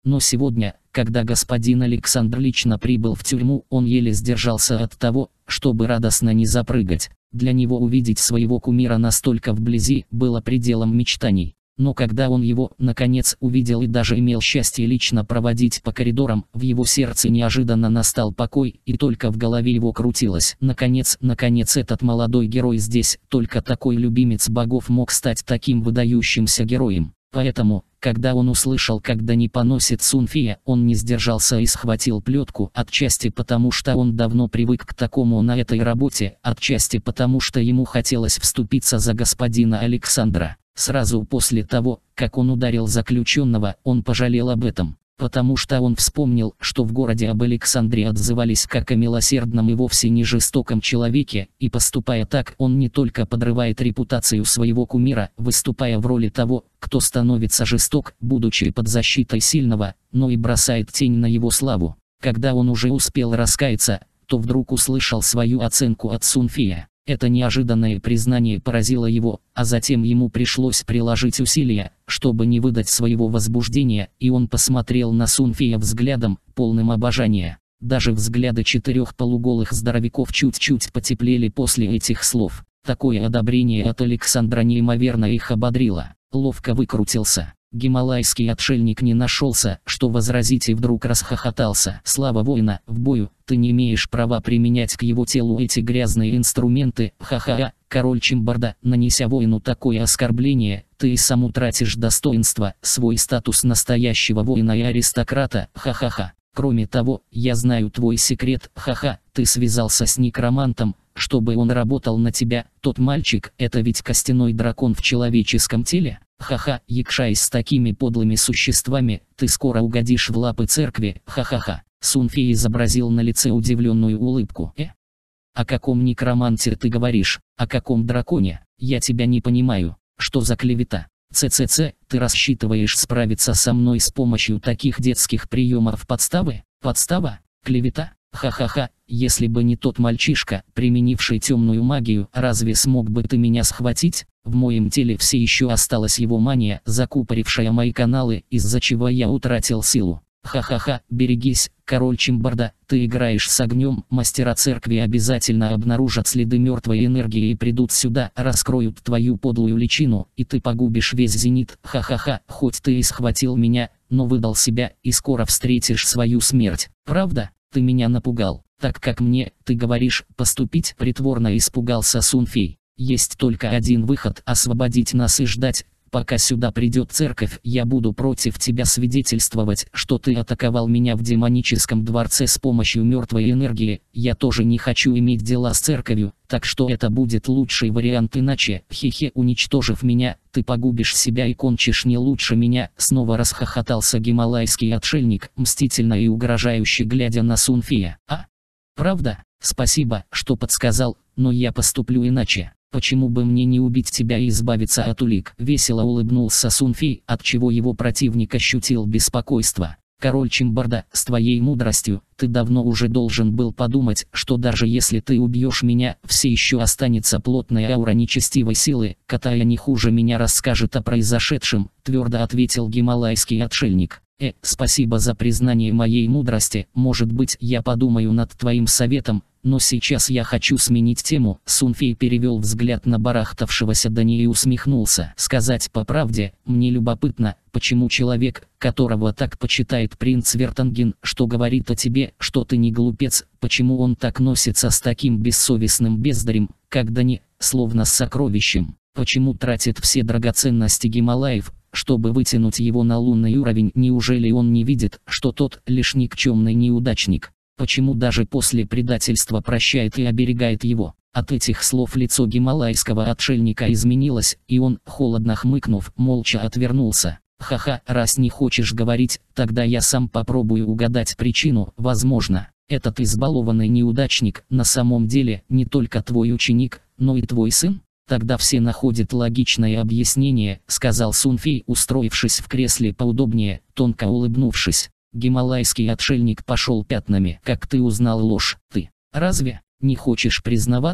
Но сегодня, когда господин Александр лично прибыл в тюрьму, он еле сдержался от того, чтобы радостно не запрыгать. Для него увидеть своего кумира настолько вблизи было пределом мечтаний. Но когда он его, наконец, увидел и даже имел счастье лично проводить по коридорам, в его сердце неожиданно настал покой, и только в голове его крутилось: наконец, наконец этот молодой герой здесь, только такой любимец богов мог стать таким выдающимся героем. Поэтому, когда он услышал, как Дани поносит Сунфия, он не сдержался и схватил плетку, отчасти потому, что он давно привык к такому на этой работе, отчасти потому, что ему хотелось вступиться за господина Александра. Сразу после того, как он ударил заключенного, он пожалел об этом, потому что он вспомнил, что в городе об Александре отзывались как о милосердном и вовсе не жестоком человеке, и поступая так, он не только подрывает репутацию своего кумира, выступая в роли того, кто становится жесток, будучи под защитой сильного, но и бросает тень на его славу. Когда он уже успел раскаяться, то вдруг услышал свою оценку от Сунфия. Это неожиданное признание поразило его, а затем ему пришлось приложить усилия, чтобы не выдать своего возбуждения, и он посмотрел на Сунфия взглядом, полным обожания. Даже взгляды четырех полуголых здоровяков чуть-чуть потеплели после этих слов. Такое одобрение от Александра неимоверно их ободрило. Ловко выкрутился. Гималайский отшельник не нашелся, что возразить, и вдруг расхохотался. «Слава воина, в бою, ты не имеешь права применять к его телу эти грязные инструменты, ха-ха-ха, король Чимбарда, нанеся воину такое оскорбление, ты и сам утратишь достоинство, свой статус настоящего воина и аристократа, ха-ха-ха. Кроме того, я знаю твой секрет, ха-ха, ты связался с некромантом, чтобы он работал на тебя, тот мальчик, это ведь костяной дракон в человеческом теле? Ха-ха, якшаясь с такими подлыми существами, ты скоро угодишь в лапы церкви, ха-ха-ха». Сунфий изобразил на лице удивленную улыбку. «Э? О каком некроманте ты говоришь? О каком драконе? Я тебя не понимаю. Что за клевета? Ц-ц-ц, ты рассчитываешь справиться со мной с помощью таких детских приемов подставы? Подстава? Клевета? Ха-ха-ха, если бы не тот мальчишка, применивший темную магию, разве смог бы ты меня схватить? В моем теле все еще осталась его мания, закупорившая мои каналы, из-за чего я утратил силу. Ха-ха-ха, берегись, король Чимбарда, ты играешь с огнем, мастера церкви обязательно обнаружат следы мертвой энергии и придут сюда, раскроют твою подлую личину, и ты погубишь весь зенит. Ха-ха-ха, хоть ты и схватил меня, но выдал себя, и скоро встретишь свою смерть. Правда? Ты меня напугал. Так как мне, ты говоришь, поступить? Притворно испугался Сунфий. Есть только один выход: освободить нас и ждать, пока сюда придет церковь. Я буду против тебя свидетельствовать, что ты атаковал меня в демоническом дворце с помощью мертвой энергии. Я тоже не хочу иметь дела с церковью, так что это будет лучший вариант, иначе, хе-хе, уничтожив меня, ты погубишь себя и кончишь не лучше меня. Снова расхохотался гималайский отшельник, мстительно и угрожающе глядя на Сунфия. А? Правда? Спасибо, что подсказал, но я поступлю иначе. Почему бы мне не убить тебя и избавиться от улик? Весело улыбнулся Сунфий, отчего его противник ощутил беспокойство. Король Чимбарда, с твоей мудростью, ты давно уже должен был подумать, что даже если ты убьешь меня, все еще останется плотная аура нечестивой силы, которая не хуже меня расскажет о произошедшем, твердо ответил гималайский отшельник. Э, спасибо за признание моей мудрости, может быть, я подумаю над твоим советом, но сейчас я хочу сменить тему. Сунфий перевел взгляд на барахтавшегося Дани и усмехнулся. Сказать по правде, мне любопытно, почему человек, которого так почитает принц Вертанген, что говорит о тебе, что ты не глупец, почему он так носится с таким бессовестным бездарем, как Дани, словно с сокровищем, почему тратит все драгоценности Гималаев, чтобы вытянуть его на лунный уровень? Неужели он не видит, что тот лишь никчемный неудачник? Почему даже после предательства прощает и оберегает его? От этих слов лицо гималайского отшельника изменилось, и он, холодно хмыкнув, молча отвернулся. Ха-ха, раз не хочешь говорить, тогда я сам попробую угадать причину. Возможно, этот избалованный неудачник на самом деле не только твой ученик, но и твой сын? Тогда все находят логичное объяснение, сказал Сунфий, устроившись в кресле поудобнее, тонко улыбнувшись. Гималайский отшельник пошел пятнами. Как ты узнал ложь? Ты разве не хочешь признаваться?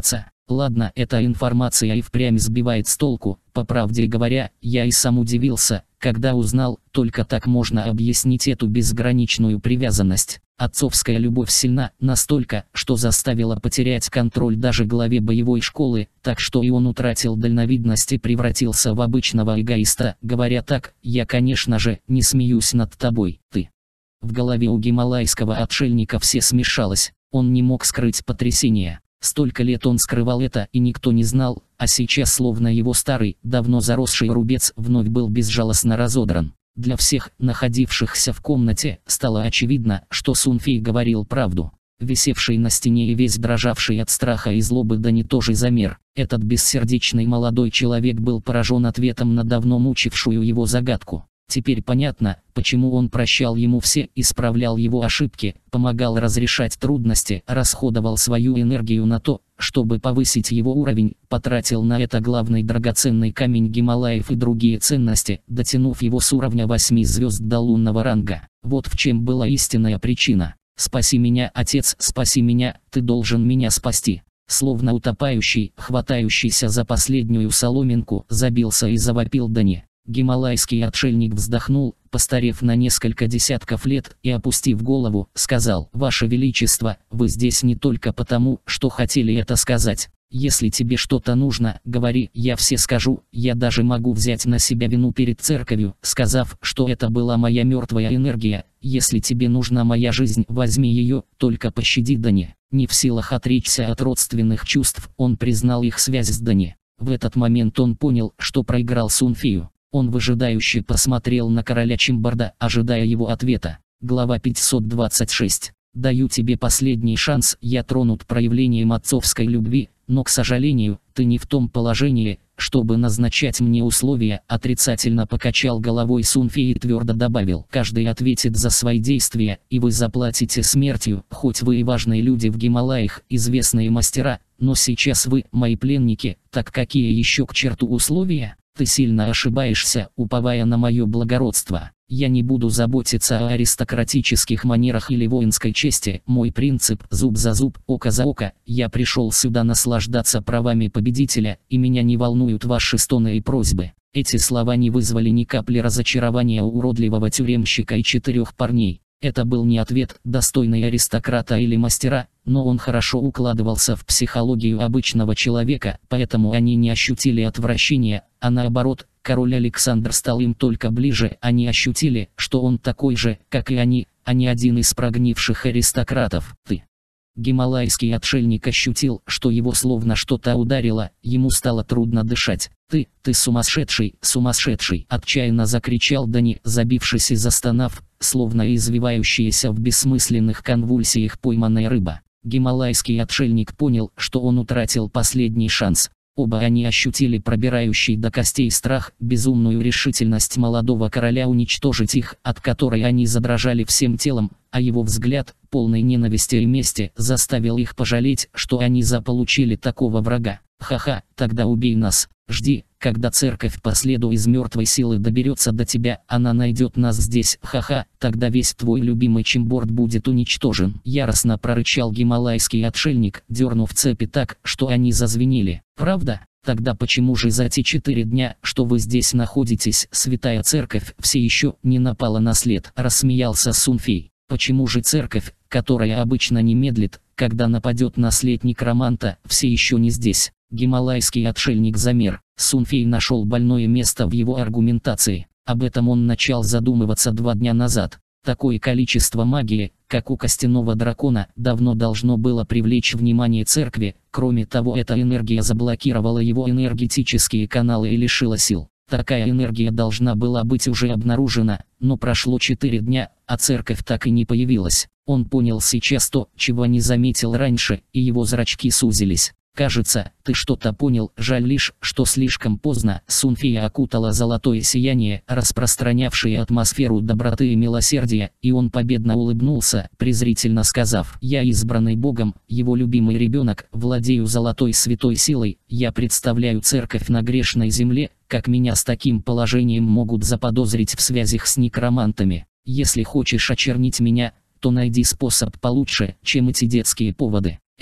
Ладно, эта информация и впрямь сбивает с толку. По правде говоря, я и сам удивился, когда узнал, только так можно объяснить эту безграничную привязанность. Отцовская любовь сильна настолько, что заставила потерять контроль даже главе боевой школы, так что и он утратил дальновидность и превратился в обычного эгоиста. Говоря так, я, конечно же, не смеюсь над тобой, ты. В голове у гималайского отшельника все смешалось, он не мог скрыть потрясения. Столько лет он скрывал это, и никто не знал, а сейчас словно его старый, давно заросший рубец вновь был безжалостно разодран. Для всех, находившихся в комнате, стало очевидно, что Сунфей говорил правду. Висевший на стене и весь дрожавший от страха и злобы Дани тоже замер. Этот бессердечный молодой человек был поражен ответом на давно мучившую его загадку. Теперь понятно, почему он прощал ему все, исправлял его ошибки, помогал разрешать трудности, расходовал свою энергию на то, чтобы повысить его уровень, потратил на это главный драгоценный камень Гималаев и другие ценности, дотянув его с уровня восьми звезд до лунного ранга. Вот в чем была истинная причина. «Спаси меня, отец, спаси меня, ты должен меня спасти». Словно утопающий, хватающийся за последнюю соломинку, забился и завопил Дани. Гималайский отшельник вздохнул, постарев на несколько десятков лет, и, опустив голову, сказал: «Ваше Величество, вы здесь не только потому, что хотели это сказать. Если тебе что-то нужно, говори, я все скажу, я даже могу взять на себя вину перед церковью, сказав, что это была моя мертвая энергия. Если тебе нужна моя жизнь, возьми ее, только пощади Дани». Не в силах отречься от родственных чувств, он признал их связь с Дани. В этот момент он понял, что проиграл Сунфею. Он выжидающе посмотрел на короля Чимбарда, ожидая его ответа. Глава пятьсот двадцать шесть. «Даю тебе последний шанс, я тронут проявлением отцовской любви, но, к сожалению, ты не в том положении, чтобы назначать мне условия», отрицательно покачал головой Сунфей и твердо добавил: «Каждый ответит за свои действия, и вы заплатите смертью, хоть вы и важные люди в Гималаях, известные мастера, но сейчас вы мои пленники, так какие еще к черту условия? Ты сильно ошибаешься, уповая на мое благородство. Я не буду заботиться о аристократических манерах или воинской чести. Мой принцип – зуб за зуб, око за око. Я пришел сюда наслаждаться правами победителя, и меня не волнуют ваши стоны и просьбы». Эти слова не вызвали ни капли разочарования у уродливого тюремщика и четырех парней. Это был не ответ, достойный аристократа или мастера, но он хорошо укладывался в психологию обычного человека, поэтому они не ощутили отвращения, а наоборот, король Александр стал им только ближе. Они ощутили, что он такой же, как и они, а не один из прогнивших аристократов. «Ты». Гималайский отшельник ощутил, что его словно что-то ударило, ему стало трудно дышать. «Ты, ты сумасшедший, сумасшедший!» – отчаянно закричал Дани, забившись и застонав, словно извивающаяся в бессмысленных конвульсиях пойманная рыба. Гималайский отшельник понял, что он утратил последний шанс. Оба они ощутили пробирающий до костей страх, безумную решительность молодого короля уничтожить их, от которой они задрожали всем телом, а его взгляд, полный ненависти и мести, заставил их пожалеть, что они заполучили такого врага. «Ха-ха, тогда убей нас, жди, когда церковь по следу из мертвой силы доберется до тебя, она найдет нас здесь, ха-ха, тогда весь твой любимый Чимборд будет уничтожен», яростно прорычал гималайский отшельник, дернув цепи так, что они зазвенели. «Правда? Тогда почему же за те четыре дня, что вы здесь находитесь, святая церковь все еще не напала на след?» – рассмеялся Сунфей. «Почему же церковь, которая обычно не медлит, когда нападет на след некроманта, все еще не здесь?» Гималайский отшельник замер. Сунфей нашел больное место в его аргументации. Об этом он начал задумываться два дня назад. Такое количество магии, как у костяного дракона, давно должно было привлечь внимание церкви. Кроме того, эта энергия заблокировала его энергетические каналы и лишила сил. Такая энергия должна была быть уже обнаружена, но прошло четыре дня, а церковь так и не появилась. Он понял сейчас то, чего не заметил раньше, и его зрачки сузились. «Кажется, ты что-то понял, жаль лишь, что слишком поздно». Сунфея окутало золотое сияние, распространявшее атмосферу доброты и милосердия, и он победно улыбнулся, презрительно сказав: «Я избранный Богом, его любимый ребенок, владею золотой святой силой, я представляю церковь на грешной земле, как меня с таким положением могут заподозрить в связях с некромантами? Если хочешь очернить меня, то найди способ получше, чем эти детские поводы. Это,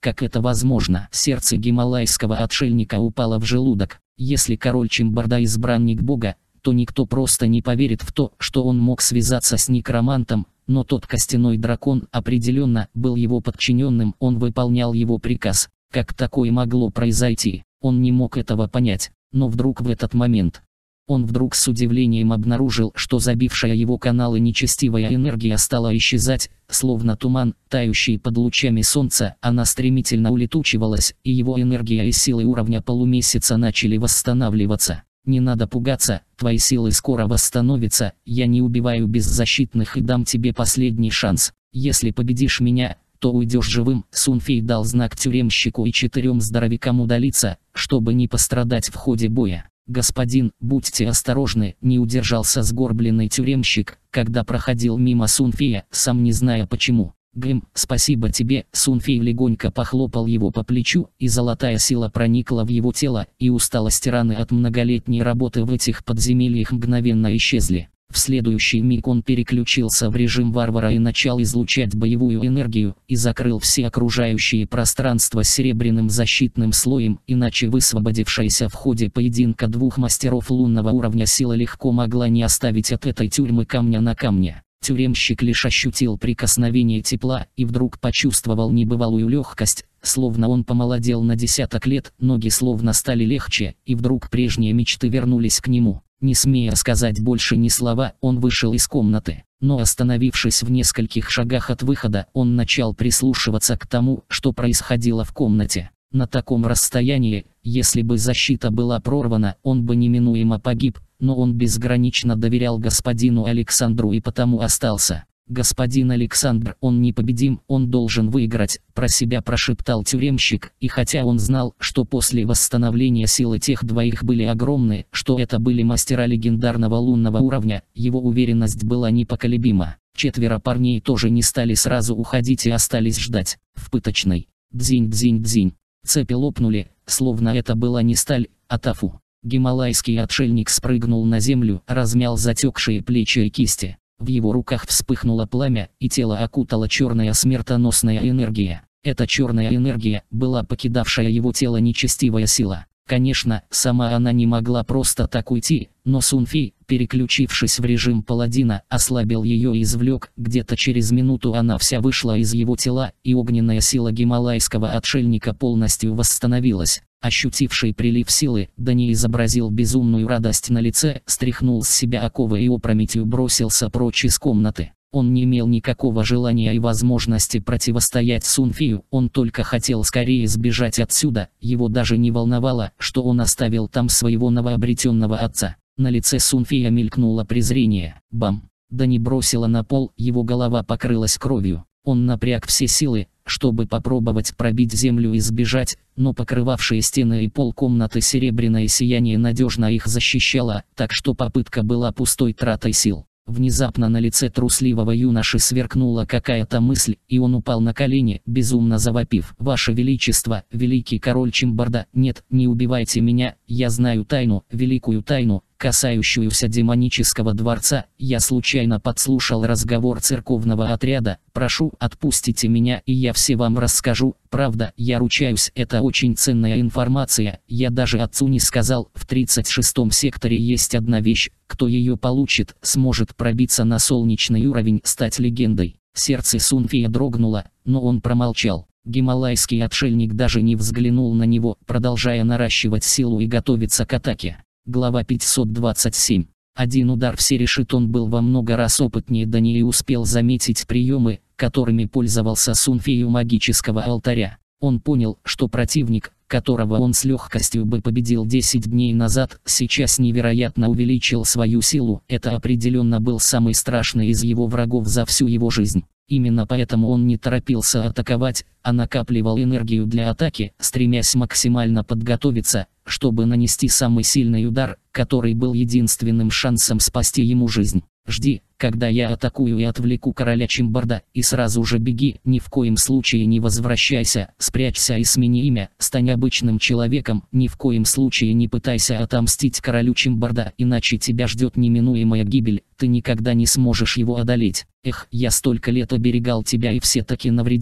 как это возможно? Сердце гималайского отшельника упало в желудок. Если король Чимбарда избранник бога, то никто просто не поверит в то, что он мог связаться с некромантом, но тот костяной дракон определенно был его подчиненным, он выполнял его приказ. Как такое могло произойти? Он не мог этого понять, но вдруг в этот момент он вдруг с удивлением обнаружил, что забившая его каналы нечестивая энергия стала исчезать, словно туман, тающий под лучами солнца, она стремительно улетучивалась, и его энергия и силы уровня полумесяца начали восстанавливаться. Не надо пугаться, твои силы скоро восстановятся, я не убиваю беззащитных и дам тебе последний шанс. Если победишь меня, то уйдешь живым. Сунфей дал знак тюремщику и четырем здоровякам удалиться, чтобы не пострадать в ходе боя. «Господин, будьте осторожны», — не удержался сгорбленный тюремщик, когда проходил мимо Сунфея, сам не зная почему. «Гм, спасибо тебе», — Сунфей легонько похлопал его по плечу, и золотая сила проникла в его тело, и усталость раны от многолетней работы в этих подземельях мгновенно исчезли. В следующий миг он переключился в режим варвара и начал излучать боевую энергию, и закрыл все окружающие пространства серебряным защитным слоем, иначе высвободившаяся в ходе поединка двух мастеров лунного уровня сила легко могла не оставить от этой тюрьмы камня на камне. Тюремщик лишь ощутил прикосновение тепла и вдруг почувствовал небывалую легкость, словно он помолодел на десяток лет, ноги словно стали легче, и вдруг прежние мечты вернулись к нему. Не смея сказать больше ни слова, он вышел из комнаты, но остановившись в нескольких шагах от выхода, он начал прислушиваться к тому, что происходило в комнате. На таком расстоянии, если бы защита была прорвана, он бы неминуемо погиб, но он безгранично доверял господину Александру и потому остался. «Господин Александр, он непобедим, он должен выиграть», — про себя прошептал тюремщик, и хотя он знал, что после восстановления силы тех двоих были огромны, что это были мастера легендарного лунного уровня, его уверенность была непоколебима. Четверо парней тоже не стали сразу уходить и остались ждать. В пыточной. Дзинь-дзинь-дзинь. Цепи лопнули, словно это была не сталь, а тафу. Гималайский отшельник спрыгнул на землю, размял затекшие плечи и кисти. В его руках вспыхнуло пламя, и тело окутала черная смертоносная энергия. Эта черная энергия была покидавшая его тело нечестивая сила. Конечно, сама она не могла просто так уйти, но Сунфей, переключившись в режим паладина, ослабил ее и извлек. Где-то через минуту она вся вышла из его тела, и огненная сила гималайского отшельника полностью восстановилась. Ощутивший прилив силы, Дани изобразил безумную радость на лице, стряхнул с себя оковы и опрометью бросился прочь из комнаты. Он не имел никакого желания и возможности противостоять Сунфею, он только хотел скорее сбежать отсюда, его даже не волновало, что он оставил там своего новообретенного отца. На лице Сунфея мелькнуло презрение. Бам! Дани бросила на пол, его голова покрылась кровью. Он напряг все силы, чтобы попробовать пробить землю и сбежать, но покрывавшие стены и пол комнаты серебряное сияние надежно их защищало, так что попытка была пустой тратой сил. Внезапно на лице трусливого юноши сверкнула какая-то мысль, и он упал на колени, безумно завопив: «Ваше Величество, великий король Чимбарда, нет, не убивайте меня, я знаю тайну, великую тайну, касающуюся демонического дворца, я случайно подслушал разговор церковного отряда, прошу, отпустите меня, и я все вам расскажу, правда, я ручаюсь, это очень ценная информация, я даже отцу не сказал, в тридцать шестом секторе есть одна вещь, кто ее получит, сможет пробиться на солнечный уровень, стать легендой». Сердце Сунфея дрогнуло, но он промолчал. Гималайский отшельник даже не взглянул на него, продолжая наращивать силу и готовиться к атаке. Глава пятьсот двадцать семь. Один удар все решит. Он был во много раз опытнее Дани и успел заметить приемы, которыми пользовался Сунфей у магического алтаря. Он понял, что противник, которого он с легкостью бы победил десять дней назад, сейчас невероятно увеличил свою силу. Это определенно был самый страшный из его врагов за всю его жизнь. Именно поэтому он не торопился атаковать, а накапливал энергию для атаки, стремясь максимально подготовиться, чтобы нанести самый сильный удар, который был единственным шансом спасти ему жизнь. «Жди, когда я атакую и отвлеку короля Чимбарда, и сразу же беги, ни в коем случае не возвращайся, спрячься и смени имя, стань обычным человеком, ни в коем случае не пытайся отомстить королю Чимбарда, иначе тебя ждет неминуемая гибель, ты никогда не сможешь его одолеть. Эх, я столько лет оберегал тебя и все-таки навредил».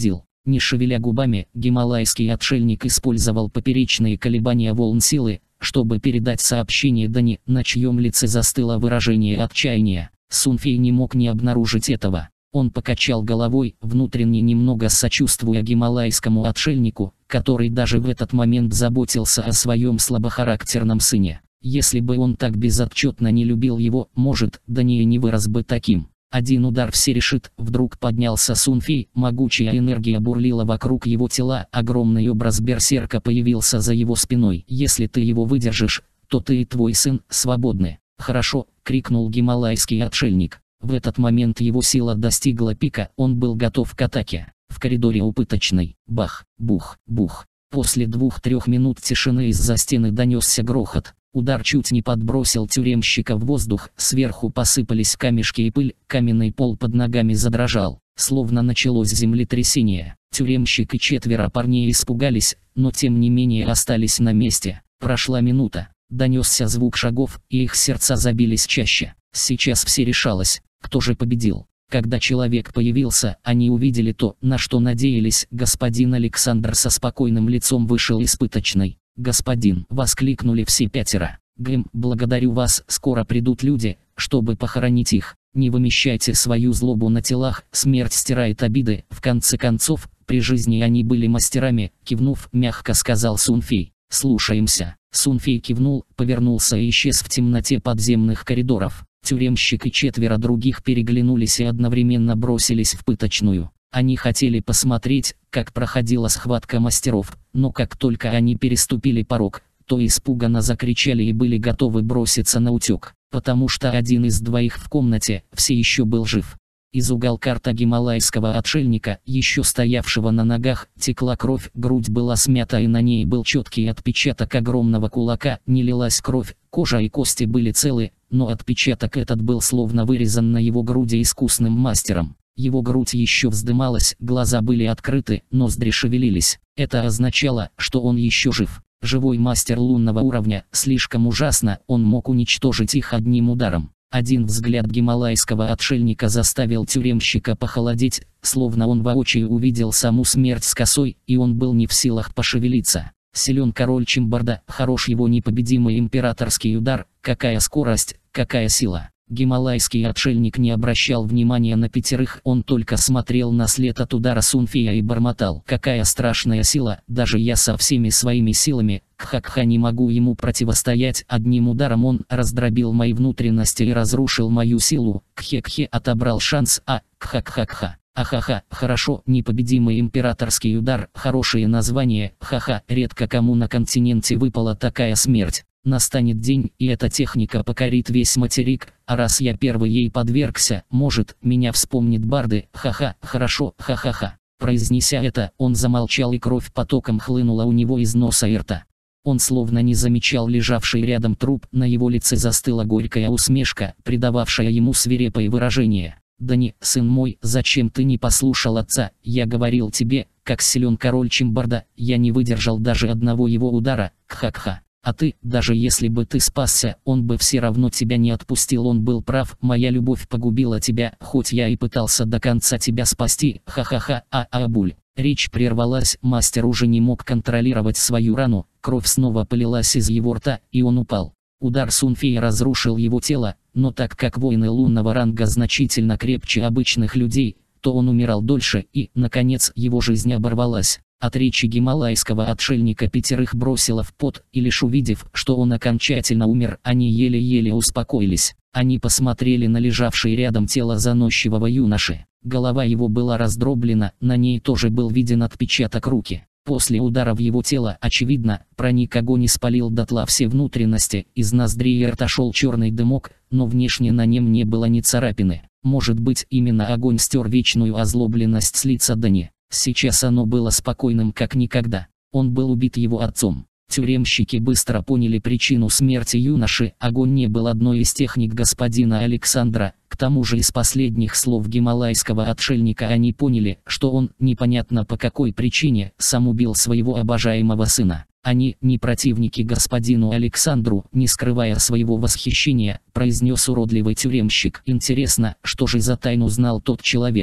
Не шевеля губами, гималайский отшельник использовал поперечные колебания волн силы, чтобы передать сообщение Дани, на чьем лице застыло выражение отчаяния. Сунфей не мог не обнаружить этого. Он покачал головой, внутренне немного сочувствуя гималайскому отшельнику, который даже в этот момент заботился о своем слабохарактерном сыне. Если бы он так безотчетно не любил его, может, Дани и не вырос бы таким. Один удар все решит. Вдруг поднялся Сунфей, могучая энергия бурлила вокруг его тела, огромный образ берсерка появился за его спиной. Если ты его выдержишь, то ты и твой сын свободны. Хорошо, крикнул гималайский отшельник. В этот момент его сила достигла пика, он был готов к атаке. В коридоре у пыточной. Бах, бух, бух. После двух-трех минут тишины из-за стены донесся грохот. Удар чуть не подбросил тюремщика в воздух, сверху посыпались камешки и пыль, каменный пол под ногами задрожал, словно началось землетрясение. Тюремщик и четверо парней испугались, но тем не менее остались на месте. Прошла минута, донесся звук шагов, и их сердца забились чаще. Сейчас все решалось, кто же победил. Когда человек появился, они увидели то, на что надеялись. Господин Александр со спокойным лицом вышел из пыточной. «Господин!» — воскликнули все пятеро. «Гэм, благодарю вас, скоро придут люди, чтобы похоронить их. Не вымещайте свою злобу на телах, смерть стирает обиды, в конце концов, при жизни они были мастерами», — кивнув, мягко сказал Сунфей. «Слушаемся». Сунфей кивнул, повернулся и исчез в темноте подземных коридоров. Тюремщик и четверо других переглянулись и одновременно бросились в пыточную. Они хотели посмотреть, как проходила схватка мастеров, но как только они переступили порог, то испуганно закричали и были готовы броситься на утек, потому что один из двоих в комнате все еще был жив. Из уголка рта гималайского отшельника, еще стоявшего на ногах, текла кровь, грудь была смята и на ней был четкий отпечаток огромного кулака, не лилась кровь, кожа и кости были целы, но отпечаток этот был словно вырезан на его груди искусным мастером. Его грудь еще вздымалась, глаза были открыты, ноздри шевелились. Это означало, что он еще жив. Живой мастер лунного уровня, слишком ужасно, он мог уничтожить их одним ударом. Один взгляд гималайского отшельника заставил тюремщика похолодеть, словно он воочию увидел саму смерть с косой, и он был не в силах пошевелиться. Силен король Чимбарда, хорош его непобедимый императорский удар, какая скорость, какая сила. Гималайский отшельник не обращал внимания на пятерых, он только смотрел на след от удара Сунфея и бормотал: «Какая страшная сила, даже я со всеми своими силами, кха-кха, не могу ему противостоять, одним ударом он раздробил мои внутренности и разрушил мою силу, кхе-кхе, отобрал шанс, а, кха-кха-кха». Ахаха, хорошо, непобедимый императорский удар, хорошее название, ха-ха, редко кому на континенте выпала такая смерть. Настанет день, и эта техника покорит весь материк, а раз я первый ей подвергся, может, меня вспомнит барды, ха-ха, хорошо, ха-ха-ха. Произнеся это, он замолчал, и кровь потоком хлынула у него из носа и рта. Он словно не замечал лежавший рядом труп, на его лице застыла горькая усмешка, придававшая ему свирепое выражение. «Дани, сын мой, зачем ты не послушал отца? Я говорил тебе, как силен король Чимбарда, я не выдержал даже одного его удара, кха-кха. А ты, даже если бы ты спасся, он бы все равно тебя не отпустил, он был прав, моя любовь погубила тебя, хоть я и пытался до конца тебя спасти, ха-ха-ха, а-а-буль». Речь прервалась, мастер уже не мог контролировать свою рану, кровь снова полилась из его рта, и он упал. Удар Сунфея разрушил его тело, но так как воины лунного ранга значительно крепче обычных людей, то он умирал дольше, и, наконец, его жизнь оборвалась. От речи гималайского отшельника пятерых бросило в пот, и лишь увидев, что он окончательно умер, они еле-еле успокоились. Они посмотрели на лежавшее рядом тело заносчивого юноши. Голова его была раздроблена, на ней тоже был виден отпечаток руки. После удара в его тело, очевидно, проник огонь и спалил дотла все внутренности, из ноздрей и рта шел черный дымок, но внешне на нем не было ни царапины. Может быть, именно огонь стер вечную озлобленность с лица Дани. Сейчас оно было спокойным как никогда. Он был убит его отцом. Тюремщики быстро поняли причину смерти юноши, огонь не был одной из техник господина Александра, к тому же из последних слов гималайского отшельника они поняли, что он, непонятно по какой причине, сам убил своего обожаемого сына. Они, не противники господину Александру, не скрывая своего восхищения, произнес уродливый тюремщик. Интересно, что же за тайну знал тот человек?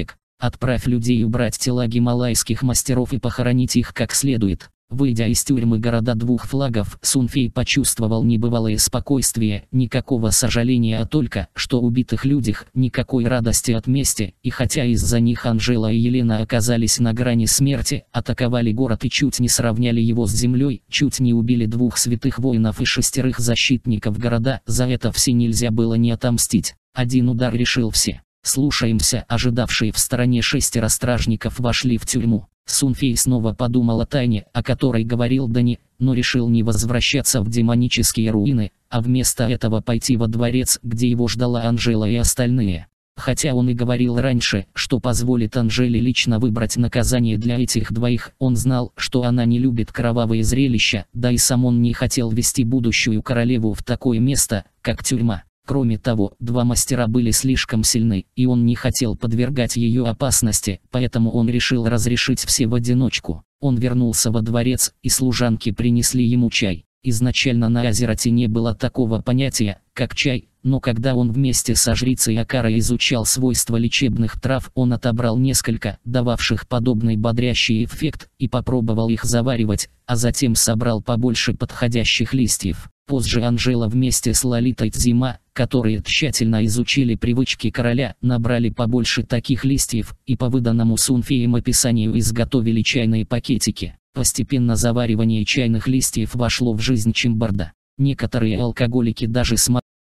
Отправь людей убрать тела гималайских мастеров и похоронить их как следует. Выйдя из тюрьмы города двух флагов, Сунфей почувствовал небывалое спокойствие, никакого сожаления, а только, что убитых людях, никакой радости от мести, и хотя из-за них Анжела и Елена оказались на грани смерти, атаковали город и чуть не сравняли его с землей, чуть не убили двух святых воинов и шестерых защитников города, за это все нельзя было не отомстить. Один удар решил все. Слушаемся, ожидавшие в стороне шестеро стражников вошли в тюрьму. Сунфей снова подумал о тайне, о которой говорил Дани, но решил не возвращаться в демонические руины, а вместо этого пойти во дворец, где его ждала Анжела и остальные. Хотя он и говорил раньше, что позволит Анжеле лично выбрать наказание для этих двоих, он знал, что она не любит кровавые зрелища, да и сам он не хотел вести будущую королеву в такое место, как тюрьма. Кроме того, два мастера были слишком сильны, и он не хотел подвергать ее опасности, поэтому он решил разрешить все в одиночку. Он вернулся во дворец, и служанки принесли ему чай. Изначально на Азерате не было такого понятия, как чай, но когда он вместе со жрицей Акарой изучал свойства лечебных трав, он отобрал несколько, дававших подобный бодрящий эффект, и попробовал их заваривать, а затем собрал побольше подходящих листьев. Позже Анжела вместе с Лолитой Цзима, которые тщательно изучили привычки короля, набрали побольше таких листьев, и по выданному Сунфеем описанию изготовили чайные пакетики. Постепенно заваривание чайных листьев вошло в жизнь Чимбарда. Некоторые алкоголики даже смогли